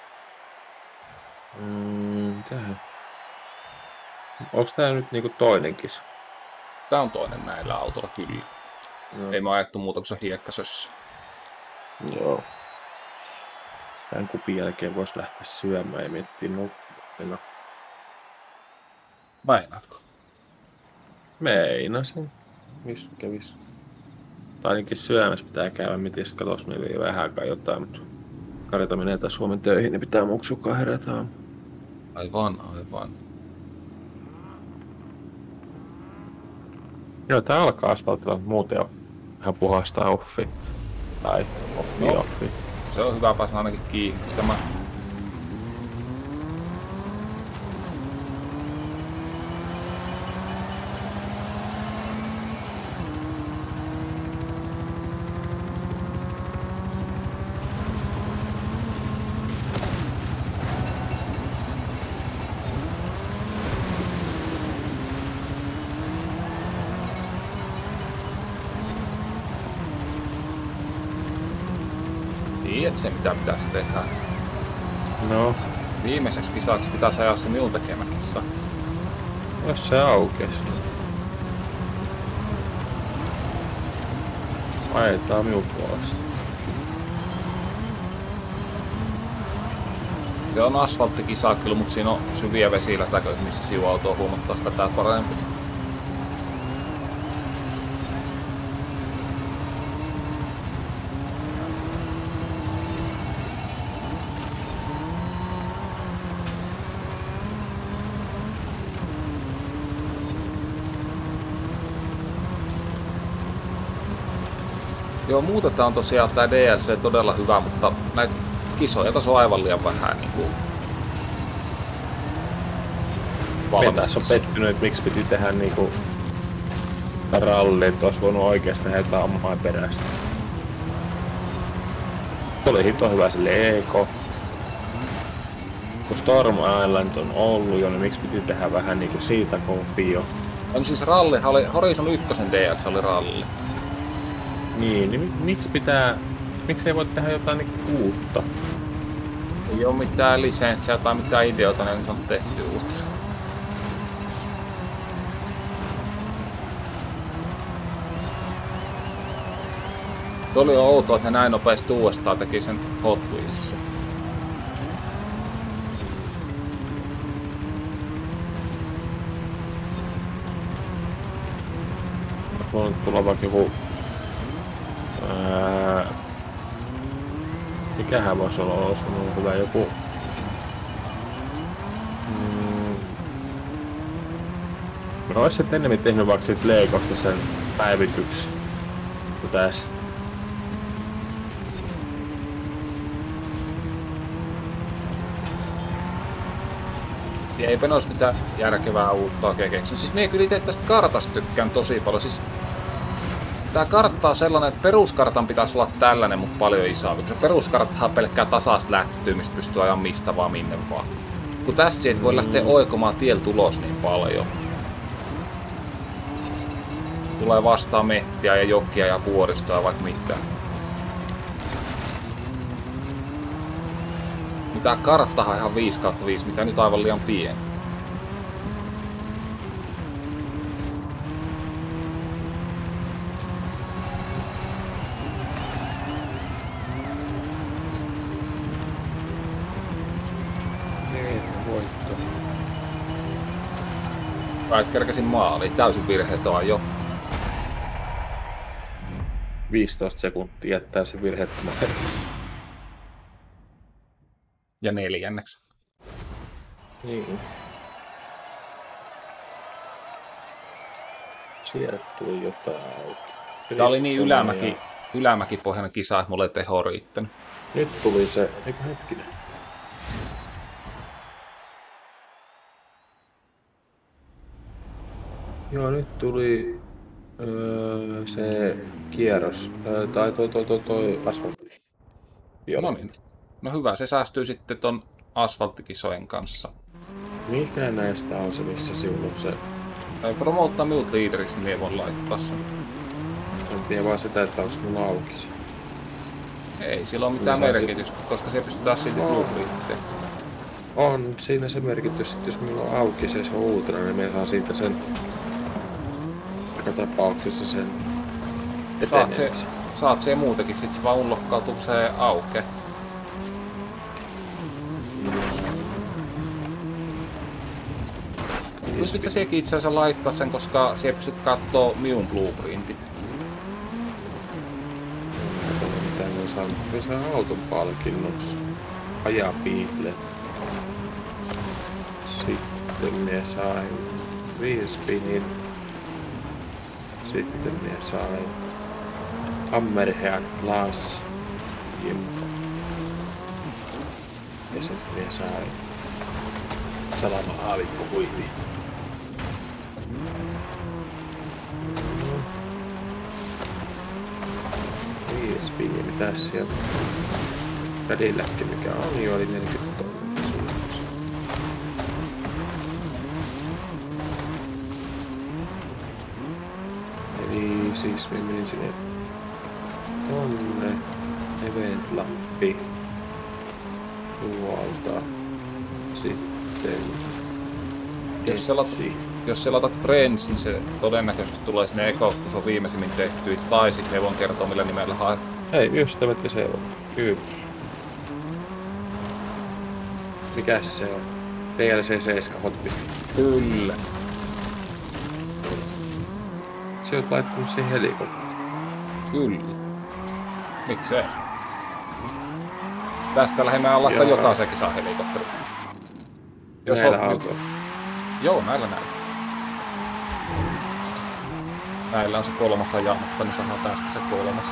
Mm, tähän. Onko tää nyt niinku toinen kisa? Tää on toinen näillä autolla kyllä. No. Ei mä ajettu muuta kuin se hiekkasössä. Joo. Tän kupin jälkeen vois lähteä syömään ja miettiä nukkuna. Meinaatko? Meinasin. Missä kävis? Tai ainakin syömässä pitää käydä. Mietin sit katos me vielä vähän aikaa jotain, mutta Karita menee taas Suomen töihin, niin pitää muksukaan herätä aamu. Aivan, aivan. Joo, tää alkaa asfaltilla, mutta muuten on ihan puhasta offi. Tai offi, No. offi. Se on hyvä päästä ainakin kiinni. Tämä... Tiedät se mitä pitäisi tehdä. No, Viimeiseksi kisaksi pitäisi ajaa se minun tekemä kissa. jos se aukes. Ajetaan minun puolesta. Se on asfalttikisa kyllä, mutta siinä on syviä vesilätäköitä, missä sivuauto on huomattavasti tätä parempi. Joo, muuten tää on tosiaan tää D L C todella hyvä, mutta näitä kisoja tässä on aivan liian vähän niin kuin Me tässä on pettynyt, että miksi piti tehdä niinku ralli, että olisi voinut oikeasti tehdä jotain omaa perästä. Oli hito hyvä se Lego. Kun Storm Island on ollut jo, niin miksi piti tehdä vähän niinku siitä konfio? On siis ralli, oli Horizon yksi D L C oli ralli. Niin, niin mi- miksi pitää, miksi ei voi tehdä jotain niinku uutta? Ei oo mitään lisenssiä tai mitään ideoita, niin se on tehty uutta. Se oli outoa, että ne näin nopeasti uudestaan teki sen Hot Wheelsin. Mulla on tulla vaikka joku... Ää, mikähän voisi olla ollut hyvä joku... Mm, no ois se ennemmin tehnyt vaikka sit Legosta sen päivityksen kuin tästä. Ja eipä ne ois mitään järkevää uutta oikein keksinyt. Siis mie kyllä itse tästä kartasta tykkään tosi paljon. Siis tää kartta on sellainen, että peruskartan pitäisi olla tällainen, mutta paljon isompi. Se peruskarttahan on pelkkää tasaista lättyä, mistä pystyy ajan mistä vaan minne vaan. Kun tässä et voi lähteä oikomaan tiellä tulos niin paljon. Tulee vastaan mettiä ja jokia ja vuoristoa vaikka mitään. Tää karttahan on ihan viisi kautta viisi, mitä nyt aivan liian pieni. Voitto. Kai kerkäsin maaliin, täysin virheetön jo. viisitoista sekuntia jättää se virheettömän. Ja neljänneksi. Niin. Sieltä tuli jotain. Tää oli niin ylämäki, ylämäkipohjainen kisa, että mulla ei teho riittänyt. Nyt tuli se, eikö hetkinen. Joo, nyt tuli öö, se kierros, öö, tai toi, toi, toi, toi asfaltti. Joo. No niin. No hyvä, se säästyy sitten ton asfalttikisojen kanssa. Mikä näistä on se, missä sinulla on se? Tai promoottaa minut liideriksi, niin voin laittaa sen. En tiedä vaan sitä, että onko mulla auki se. Ei sillä ole mitään Kyllä se- merkitystä, koska se pystytään silti blueprinttejä. On siinä se merkitys, että jos mulla on auki se, se on uutena, niin me saa siitä sen joka tapauksessa sen Saat se, etenemisen. saat se muutenkin, sit se vaan unlokkautuu, kun se aukeaa. Pystytkö sekin itse asiassa laittaa sen, koska siellä pystyt kattoo minun blueprintit. Katsotaan mitä ne on saanut. Ne saa auton palkinnoksi. Ajaa Beatle. Sitten me sain Wheelspinin. Sitten me sain Hammerhead Glass. Jimpo. Ja sitten me sain Salama aavikko huivi. Wheelspini, mitäs sieltä? Cadillac, mikä on, niin oli neljäkymmentä tonnia suuruus. Eli siis me menin sinne tonne Event Lappi tuolta sitten Jos sä, lat, Etsi. jos sä laitat Friends, niin se todennäköisesti tulee sinne ekoksi, kun se on viimeisimmin tehty. Tai sitten ne voin kertoa, millä nimellä haet. Hei, ystävät ja seura. Kyllä. Mikäs se on? D L C seitsemän Hotbit. Kyllä. Se on laittanut siihen helikopteriin. Kyllä. Miksei? Tästä lähemmän laittaa Joo. jokaisen kisan helikopteri. Jos Näillä Hot Wheels- autoilla. Joo, näillä näillä. Näillä on se kolmas ajamatta, niin saadaan tästä se kolmas.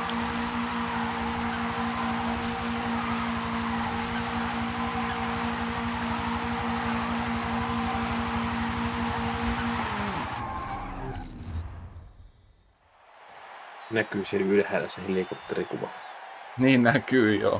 Näkyy siellä ylhäällä se helikopterikuva. Niin näkyy, joo.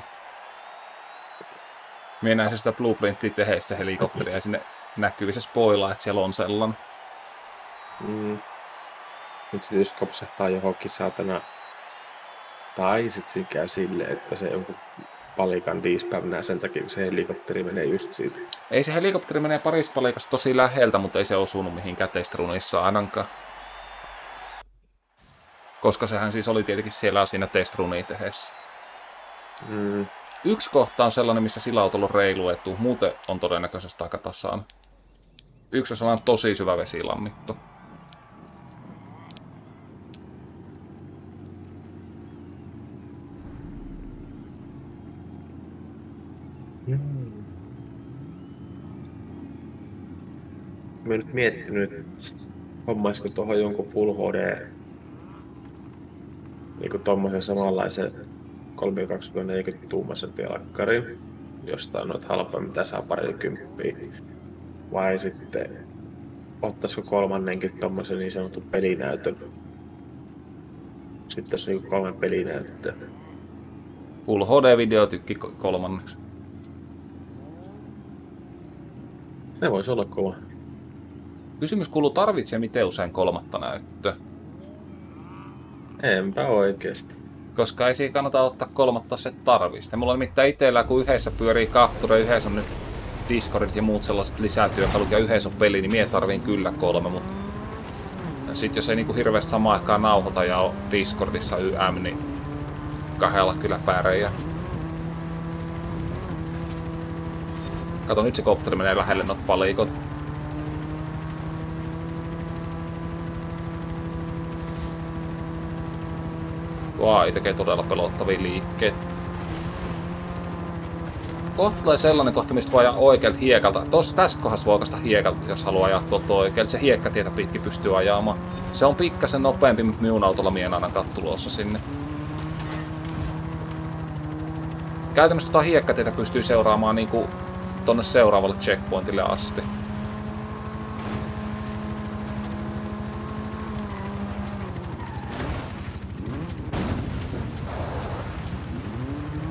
Mie näin se sitä blueprinttiä tehdessä se helikopteri ja sinne näkyy se spoilaa, että siellä on sellainen. Mm. Nyt se tietysti kopsahtaa johonkin saatana. Tai sit siinä käy silleen, että se jonkun palikan diispäivänä sen takia, kun se helikopteri menee just siitä. Ei se helikopteri menee parista palikasta tosi läheltä, mutta ei se osunut mihinkään testrunissa ainakaan. Koska sehän siis oli tietenkin siellä siinä testrunia tehdessä. Mm. Yksi kohta on sellainen, missä sillä autolla on reilu etu, muuten on todennäköisesti aika tasaan. Yksi on sellainen tosi syvä vesilammikko. Mä oon nyt miettinyt, hommaisko tuohon jonkun Full H D, niinku tommosen samanlaisen kolmesataakaksikymmentä tuumaisen telkkarin, jostain noita halpaa, mitä saa parikymppiä. Vai sitten ottaisiko kolmannenkin tommosen niin sanotun pelinäytön. Sitten olisi niinku kolme pelinäyttöä. Full H D-videotykki kolmanneksi. Se voisi olla kova. Kysymys kuuluu, tarvitsee miten usein kolmatta näyttöä? Enpä oikeesti. Koska ei siihen kannata ottaa kolmatta se tarvista. Mulla on nimittäin itsellä, kun yhdessä pyörii Capture, yhdessä on nyt Discordit ja muut sellaiset lisätyökalut ja yhdessä on peli, niin mie tarviin kyllä kolme. Mutta sitten jos ei niinku hirveästi samaan aikaan nauhoita ja on Discordissa Y M, niin kahdella kyllä pärjää. Kato, nyt se kopteri menee lähelle noita palikot. Vai, tekee todella pelottavia liikkeitä. Kohta tulee sellainen kohta, mistä voi ajaa oikealta hiekalta. Tos, tästä kohdasta voi oikeastaan hiekalta, jos haluaa ajaa tuolta oikealta. Se hiekkatietä pitkin pystyy ajamaan. Se on pikkasen nopeampi, mutta minun autolla mie en ainakaan tulossa sinne. Käytännössä tota hiekkatietä pystyy seuraamaan niinku tonne seuraavalle checkpointille asti.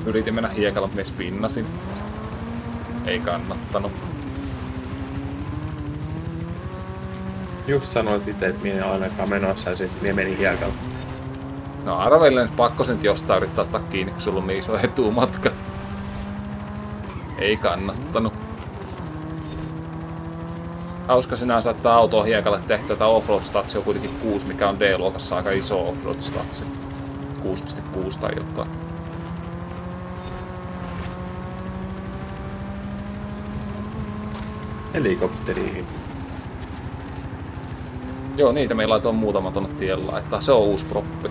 Yritin mennä hiekalla, mutta mies pinnasin. Ei kannattanut. Just sanoit itse, että minä en ainakaan menossa ja sitten minä menin hiekalla. No arvelen, että pakko sen jostain yrittää ottaa kiinni, kun sulla on niin iso etumatka. Ei kannattanut. Hauska sinänsä, että auto hiekalle tehty, tätä offroad-statsi on kuitenkin kuusi, mikä on D-luokassa aika iso offroad-statsi. kuusi pilkku kuusi tai jotain. Helikopteriin. Joo, niitä meillä on muutama tonne tiellä laittaa. Se on uusi proppi.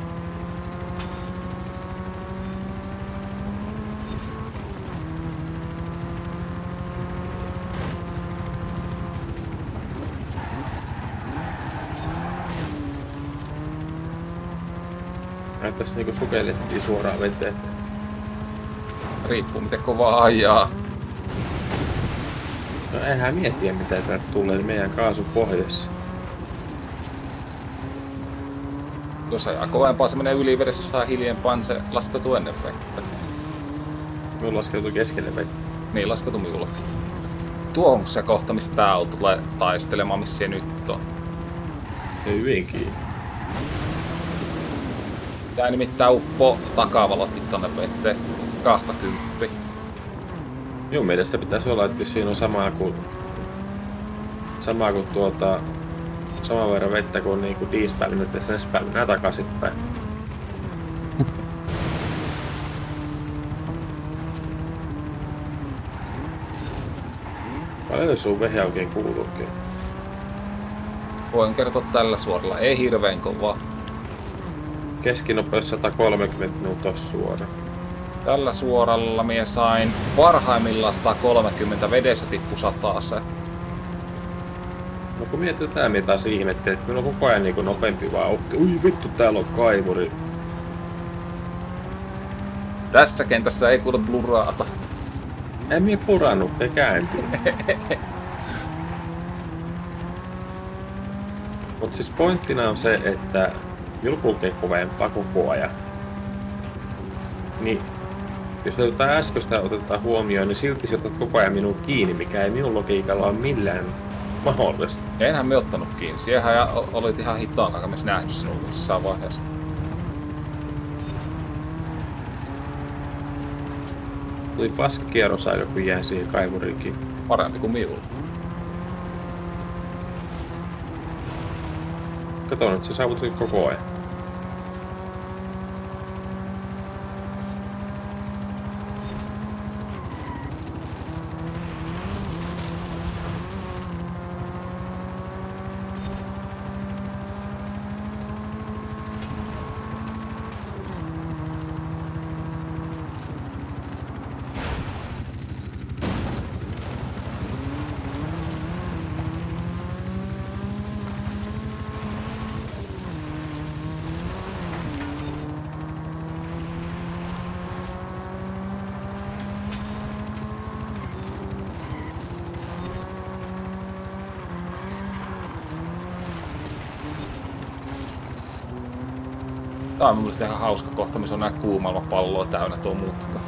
Näyttäisi niinku sukellettiin suoraan veteen. Riippuu miten kovaa ajaa. No eihän miettiä mitä täältä tulee meidän kaasun pohjassa. Jos ajaa kovempaa, se menee ylivedessä, jos saa hiljempaa, niin se laskeutuu ennen vettä. Minulla laskeutuu keskelle vettä. Niin, laskeutuu minulla. Tuo on se kohta, missä tää auto tulee taistelemaan, missä se nyt on. Hyvinkin. Tää nimittäin uppoo takavalotkin tonne veteen. Kahtakymppi. Minun mielestä pitäisi olla, että siinä on samaa kuin... Samaa kuin tuota... Saman verran vettä kuin niinku diispäälin, että sen späälin takaisinpäin. Paljon sun vehe oikein kuuluukin? Voin kertoa tällä suoralla. Ei hirveen kovaa. Keskinopeus sata kolmekymmentä minuuttia suora. Tällä suoralla mie sain parhaimmillaan sata kolmekymmentä, vedessä tippu sataaseen. No kun miettii tää mitä taas ihmettelee, että minulla on koko ajan niinku nopeampi vaan ukki. Ui vittu täällä on kaivuri. Tässä kentässä ei kuule bluraata. En mie purannut, ei kääntyy. Mut siis pointtina on se, että minulla kulkee kovempaa koko ajan. Niin, jos tätä äskeistä otetaan huomioon, niin silti sä otat koko ajan minun kiinni, mikä ei minun logiikalla ole millään mahdollista. Enhän me ottanut kiinni. Siehän ja olit ihan hitaan kanssa nähnyt sinun missään vaiheessa. Tuli paska kierrosaika, kun jäin siihen kaivuriinkin. Parempi kuin minulla. Kato nyt, sä saavutit koko ajan. Tää on mun mielestä ihan hauska kohta, missä on nää kuumalmapalloa täynnä tuo mutka.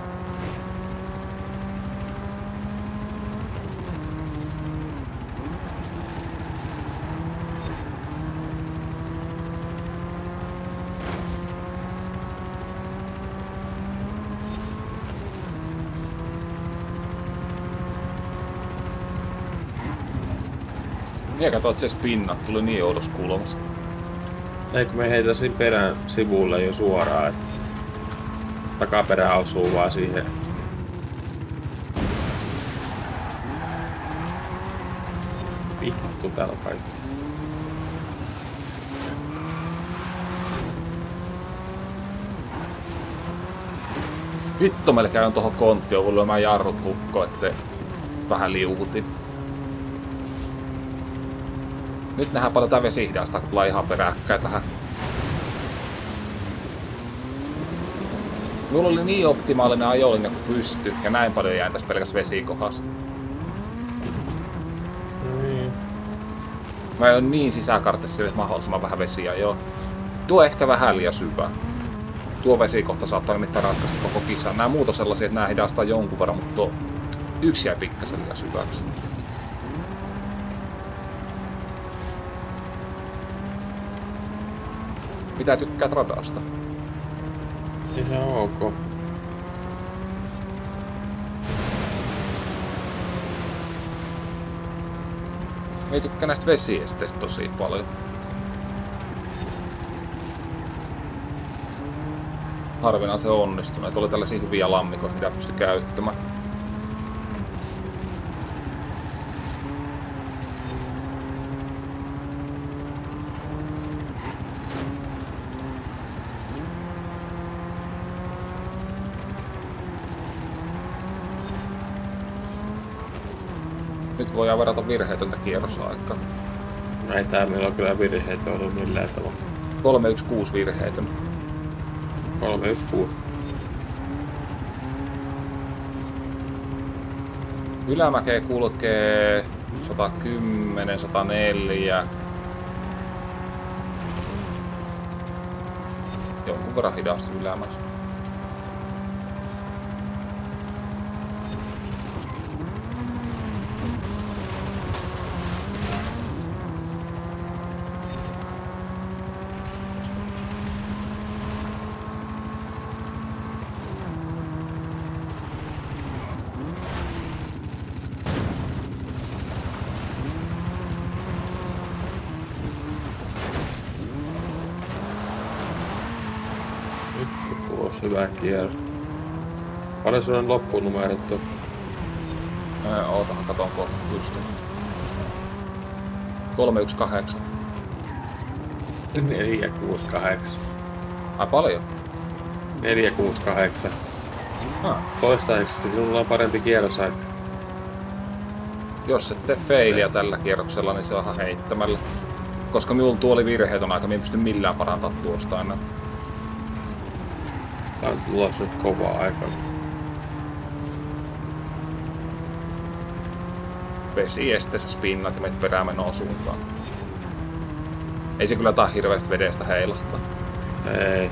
Mie katsoin, että se spinnat tuli niin oudossa kulmassa. Eikö me heitäisin perän sivulle jo suoraan, että takaperä osuu vaan siihen. Vittu täällä on kaikki. Vittu, meillä käyn tohon konttioon, kun lyömään jarrut hukko, ettei vähän liuutin. Nyt nähdään paljon tää vesihdasta, kun tulee ihan peräkkäin tähän. Mulla oli niin optimaalinen ajolinja kuin pysty, ja näin paljon jäin tässä pelkäs vesikohdassa. Mm. Mä oon niin sisäkartessa, että mahdollisimman vähän vesiä, joo. Tuo ehkä vähän liian syvä. tuo vesikohta saattaa nimittäin ratkaista koko kisan. Nämä muut on sellaisia, että nämä hidastaa jonkun verran, mutta tuo yksi jäi pikkasen liian syväksi. Mitä tykkäät radasta? Ihan ok. Ei tykkää näistä vesiesteistä tosi paljon. Harvinaisen se onnistunut. Oli tällaisia hyviä lammikoita, mitä pystyi käyttämään. Nyt voidaan verrata virheetöntä kierrosaikaa. Ei tää meillä on kyllä virheitä ollut millään tavalla. kolme yksi kuusi virheetön. kolme yksi kuusi. Ylämäkeä kulkee sata kymmenen, sata neljä. Jonkun verran hidasta ylämässä. Hyvä kierros. Paljon sulla on loppunumerot on? Ää, ootahan katon kohta pystyn. kolme yksi kahdeksan. neljä kuusi kahdeksan. Ai paljon? neljä kuusi kahdeksan. Ah. Toistaiseksi sinulla on parempi kierrosaika. Jos et tee failia tällä kierroksella, niin se on ihan heittämällä. Koska minulla tuo oli virheetön aika, minä en pysty millään parantamaan tuosta aina. Tää on tulossa nyt kovaa aikaa. Vesi esteessä spinnat ja menet perämenoon suuntaan. Ei se kyllä taa hirveästi vedestä heilahtaa. Ei.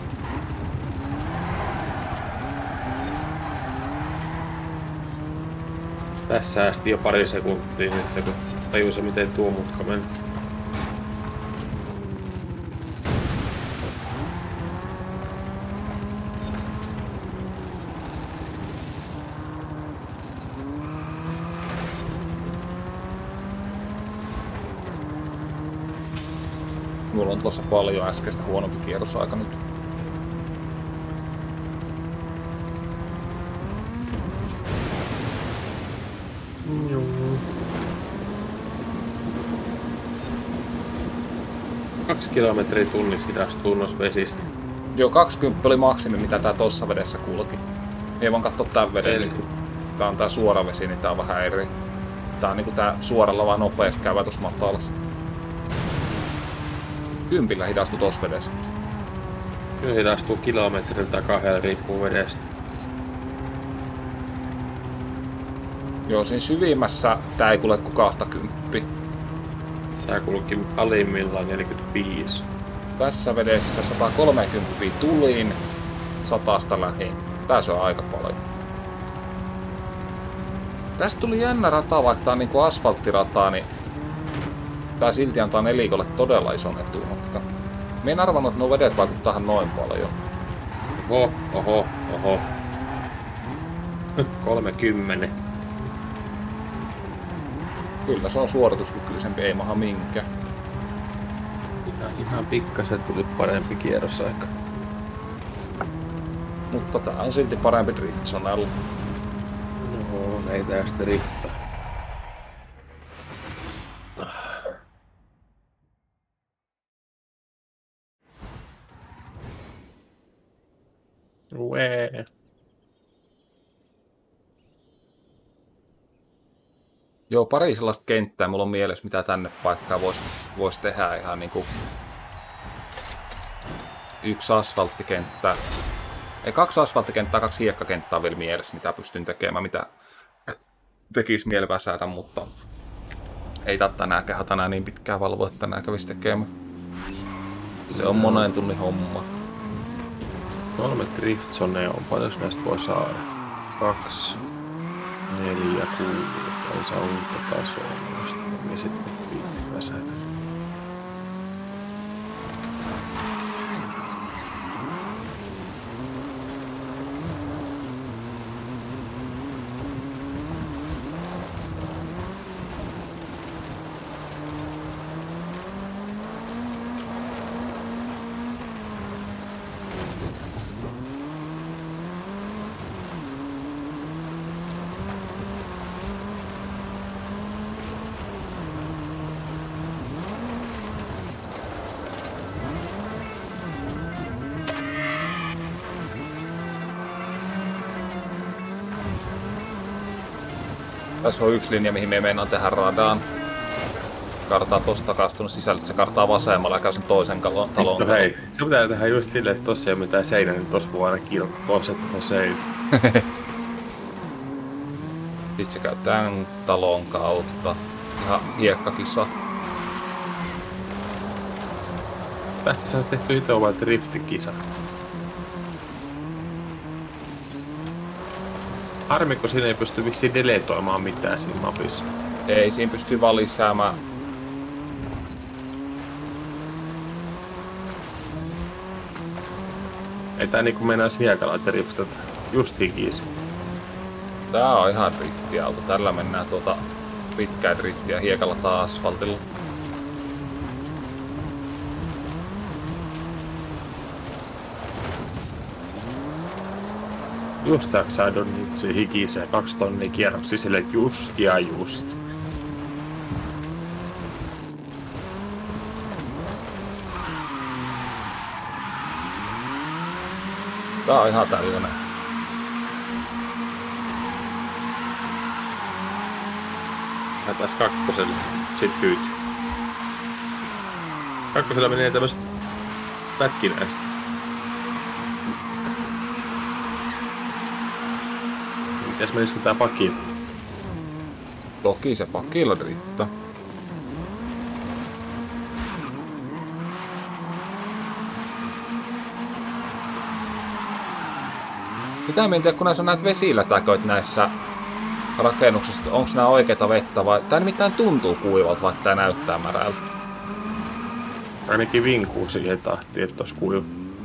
Tässä säästi jo pari sekuntia nyt, kun tajusin miten tuo mutka meni. Mulla on tuossa paljon äskeistä huonompi kierrosaika nyt. Joo. Kaksi kilometriä tunnissa hidastuu noissa vesistä. Joo, kaksikymmentä oli maksimi, mitä tää tossa vedessä kulki. Ei vaan katso tän veden. Niin tää on tää suora vesi, niin tää on vähän eri. Tää on niinku tää suoralla vaan nopeasti käyvä tossa matalassa. Kympillä hidastui tossa vedessä. Kyllä hidastuu kilometriltä kahdella, riippuu vedestä. Joo, siinä syvimmässä tää ei kulje kuin kaksikymmentä. Tää kulki alimmillaan neljäkymmentäviisi. Tässä vedessä sata kolmekymmentä tuliin, satasta lähin. Tässä on aika paljon. Tästä tuli jännä rata, vaikka tää on niinku asfalttirataa, niin tää silti antaa nelikolle todella ison etumatka. Mie en arvannut, että nuo vedet vaikuttaa noin paljon. Oho, oho, oho. kolmekymmentä. Kyllä se on suorituskykyisempi, ei maha minkään. Ihan, ihan pikkasen tuli parempi kierrosaika. Mutta tää on silti parempi driftzonella. No, ei tästä riftaa. Ue. Joo, pari sellaista kenttää mulla on mielessä, mitä tänne paikkaan voisi vois tehdä ihan niinku yksi asfalttikenttä. Ei, kaksi asfalttikenttää, kaksi hiekkakenttää on vielä mielessä, mitä pystyn tekemään, mitä tekisi mieli väsätä, mutta ei tätä tänään kehä tänään niin pitkään valvoa, että tänään kävisi tekemään. Se on monen tunnin homma. Kolme driftzonea on, paljonko näistä voi saada? Kaksi, neljä, kuusi, ei saa uutta tasoa. Niin sitten viimeisen. Tässä on yksi linja, mihin me mennään tehdä radaan. Kartaa tosta kastunut sisälle, se kartaa vasemmalla ja käy sen toisen talon. No hei, se pitää tehdä just silleen, että tossa ei ole mitään seinää, niin tossa voi aina kirjoittaa se, että on seinä. Sitten se käy tän talon kautta. Ihan hiekkakisa. Tästä sä oot tehty itse vaan driftikisa. Harmikko siinä ei pysty vissiin deletoimaan mitään siinä mapissa. Ei, siinä pystyy vaan lisäämään. Ei tää niinku mennä hiekalla, että driftat just hikisi. Tää on ihan driftiauto. Tällä mennään tuota pitkää driftiä hiekalla tai asfaltilla. Just jaksaa itse hikisee kaksi tonnia kierroksia sille just ja just. Tää on ihan tällainen. Lähdetään kakkoselle, sit tyyty. Kakkosella menee tämmöstä pätkinäistä. Mitäs menisikö tää pakilla? Toki se pakilla riittää. Sitä en tiedä, kun näissä on näitä vesilätäköitä näissä rakennuksissa, onko nämä oikeita vettä vai... Tää nimittäin tuntuu kuivalta, vaikka tää näyttää märältä. Ainakin vinkuu siihen tahtiin, että tos kuivu.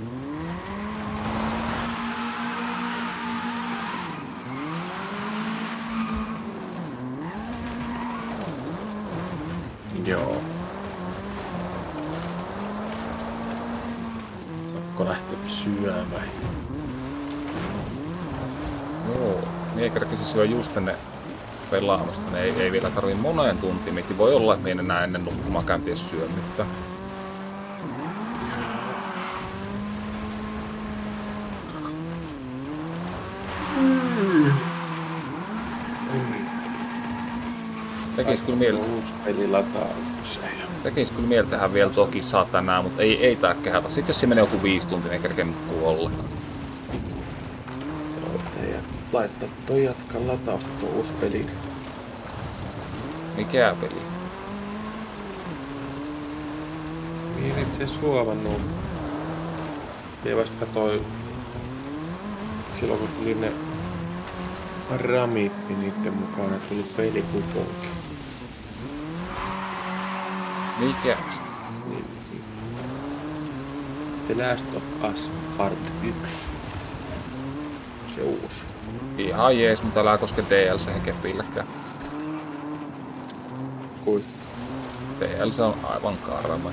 Joo. Pakko lähteä syömään. Joo. Mie kerkesin syö just ennen pelaamista, niin ei, ei vielä tarvii moneen tuntiin. Mietin, voi olla, että me en enää ennen nukkumaan käyntiin syömyttä. Tekis kyllä mieli... Uusi peli lataukseen. Tekis kyllä mieli tehdä vielä toki saa tänään, mutta ei, ei tää kehätä. Sitten jos se menee joku viisi tuntia, niin ei kerkeä nukkuu ollenkaan. Ja laittaa toi jatka latausta tuo uusi peli. Mikä peli? Mihin itse suovannut? Ja vasta katoi silloin kun tuli ne ramit, niin niitten mukana tuli pelikuponki. Mikäs? Niin, niin. The Last of Us Part yksi. Se uusi. Ihan jees, mutta älä koske D L C kepilläkään. Kui? D L C on aivan karma.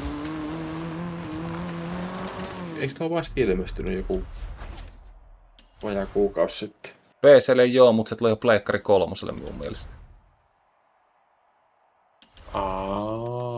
Eikö tuo vasta ilmestynyt joku vajaa kuukausi sitten? P C:lle joo, mutta se tulee jo Pleikkari kolmoselle mun mielestä. Aa.